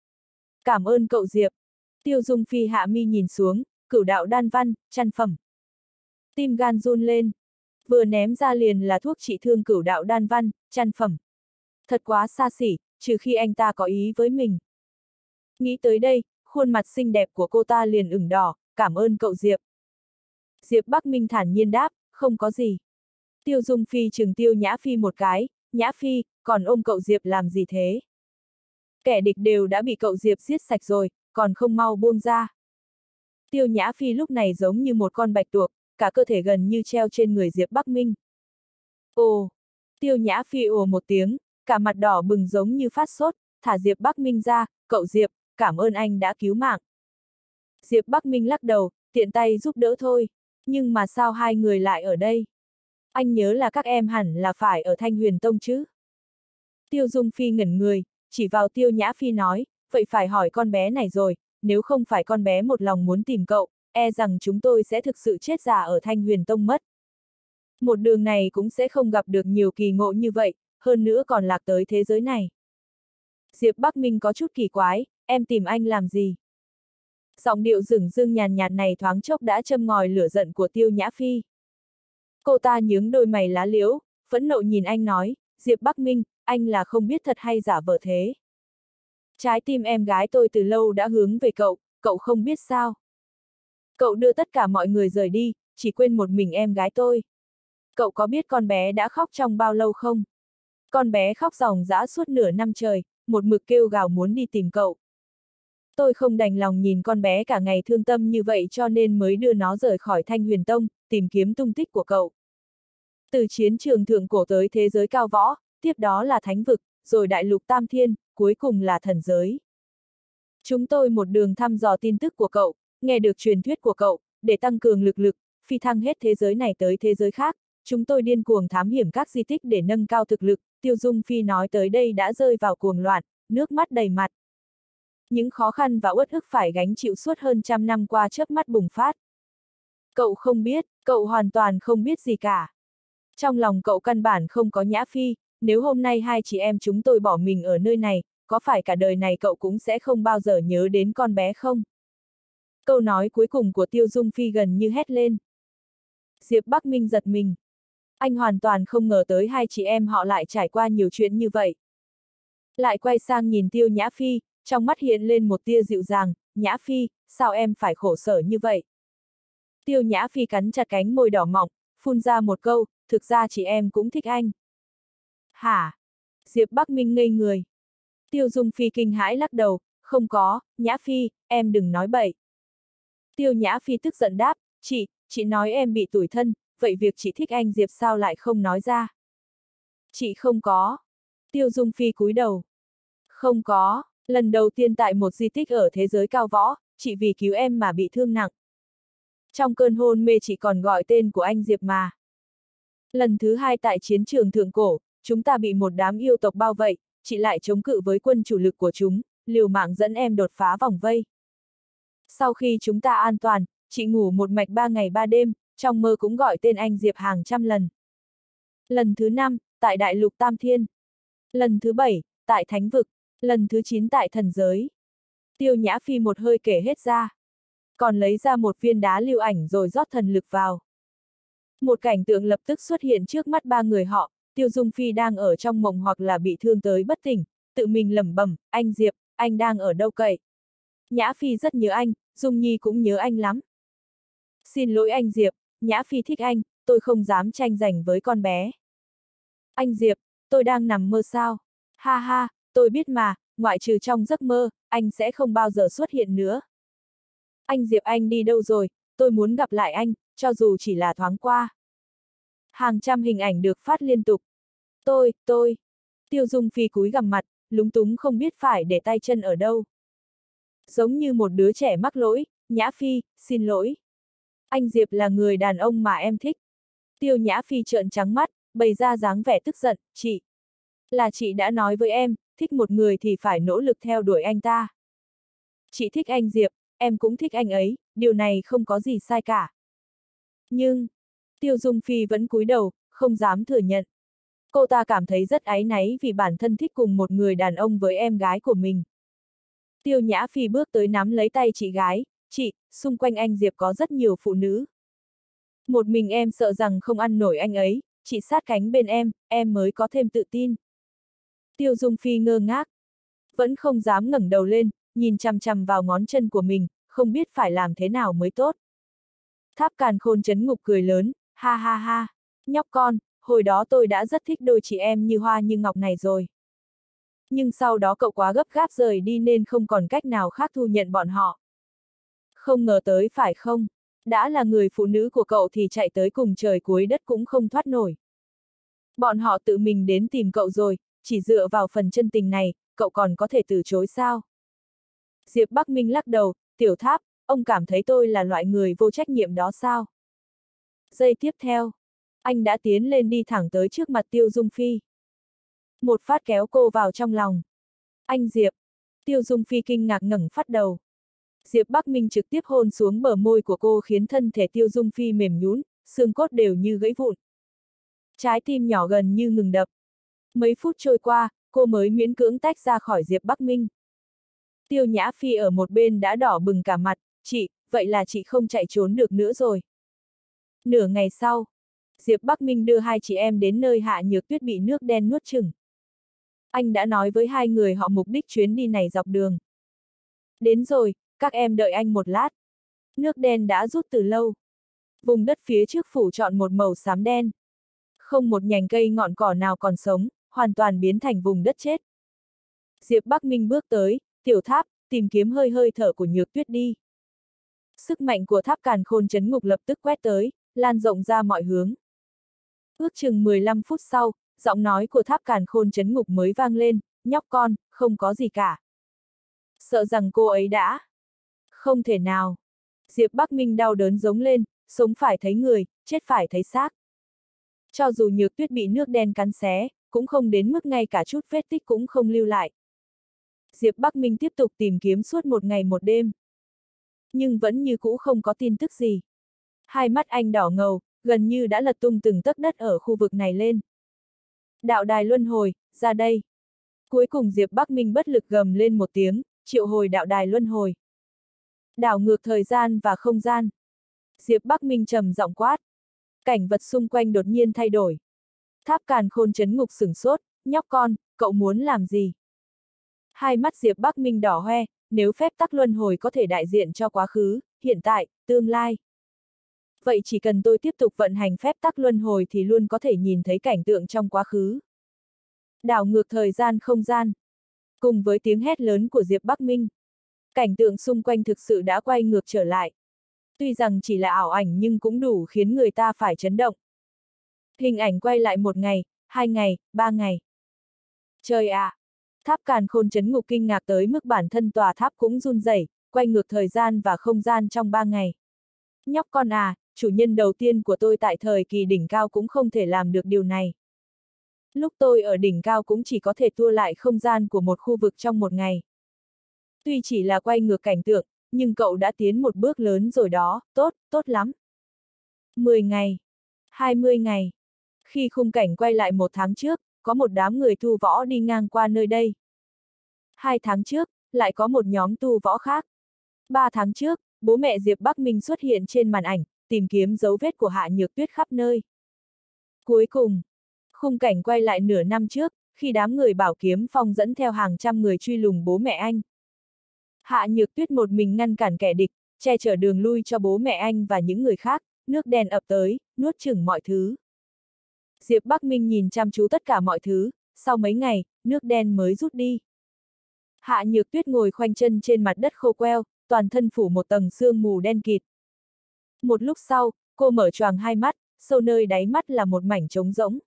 Cảm ơn cậu Diệp. Tiêu Dung Phi hạ mi nhìn xuống, cửu đạo đan văn, chăn phẩm. Tim gan run lên. Vừa ném ra liền là thuốc trị thương cửu đạo đan văn, chăn phẩm. Thật quá xa xỉ, trừ khi anh ta có ý với mình. Nghĩ tới đây, khuôn mặt xinh đẹp của cô ta liền ửng đỏ, cảm ơn cậu Diệp. Diệp Bắc Minh thản nhiên đáp, không có gì. Tiêu Dung Phi chừng Tiêu Nhã Phi một cái, Nhã Phi, còn ôm cậu Diệp làm gì thế? Kẻ địch đều đã bị cậu Diệp giết sạch rồi, còn không mau buông ra. Tiêu Nhã Phi lúc này giống như một con bạch tuộc, cả cơ thể gần như treo trên người Diệp Bắc Minh. Ồ! Tiêu Nhã Phi ồ một tiếng, cả mặt đỏ bừng giống như phát sốt, thả Diệp Bắc Minh ra, cậu Diệp, cảm ơn anh đã cứu mạng. Diệp Bắc Minh lắc đầu, tiện tay giúp đỡ thôi, nhưng mà sao hai người lại ở đây? Anh nhớ là các em hẳn là phải ở Thanh Huyền Tông chứ? Tiêu Dung Phi ngẩn người, chỉ vào Tiêu Nhã Phi nói, vậy phải hỏi con bé này rồi, nếu không phải con bé một lòng muốn tìm cậu, e rằng chúng tôi sẽ thực sự chết già ở Thanh Huyền Tông mất. Một đường này cũng sẽ không gặp được nhiều kỳ ngộ như vậy, hơn nữa còn lạc tới thế giới này. Diệp Bắc Minh có chút kỳ quái, em tìm anh làm gì? Giọng điệu dửng dưng nhàn nhạt này thoáng chốc đã châm ngòi lửa giận của Tiêu Nhã Phi. Cô ta nhướng đôi mày lá liễu, phẫn nộ nhìn anh nói, Diệp Bắc Minh, anh là không biết thật hay giả vờ thế. Trái tim em gái tôi từ lâu đã hướng về cậu, cậu không biết sao. Cậu đưa tất cả mọi người rời đi, chỉ quên một mình em gái tôi. Cậu có biết con bé đã khóc trong bao lâu không? Con bé khóc ròng rã suốt nửa năm trời, một mực kêu gào muốn đi tìm cậu. Tôi không đành lòng nhìn con bé cả ngày thương tâm như vậy cho nên mới đưa nó rời khỏi Thanh Huyền Tông, tìm kiếm tung tích của cậu. Từ chiến trường thượng cổ tới thế giới cao võ, tiếp đó là thánh vực, rồi đại lục tam thiên, cuối cùng là thần giới. Chúng tôi một đường thăm dò tin tức của cậu, nghe được truyền thuyết của cậu, để tăng cường lực lực, phi thăng hết thế giới này tới thế giới khác, chúng tôi điên cuồng thám hiểm các di tích để nâng cao thực lực, Tiêu Dung Phi nói tới đây đã rơi vào cuồng loạn, nước mắt đầy mặt. Những khó khăn và uất ức phải gánh chịu suốt hơn trăm năm qua chớp mắt bùng phát. Cậu không biết, cậu hoàn toàn không biết gì cả. Trong lòng cậu căn bản không có Nhã Phi, nếu hôm nay hai chị em chúng tôi bỏ mình ở nơi này, có phải cả đời này cậu cũng sẽ không bao giờ nhớ đến con bé không? Câu nói cuối cùng của Tiêu Dung Phi gần như hét lên. Diệp Bắc Minh giật mình. Anh hoàn toàn không ngờ tới hai chị em họ lại trải qua nhiều chuyện như vậy. Lại quay sang nhìn Tiêu Nhã Phi, trong mắt hiện lên một tia dịu dàng, Nhã Phi, sao em phải khổ sở như vậy? Tiêu Nhã Phi cắn chặt cánh môi đỏ mọng, phun ra một câu, thực ra chị em cũng thích anh. Hả? Diệp Bắc Minh ngây người. Tiêu Dung Phi kinh hãi lắc đầu, không có, Nhã Phi, em đừng nói bậy. Tiêu Nhã Phi tức giận đáp, chị, chị nói em bị tủi thân, vậy việc chị thích anh Diệp sao lại không nói ra? Chị không có. Tiêu Dung Phi cúi đầu. Không có, lần đầu tiên tại một di tích ở thế giới cao võ, chị vì cứu em mà bị thương nặng. Trong cơn hôn mê chị còn gọi tên của anh Diệp mà. Lần thứ hai tại chiến trường thượng cổ, chúng ta bị một đám yêu tộc bao vây, chị lại chống cự với quân chủ lực của chúng, liều mạng dẫn em đột phá vòng vây. Sau khi chúng ta an toàn, chị ngủ một mạch ba ngày ba đêm, trong mơ cũng gọi tên anh Diệp hàng trăm lần. Lần thứ năm, tại đại lục Tam Thiên. Lần thứ bảy, tại Thánh Vực. Lần thứ chín tại thần giới. Tiêu Nhã Phi một hơi kể hết ra. Còn lấy ra một viên đá lưu ảnh rồi rót thần lực vào. Một cảnh tượng lập tức xuất hiện trước mắt ba người họ, Tiêu Dung Phi đang ở trong mộng hoặc là bị thương tới bất tỉnh, tự mình lẩm bẩm, anh Diệp, anh đang ở đâu cậy? Nhã Phi rất nhớ anh, Dung Nhi cũng nhớ anh lắm. Xin lỗi anh Diệp, Nhã Phi thích anh, tôi không dám tranh giành với con bé. Anh Diệp, tôi đang nằm mơ sao? Ha ha, tôi biết mà, ngoại trừ trong giấc mơ, anh sẽ không bao giờ xuất hiện nữa. Anh Diệp anh đi đâu rồi, tôi muốn gặp lại anh, cho dù chỉ là thoáng qua. Hàng trăm hình ảnh được phát liên tục. Tôi, tôi. Tiêu Dung Phi cúi gằm mặt, lúng túng không biết phải để tay chân ở đâu. Giống như một đứa trẻ mắc lỗi, Nhã Phi, xin lỗi. Anh Diệp là người đàn ông mà em thích. Tiêu Nhã Phi trợn trắng mắt, bày ra dáng vẻ tức giận, chị. Là chị đã nói với em, thích một người thì phải nỗ lực theo đuổi anh ta. Chị thích anh Diệp, em cũng thích anh ấy, điều này không có gì sai cả. Nhưng, Tiêu Dung Phi vẫn cúi đầu, không dám thừa nhận. Cô ta cảm thấy rất áy náy vì bản thân thích cùng một người đàn ông với em gái của mình. Tiêu Nhã Phi bước tới nắm lấy tay chị gái, chị, xung quanh anh Diệp có rất nhiều phụ nữ. Một mình em sợ rằng không ăn nổi anh ấy, chị sát cánh bên em, em mới có thêm tự tin. Tiêu Dung Phi ngơ ngác, vẫn không dám ngẩng đầu lên, nhìn chằm chằm vào ngón chân của mình, không biết phải làm thế nào mới tốt. Tháp Càn Khôn Chấn Ngục cười lớn, ha ha ha, nhóc con, hồi đó tôi đã rất thích đôi chị em như hoa như ngọc này rồi. Nhưng sau đó cậu quá gấp gáp rời đi nên không còn cách nào khác thu nhận bọn họ. Không ngờ tới phải không? Đã là người phụ nữ của cậu thì chạy tới cùng trời cuối đất cũng không thoát nổi. Bọn họ tự mình đến tìm cậu rồi, chỉ dựa vào phần chân tình này, cậu còn có thể từ chối sao? Diệp Bắc Minh lắc đầu, Tiểu Tháp, ông cảm thấy tôi là loại người vô trách nhiệm đó sao? Giây tiếp theo, anh đã tiến lên đi thẳng tới trước mặt Tiêu Dung Phi. Một phát kéo cô vào trong lòng. Anh Diệp! Tiêu Dung Phi kinh ngạc ngẩng phát đầu. Diệp Bắc Minh trực tiếp hôn xuống bờ môi của cô khiến thân thể Tiêu Dung Phi mềm nhũn, xương cốt đều như gãy vụn. Trái tim nhỏ gần như ngừng đập. Mấy phút trôi qua, cô mới miễn cưỡng tách ra khỏi Diệp Bắc Minh. Tiêu Nhã Phi ở một bên đã đỏ bừng cả mặt, chị, vậy là chị không chạy trốn được nữa rồi. Nửa ngày sau, Diệp Bắc Minh đưa hai chị em đến nơi Hạ Nhược Tuyết bị nước đen nuốt chửng. Anh đã nói với hai người họ mục đích chuyến đi này dọc đường. Đến rồi, các em đợi anh một lát. Nước đen đã rút từ lâu. Vùng đất phía trước phủ trọn một màu xám đen. Không một nhành cây ngọn cỏ nào còn sống, hoàn toàn biến thành vùng đất chết. Diệp Bắc Minh bước tới, Tiểu Tháp, tìm kiếm hơi hơi thở của Nhược Tuyết đi. Sức mạnh của Tháp Càn Khôn Chấn Ngục lập tức quét tới, lan rộng ra mọi hướng. Ước chừng mười lăm phút sau, giọng nói của Tháp Càn Khôn Chấn Ngục mới vang lên, nhóc con, không có gì cả. Sợ rằng cô ấy đã... Không thể nào. Diệp Bắc Minh đau đớn giống lên, sống phải thấy người, chết phải thấy xác. Cho dù Nhược Tuyết bị nước đen cắn xé, cũng không đến mức ngay cả chút vết tích cũng không lưu lại. Diệp Bắc Minh tiếp tục tìm kiếm suốt một ngày một đêm. Nhưng vẫn như cũ không có tin tức gì. Hai mắt anh đỏ ngầu, gần như đã lật tung từng tấc đất ở khu vực này lên. Đạo đài luân hồi, ra đây. Cuối cùng Diệp Bắc Minh bất lực gầm lên một tiếng, triệu hồi đạo đài luân hồi. Đảo ngược thời gian và không gian. Diệp Bắc Minh trầm giọng quát. Cảnh vật xung quanh đột nhiên thay đổi. Tháp Càn Khôn Chấn Ngục sửng sốt, nhóc con, cậu muốn làm gì? Hai mắt Diệp Bắc Minh đỏ hoe, nếu phép tắc luân hồi có thể đại diện cho quá khứ, hiện tại, tương lai. Vậy chỉ cần tôi tiếp tục vận hành phép tắc luân hồi thì luôn có thể nhìn thấy cảnh tượng trong quá khứ. Đảo ngược thời gian không gian. Cùng với tiếng hét lớn của Diệp Bắc Minh, cảnh tượng xung quanh thực sự đã quay ngược trở lại. Tuy rằng chỉ là ảo ảnh nhưng cũng đủ khiến người ta phải chấn động. Hình ảnh quay lại một ngày, hai ngày, ba ngày. Trời ạ! À, Tháp Càn Khôn Chấn Ngục kinh ngạc tới mức bản thân tòa tháp cũng run rẩy, quay ngược thời gian và không gian trong ba ngày. Nhóc con à, chủ nhân đầu tiên của tôi tại thời kỳ đỉnh cao cũng không thể làm được điều này. Lúc tôi ở đỉnh cao cũng chỉ có thể tua lại không gian của một khu vực trong một ngày. Tuy chỉ là quay ngược cảnh tượng, nhưng cậu đã tiến một bước lớn rồi đó, tốt, tốt lắm. mười ngày, hai mươi ngày. Khi khung cảnh quay lại một tháng trước, có một đám người tu võ đi ngang qua nơi đây. Hai tháng trước, lại có một nhóm tu võ khác. Ba tháng trước, bố mẹ Diệp Bắc Minh xuất hiện trên màn ảnh, tìm kiếm dấu vết của Hạ Nhược Tuyết khắp nơi. Cuối cùng, khung cảnh quay lại nửa năm trước, khi đám người Bảo Kiếm Phong dẫn theo hàng trăm người truy lùng bố mẹ anh. Hạ Nhược Tuyết một mình ngăn cản kẻ địch, che chở đường lui cho bố mẹ anh và những người khác, nước đen ập tới, nuốt chửng mọi thứ. Diệp Bắc Minh nhìn chăm chú tất cả mọi thứ, sau mấy ngày, nước đen mới rút đi. Hạ Nhược Tuyết ngồi khoanh chân trên mặt đất khô queo, toàn thân phủ một tầng sương mù đen kịt. Một lúc sau, cô mở choàng hai mắt, sâu nơi đáy mắt là một mảnh trống rỗng.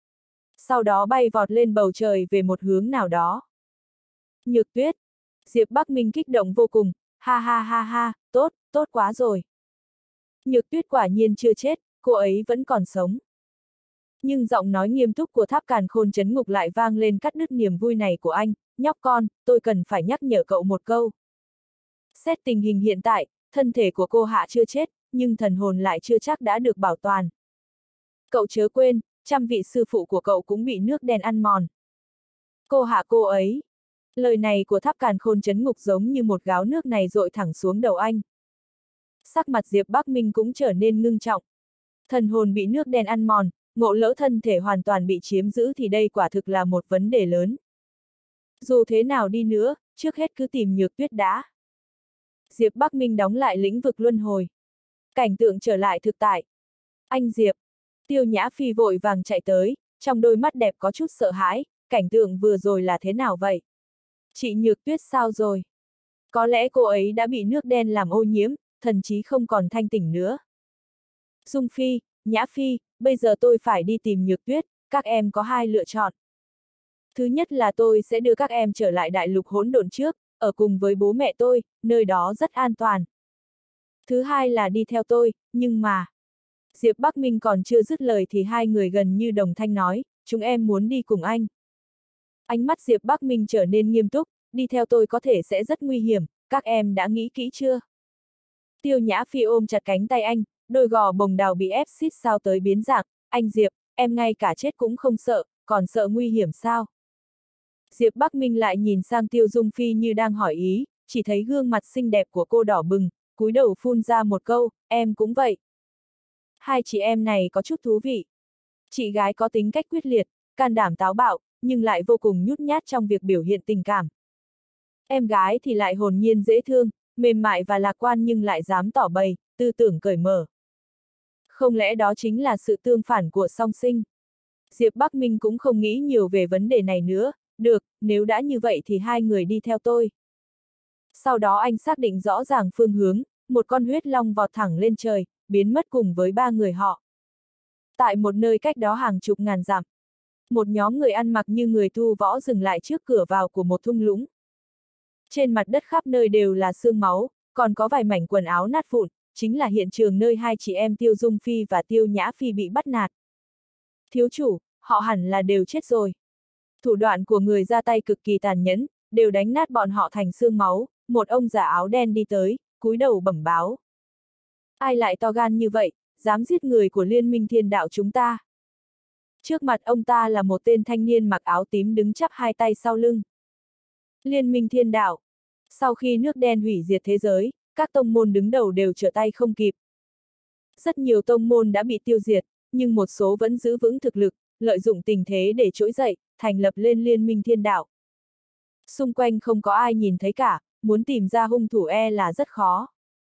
Sau đó bay vọt lên bầu trời về một hướng nào đó. Nhược Tuyết! Diệp Bắc Minh kích động vô cùng, ha ha ha ha, tốt, tốt quá rồi. Nhược Tuyết quả nhiên chưa chết, cô ấy vẫn còn sống. Nhưng giọng nói nghiêm túc của Tháp Càn Khôn Chấn Ngục lại vang lên cắt đứt niềm vui này của anh, nhóc con, tôi cần phải nhắc nhở cậu một câu. Xét tình hình hiện tại, thân thể của cô Hạ chưa chết, nhưng thần hồn lại chưa chắc đã được bảo toàn. Cậu chớ quên, trăm vị sư phụ của cậu cũng bị nước đen ăn mòn. Cô Hạ cô ấy. Lời này của Tháp Càn Khôn chấn ngục giống như một gáo nước này dội thẳng xuống đầu anh. Sắc mặt Diệp Bắc Minh cũng trở nên ngưng trọng. Thần hồn bị nước đen ăn mòn, ngộ lỡ thân thể hoàn toàn bị chiếm giữ thì đây quả thực là một vấn đề lớn. Dù thế nào đi nữa, trước hết cứ tìm Nhược Tuyết đã. Diệp Bắc Minh đóng lại lĩnh vực luân hồi. Cảnh tượng trở lại thực tại. Anh Diệp. Tiêu Nhã Phi vội vàng chạy tới, trong đôi mắt đẹp có chút sợ hãi, cảnh tượng vừa rồi là thế nào vậy? Chị Nhược Tuyết sao rồi? Có lẽ cô ấy đã bị nước đen làm ô nhiễm, thần trí không còn thanh tỉnh nữa. Dung Phi, Nhã Phi, bây giờ tôi phải đi tìm Nhược Tuyết, các em có hai lựa chọn. Thứ nhất là tôi sẽ đưa các em trở lại đại lục hỗn độn trước, ở cùng với bố mẹ tôi, nơi đó rất an toàn. Thứ hai là đi theo tôi, nhưng mà... Diệp Bắc Minh còn chưa dứt lời thì hai người gần như đồng thanh nói, chúng em muốn đi cùng anh. Ánh mắt Diệp Bắc Minh trở nên nghiêm túc, đi theo tôi có thể sẽ rất nguy hiểm, các em đã nghĩ kỹ chưa? Tiêu Nhã Phi ôm chặt cánh tay anh, đôi gò bồng đào bị ép xít sao tới biến dạng, anh Diệp, em ngay cả chết cũng không sợ, còn sợ nguy hiểm sao? Diệp Bắc Minh lại nhìn sang Tiêu Dung Phi như đang hỏi ý, chỉ thấy gương mặt xinh đẹp của cô đỏ bừng, cúi đầu phun ra một câu, em cũng vậy. Hai chị em này có chút thú vị. Chị gái có tính cách quyết liệt, can đảm táo bạo, nhưng lại vô cùng nhút nhát trong việc biểu hiện tình cảm. Em gái thì lại hồn nhiên dễ thương, mềm mại và lạc quan nhưng lại dám tỏ bày, tư tưởng cởi mở. Không lẽ đó chính là sự tương phản của song sinh? Diệp Bắc Minh cũng không nghĩ nhiều về vấn đề này nữa, được, nếu đã như vậy thì hai người đi theo tôi. Sau đó anh xác định rõ ràng phương hướng, một con huyết long vọt thẳng lên trời, biến mất cùng với ba người họ. Tại một nơi cách đó hàng chục ngàn dặm, một nhóm người ăn mặc như người tu võ dừng lại trước cửa vào của một thung lũng. Trên mặt đất khắp nơi đều là xương máu, còn có vài mảnh quần áo nát vụn, chính là hiện trường nơi hai chị em Tiêu Dung Phi và Tiêu Nhã Phi bị bắt nạt. Thiếu chủ, họ hẳn là đều chết rồi. Thủ đoạn của người ra tay cực kỳ tàn nhẫn, đều đánh nát bọn họ thành xương máu, một ông già áo đen đi tới, cúi đầu bẩm báo. Ai lại to gan như vậy, dám giết người của Liên minh Thiên Đạo chúng ta? Trước mặt ông ta là một tên thanh niên mặc áo tím đứng chắp hai tay sau lưng. Liên minh Thiên Đạo. Sau khi nước đen hủy diệt thế giới, các tông môn đứng đầu đều trở tay không kịp. Rất nhiều tông môn đã bị tiêu diệt, nhưng một số vẫn giữ vững thực lực, lợi dụng tình thế để trỗi dậy, thành lập lên Liên minh Thiên Đạo. Xung quanh không có ai nhìn thấy cả, muốn tìm ra hung thủ e là rất khó.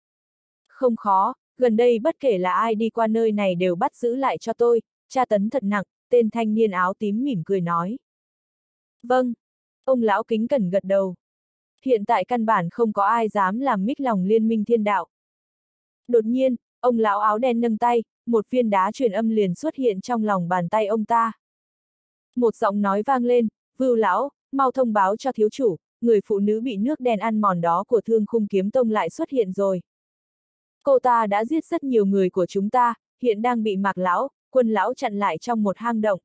Không khó, gần đây bất kể là ai đi qua nơi này đều bắt giữ lại cho tôi, tra tấn thật nặng, tên thanh niên áo tím mỉm cười nói. Vâng, ông lão kính cẩn gật đầu. Hiện tại căn bản không có ai dám làm mích lòng Liên minh Thiên Đạo. Đột nhiên, ông lão áo đen nâng tay, một viên đá truyền âm liền xuất hiện trong lòng bàn tay ông ta. Một giọng nói vang lên, Vưu lão, mau thông báo cho thiếu chủ, người phụ nữ bị nước đen ăn mòn đó của Thương Khung Kiếm Tông lại xuất hiện rồi. Cô ta đã giết rất nhiều người của chúng ta, hiện đang bị Mạc lão, Quân lão chặn lại trong một hang động.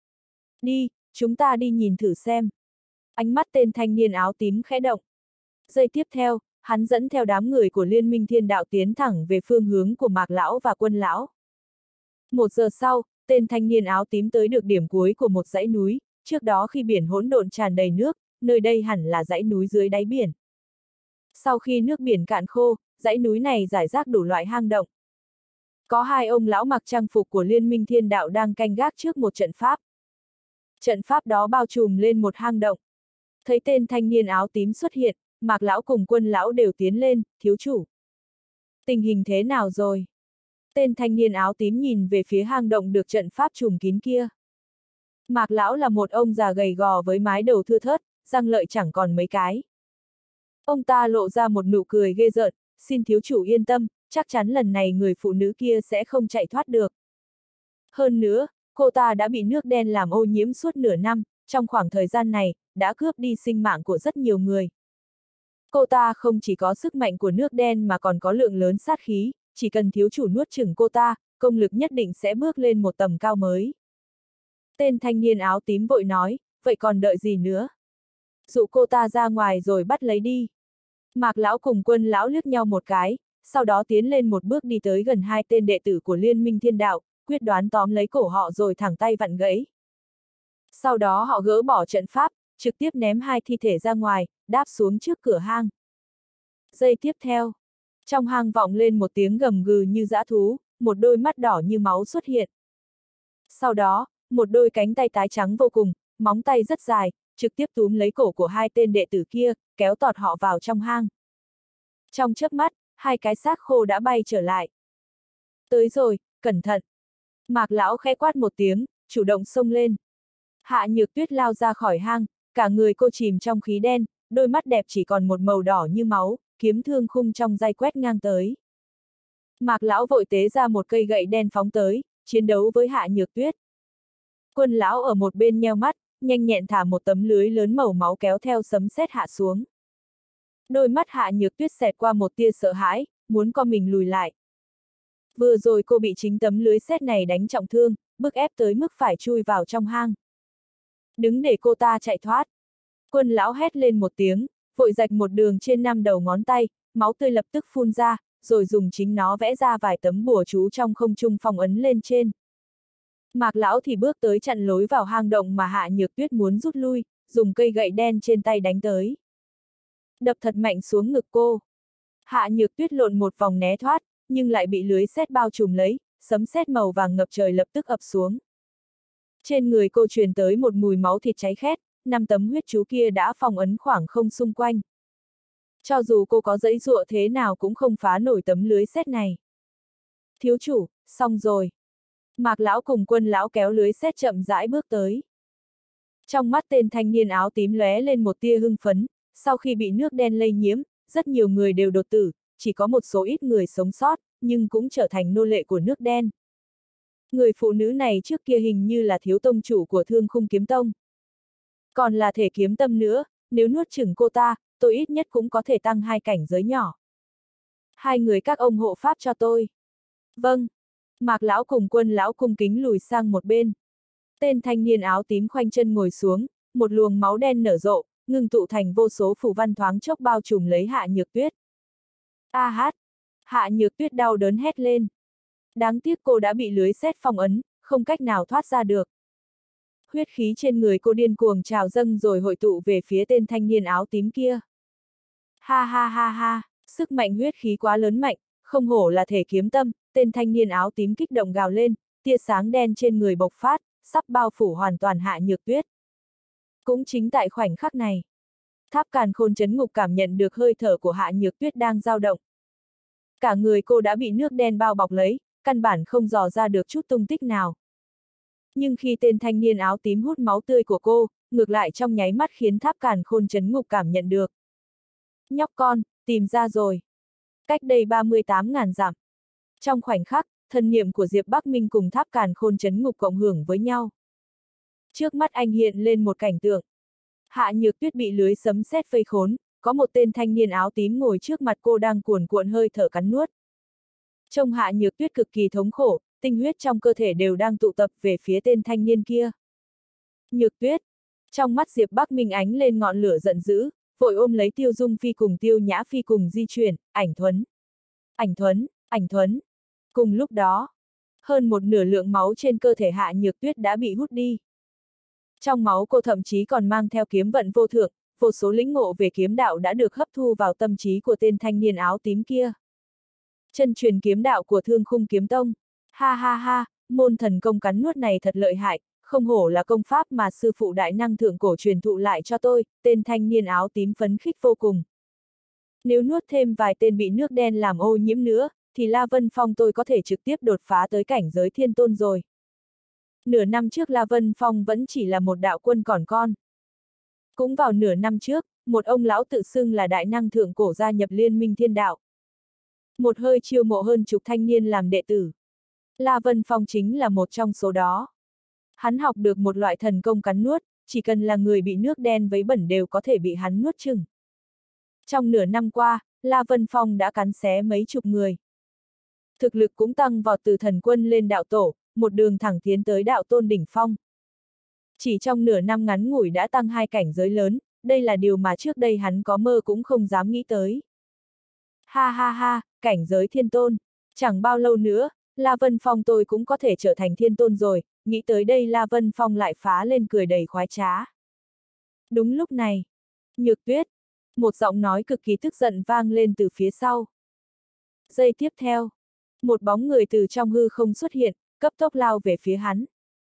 Đi, chúng ta đi nhìn thử xem. Ánh mắt tên thanh niên áo tím khẽ động. Giây tiếp theo, hắn dẫn theo đám người của Liên minh Thiên Đạo tiến thẳng về phương hướng của Mạc lão và Quân lão. Một giờ sau, tên thanh niên áo tím tới được điểm cuối của một dãy núi, trước đó khi biển hỗn độn tràn đầy nước, nơi đây hẳn là dãy núi dưới đáy biển. Sau khi nước biển cạn khô, dãy núi này rải rác đủ loại hang động. Có hai ông lão mặc trang phục của Liên minh Thiên Đạo đang canh gác trước một trận pháp. Trận pháp đó bao trùm lên một hang động. Thấy tên thanh niên áo tím xuất hiện, Mạc lão cùng Quân lão đều tiến lên, thiếu chủ. Tình hình thế nào rồi? Tên thanh niên áo tím nhìn về phía hang động được trận pháp trùm kín kia. Mạc lão là một ông già gầy gò với mái đầu thưa thớt, răng lợi chẳng còn mấy cái. Ông ta lộ ra một nụ cười ghê rợn, xin thiếu chủ yên tâm, chắc chắn lần này người phụ nữ kia sẽ không chạy thoát được. Hơn nữa, cô ta đã bị nước đen làm ô nhiễm suốt nửa năm, trong khoảng thời gian này, đã cướp đi sinh mạng của rất nhiều người. Cô ta không chỉ có sức mạnh của nước đen mà còn có lượng lớn sát khí, chỉ cần thiếu chủ nuốt chửng cô ta, công lực nhất định sẽ bước lên một tầm cao mới. Tên thanh niên áo tím vội nói, vậy còn đợi gì nữa? Dụ cô ta ra ngoài rồi bắt lấy đi. Mạc lão cùng Quân lão liếc nhau một cái, sau đó tiến lên một bước đi tới gần hai tên đệ tử của Liên minh Thiên Đạo, quyết đoán tóm lấy cổ họ rồi thẳng tay vặn gãy. Sau đó họ gỡ bỏ trận pháp, trực tiếp ném hai thi thể ra ngoài, đáp xuống trước cửa hang. Giây tiếp theo, trong hang vọng lên một tiếng gầm gừ như dã thú, một đôi mắt đỏ như máu xuất hiện. Sau đó, một đôi cánh tay tái trắng vô cùng, móng tay rất dài, trực tiếp túm lấy cổ của hai tên đệ tử kia, kéo tọt họ vào trong hang. Trong chớp mắt, hai cái xác khô đã bay trở lại. Tới rồi, cẩn thận. Mạc lão khẽ quát một tiếng, chủ động xông lên. Hạ Nhược Tuyết lao ra khỏi hang, cả người cô chìm trong khí đen, đôi mắt đẹp chỉ còn một màu đỏ như máu, kiếm thương khung trong tay quét ngang tới. Mạc lão vội tế ra một cây gậy đen phóng tới, chiến đấu với Hạ Nhược Tuyết. Quân lão ở một bên nheo mắt, nhanh nhẹn thả một tấm lưới lớn màu máu kéo theo sấm sét hạ xuống. Đôi mắt Hạ Nhược Tuyết xẹt qua một tia sợ hãi, muốn co mình lùi lại. Vừa rồi cô bị chính tấm lưới sét này đánh trọng thương, bức ép tới mức phải chui vào trong hang. Đứng để cô ta chạy thoát. Quân lão hét lên một tiếng, vội rạch một đường trên năm đầu ngón tay, máu tươi lập tức phun ra, rồi dùng chính nó vẽ ra vài tấm bùa chú trong không trung phong ấn lên trên. Mạc lão thì bước tới chặn lối vào hang động mà Hạ Nhược Tuyết muốn rút lui, dùng cây gậy đen trên tay đánh tới. Đập thật mạnh xuống ngực cô. Hạ Nhược Tuyết lộn một vòng né thoát, nhưng lại bị lưới sét bao trùm lấy, sấm sét màu vàng ngập trời lập tức ập xuống. Trên người cô truyền tới một mùi máu thịt cháy khét, năm tấm huyết chú kia đã phong ấn khoảng không xung quanh. Cho dù cô có giãy giụa thế nào cũng không phá nổi tấm lưới sét này. Thiếu chủ, xong rồi. Mạc lão cùng Quân lão kéo lưới sét chậm rãi bước tới. Trong mắt tên thanh niên áo tím lóe lên một tia hưng phấn, sau khi bị nước đen lây nhiễm, rất nhiều người đều đột tử, chỉ có một số ít người sống sót, nhưng cũng trở thành nô lệ của nước đen. Người phụ nữ này trước kia hình như là thiếu tông chủ của Thương Khung Kiếm Tông. Còn là thể kiếm tâm nữa, nếu nuốt chửng cô ta, tôi ít nhất cũng có thể tăng hai cảnh giới nhỏ. Hai người các ông hộ pháp cho tôi. Vâng. Mạc lão cùng Quân lão cung kính lùi sang một bên. Tên thanh niên áo tím khoanh chân ngồi xuống, một luồng máu đen nở rộ, ngưng tụ thành vô số phù văn thoáng chốc bao trùm lấy Hạ Nhược Tuyết. A hát! Hạ Nhược Tuyết đau đớn hét lên. Đáng tiếc cô đã bị lưới sét phong ấn, không cách nào thoát ra được. Huyết khí trên người cô điên cuồng trào dâng rồi hội tụ về phía tên thanh niên áo tím kia. Ha ha ha ha, sức mạnh huyết khí quá lớn mạnh, không hổ là thể kiếm tâm, tên thanh niên áo tím kích động gào lên, tia sáng đen trên người bộc phát, sắp bao phủ hoàn toàn Hạ Nhược Tuyết. Cũng chính tại khoảnh khắc này, Tháp Càn Khôn Chấn Ngục cảm nhận được hơi thở của Hạ Nhược Tuyết đang dao động. Cả người cô đã bị nước đen bao bọc lấy, căn bản không dò ra được chút tung tích nào. Nhưng khi tên thanh niên áo tím hút máu tươi của cô, ngược lại trong nháy mắt khiến Tháp Càn Khôn Chấn Ngục cảm nhận được. Nhóc con, tìm ra rồi. Cách đây ba mươi tám ngàn dặm. Trong khoảnh khắc, thần niệm của Diệp Bắc Minh cùng Tháp Càn Khôn Chấn Ngục cộng hưởng với nhau. Trước mắt anh hiện lên một cảnh tượng. Hạ Nhược Tuyết bị lưới sấm sét vây khốn, có một tên thanh niên áo tím ngồi trước mặt cô đang cuồn cuộn hơi thở cắn nuốt. Trông Hạ Nhược Tuyết cực kỳ thống khổ, tinh huyết trong cơ thể đều đang tụ tập về phía tên thanh niên kia. Nhược Tuyết! Trong mắt Diệp Bắc Minh ánh lên ngọn lửa giận dữ, vội ôm lấy Tiêu Dung Phi cùng Tiêu Nhã Phi cùng di chuyển, Ảnh Thuấn. Ảnh Thuấn, Ảnh Thuấn. Cùng lúc đó, hơn một nửa lượng máu trên cơ thể Hạ Nhược Tuyết đã bị hút đi. Trong máu cô thậm chí còn mang theo kiếm vận vô thượng, vô số lĩnh ngộ về kiếm đạo đã được hấp thu vào tâm trí của tên thanh niên áo tím kia. Chân truyền kiếm đạo của Thương Khung Kiếm Tông. Ha ha ha, môn thần công cắn nuốt này thật lợi hại, không hổ là công pháp mà sư phụ đại năng thượng cổ truyền thụ lại cho tôi, tên thanh niên áo tím phấn khích vô cùng. Nếu nuốt thêm vài tên bị nước đen làm ô nhiễm nữa, thì La Vân Phong tôi có thể trực tiếp đột phá tới cảnh giới thiên tôn rồi. Nửa năm trước La Vân Phong vẫn chỉ là một đạo quân còn con. Cũng vào nửa năm trước, một ông lão tự xưng là đại năng thượng cổ gia nhập Liên minh Thiên Đạo. Một hơi chiêu mộ hơn chục thanh niên làm đệ tử. La Vân Phong chính là một trong số đó. Hắn học được một loại thần công cắn nuốt, chỉ cần là người bị nước đen vấy bẩn đều có thể bị hắn nuốt chửng. Trong nửa năm qua, La Vân Phong đã cắn xé mấy chục người. Thực lực cũng tăng vọt từ thần quân lên đạo tổ, một đường thẳng tiến tới đạo tôn đỉnh phong. Chỉ trong nửa năm ngắn ngủi đã tăng hai cảnh giới lớn, đây là điều mà trước đây hắn có mơ cũng không dám nghĩ tới. Ha ha ha, cảnh giới thiên tôn, chẳng bao lâu nữa, La Vân Phong tôi cũng có thể trở thành thiên tôn rồi, nghĩ tới đây La Vân Phong lại phá lên cười đầy khoái trá. Đúng lúc này, Nhược Tuyết, một giọng nói cực kỳ tức giận vang lên từ phía sau. Giây tiếp theo, một bóng người từ trong hư không xuất hiện, cấp tốc lao về phía hắn.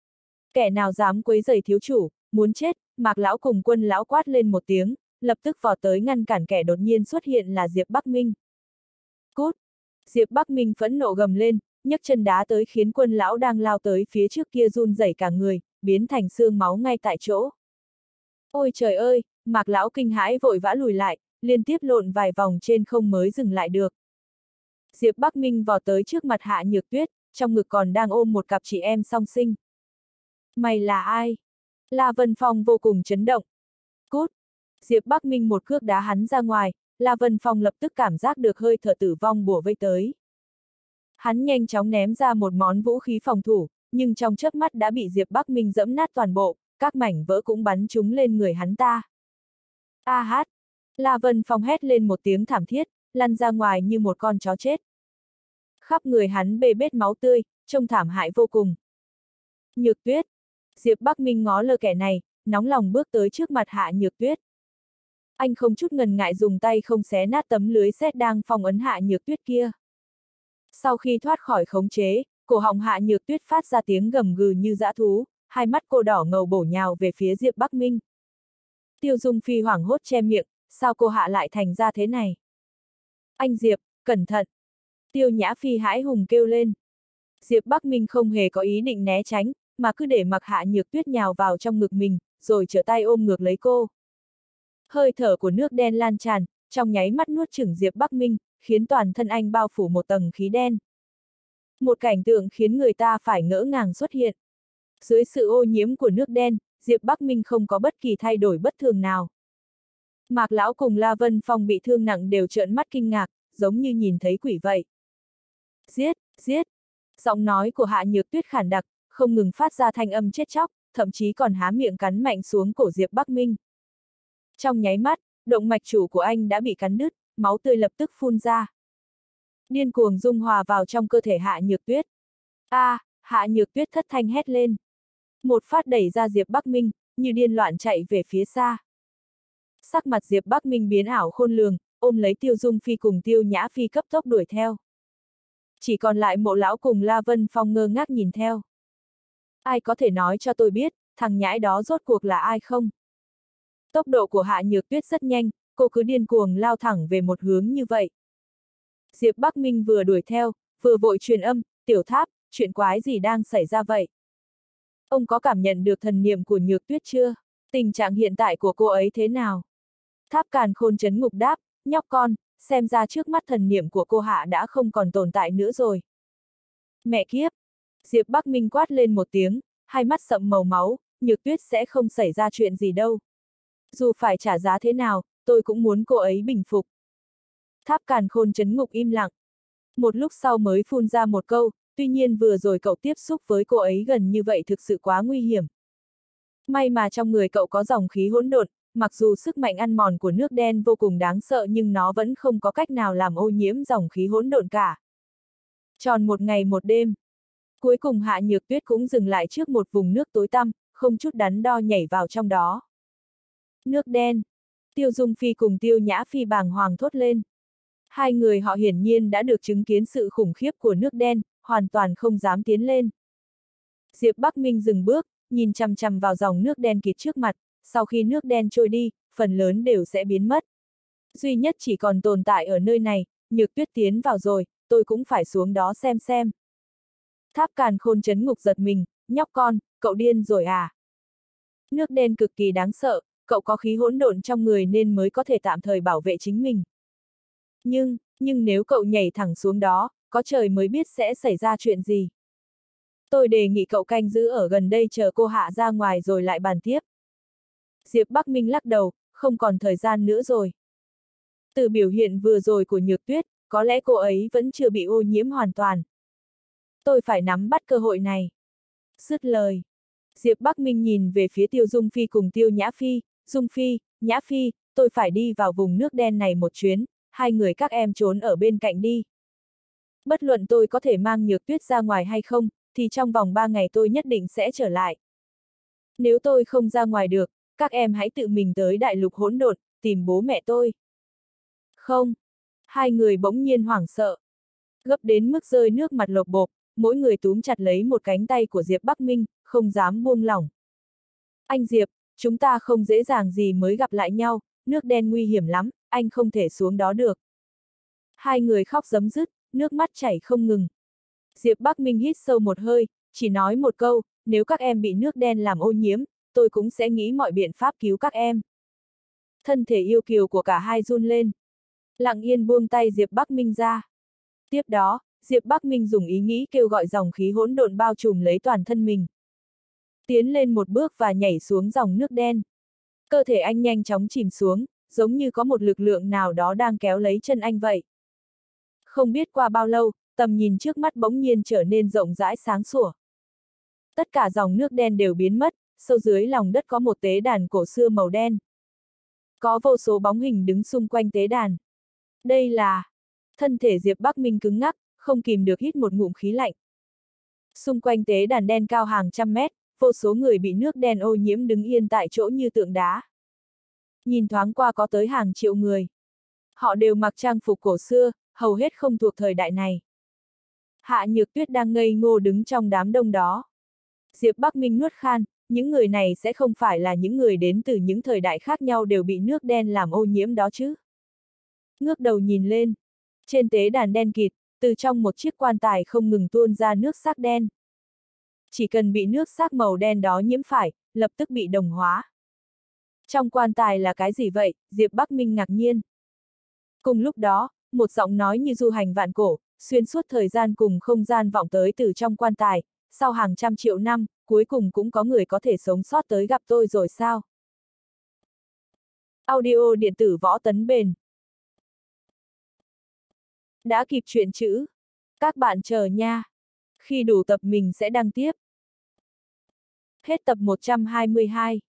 Kẻ nào dám quấy rầy thiếu chủ, muốn chết, Mạc lão cùng Quân lão quát lên một tiếng, lập tức vọt tới ngăn cản kẻ đột nhiên xuất hiện là Diệp Bắc Minh. Cút! Diệp Bắc Minh phẫn nộ gầm lên, nhấc chân đá tới khiến Quân lão đang lao tới phía trước kia run rẩy cả người, biến thành xương máu ngay tại chỗ. Ôi trời ơi, Mạc lão kinh hãi vội vã lùi lại, liên tiếp lộn vài vòng trên không mới dừng lại được. Diệp Bắc Minh vọt tới trước mặt Hạ Nhược Tuyết, trong ngực còn đang ôm một cặp chị em song sinh. Mày là ai? La Vân Phong vô cùng chấn động. Cút! Diệp Bắc Minh một cước đá hắn ra ngoài, La Vân Phong lập tức cảm giác được hơi thở tử vong bủa vây tới. Hắn nhanh chóng ném ra một món vũ khí phòng thủ, nhưng trong chớp mắt đã bị Diệp Bắc Minh dẫm nát toàn bộ, các mảnh vỡ cũng bắn trúng lên người hắn ta. A hát! La Vân Phong hét lên một tiếng thảm thiết, lăn ra ngoài như một con chó chết. Khắp người hắn bê bết máu tươi, trông thảm hại vô cùng. Nhược Tuyết! Diệp Bắc Minh ngó lơ kẻ này, nóng lòng bước tới trước mặt Hạ Nhược Tuyết. Anh không chút ngần ngại dùng tay không xé nát tấm lưới sét đang phong ấn Hạ Nhược Tuyết kia. Sau khi thoát khỏi khống chế, cổ họng Hạ Nhược Tuyết phát ra tiếng gầm gừ như dã thú, hai mắt cô đỏ ngầu bổ nhào về phía Diệp Bắc Minh. Tiêu Dung Phi hoảng hốt che miệng, sao cô Hạ lại thành ra thế này? Anh Diệp, cẩn thận! Tiêu Nhã Phi hãi hùng kêu lên. Diệp Bắc Minh không hề có ý định né tránh, mà cứ để mặc Hạ Nhược Tuyết nhào vào trong ngực mình, rồi trở tay ôm ngược lấy cô. Hơi thở của nước đen lan tràn, trong nháy mắt nuốt chửng Diệp Bắc Minh, khiến toàn thân anh bao phủ một tầng khí đen. Một cảnh tượng khiến người ta phải ngỡ ngàng xuất hiện. Dưới sự ô nhiễm của nước đen, Diệp Bắc Minh không có bất kỳ thay đổi bất thường nào. Mạc lão cùng La Vân Phong bị thương nặng đều trợn mắt kinh ngạc, giống như nhìn thấy quỷ vậy. Giết, giết! Giọng nói của Hạ Nhược Tuyết khản đặc, không ngừng phát ra thanh âm chết chóc, thậm chí còn há miệng cắn mạnh xuống cổ Diệp Bắc Minh. Trong nháy mắt, động mạch chủ của anh đã bị cắn đứt, máu tươi lập tức phun ra. Điên cuồng dung hòa vào trong cơ thể Hạ Nhược Tuyết. A, à, Hạ Nhược Tuyết thất thanh hét lên. Một phát đẩy ra Diệp Bắc Minh, như điên loạn chạy về phía xa. Sắc mặt Diệp Bắc Minh biến ảo khôn lường, ôm lấy Tiêu Dung Phi cùng Tiêu Nhã Phi cấp tốc đuổi theo. Chỉ còn lại Mộ lão cùng La Vân Phong ngơ ngác nhìn theo. Ai có thể nói cho tôi biết, thằng nhãi đó rốt cuộc là ai không? Tốc độ của Hạ Nhược Tuyết rất nhanh, cô cứ điên cuồng lao thẳng về một hướng như vậy. Diệp Bắc Minh vừa đuổi theo, vừa vội truyền âm, Tiểu Tháp, chuyện quái gì đang xảy ra vậy? Ông có cảm nhận được thần niệm của Nhược Tuyết chưa? Tình trạng hiện tại của cô ấy thế nào? Tháp Càn Khôn trấn ngục đáp, nhóc con, xem ra trước mắt thần niệm của cô Hạ đã không còn tồn tại nữa rồi. Mẹ kiếp! Diệp Bắc Minh quát lên một tiếng, hai mắt sậm màu máu, Nhược Tuyết sẽ không xảy ra chuyện gì đâu. Dù phải trả giá thế nào, tôi cũng muốn cô ấy bình phục. Tháp Càn Khôn trấn ngục im lặng. Một lúc sau mới phun ra một câu, tuy nhiên vừa rồi cậu tiếp xúc với cô ấy gần như vậy thực sự quá nguy hiểm. May mà trong người cậu có dòng khí hỗn độn, mặc dù sức mạnh ăn mòn của nước đen vô cùng đáng sợ nhưng nó vẫn không có cách nào làm ô nhiễm dòng khí hỗn độn cả. Tròn một ngày một đêm. Cuối cùng Hạ Nhược Tuyết cũng dừng lại trước một vùng nước tối tăm, không chút đắn đo nhảy vào trong đó. Nước đen. Tiêu Dung Phi cùng Tiêu Nhã Phi bàng hoàng thốt lên. Hai người họ hiển nhiên đã được chứng kiến sự khủng khiếp của nước đen, hoàn toàn không dám tiến lên. Diệp Bắc Minh dừng bước, nhìn chằm chằm vào dòng nước đen kịt trước mặt, sau khi nước đen trôi đi, phần lớn đều sẽ biến mất. Duy nhất chỉ còn tồn tại ở nơi này, Nhược Tuyết tiến vào rồi, tôi cũng phải xuống đó xem xem. Tháp Càn Khôn trấn ngục giật mình, nhóc con, cậu điên rồi à? Nước đen cực kỳ đáng sợ, cậu có khí hỗn độn trong người nên mới có thể tạm thời bảo vệ chính mình. Nhưng, nhưng nếu cậu nhảy thẳng xuống đó, có trời mới biết sẽ xảy ra chuyện gì. Tôi đề nghị cậu canh giữ ở gần đây chờ cô Hạ ra ngoài rồi lại bàn tiếp. Diệp Bắc Minh lắc đầu, không còn thời gian nữa rồi. Từ biểu hiện vừa rồi của Nhược Tuyết, có lẽ cô ấy vẫn chưa bị ô nhiễm hoàn toàn. Tôi phải nắm bắt cơ hội này. Dứt lời. Diệp Bắc Minh nhìn về phía Tiêu Dung Phi cùng Tiêu Nhã Phi, Dung Phi, Nhã Phi, tôi phải đi vào vùng nước đen này một chuyến, hai người các em trốn ở bên cạnh đi. Bất luận tôi có thể mang Nhược Tuyết ra ngoài hay không, thì trong vòng ba ngày tôi nhất định sẽ trở lại. Nếu tôi không ra ngoài được, các em hãy tự mình tới đại lục hỗn độn, tìm bố mẹ tôi. Không. Hai người bỗng nhiên hoảng sợ. Gấp đến mức rơi nước mặt lộp bộp, mỗi người túm chặt lấy một cánh tay của Diệp Bắc Minh, không dám buông lỏng. Anh Diệp, chúng ta không dễ dàng gì mới gặp lại nhau, nước đen nguy hiểm lắm, anh không thể xuống đó được. Hai người khóc rấm rứt, nước mắt chảy không ngừng. Diệp Bắc Minh hít sâu một hơi, chỉ nói một câu, nếu các em bị nước đen làm ô nhiễm, tôi cũng sẽ nghĩ mọi biện pháp cứu các em. Thân thể yêu kiều của cả hai run lên. Lặng yên buông tay Diệp Bắc Minh ra. Tiếp đó, Diệp Bắc Minh dùng ý nghĩ kêu gọi dòng khí hỗn độn bao trùm lấy toàn thân mình. Tiến lên một bước và nhảy xuống dòng nước đen. Cơ thể anh nhanh chóng chìm xuống, giống như có một lực lượng nào đó đang kéo lấy chân anh vậy. Không biết qua bao lâu, tầm nhìn trước mắt bỗng nhiên trở nên rộng rãi sáng sủa. Tất cả dòng nước đen đều biến mất, sâu dưới lòng đất có một tế đàn cổ xưa màu đen. Có vô số bóng hình đứng xung quanh tế đàn. Đây là... Thân thể Diệp Bắc Minh cứng ngắc, không kìm được hít một ngụm khí lạnh. Xung quanh tế đàn đen cao hàng trăm mét, vô số người bị nước đen ô nhiễm đứng yên tại chỗ như tượng đá. Nhìn thoáng qua có tới hàng triệu người. Họ đều mặc trang phục cổ xưa, hầu hết không thuộc thời đại này. Hạ Nhược Tuyết đang ngây ngô đứng trong đám đông đó. Diệp Bắc Minh nuốt khan, những người này sẽ không phải là những người đến từ những thời đại khác nhau đều bị nước đen làm ô nhiễm đó chứ. Ngước đầu nhìn lên. Trên tế đàn đen kịt, từ trong một chiếc quan tài không ngừng tuôn ra nước xác đen. Chỉ cần bị nước xác màu đen đó nhiễm phải, lập tức bị đồng hóa. Trong quan tài là cái gì vậy? Diệp Bắc Minh ngạc nhiên. Cùng lúc đó, một giọng nói như du hành vạn cổ, xuyên suốt thời gian cùng không gian vọng tới từ trong quan tài, sau hàng trăm triệu năm, cuối cùng cũng có người có thể sống sót tới gặp tôi rồi sao? Audio điện tử Võ Tấn Bền. Đã kịp chuyện chữ. Các bạn chờ nha. Khi đủ tập mình sẽ đăng tiếp. Hết tập một trăm hai mươi hai.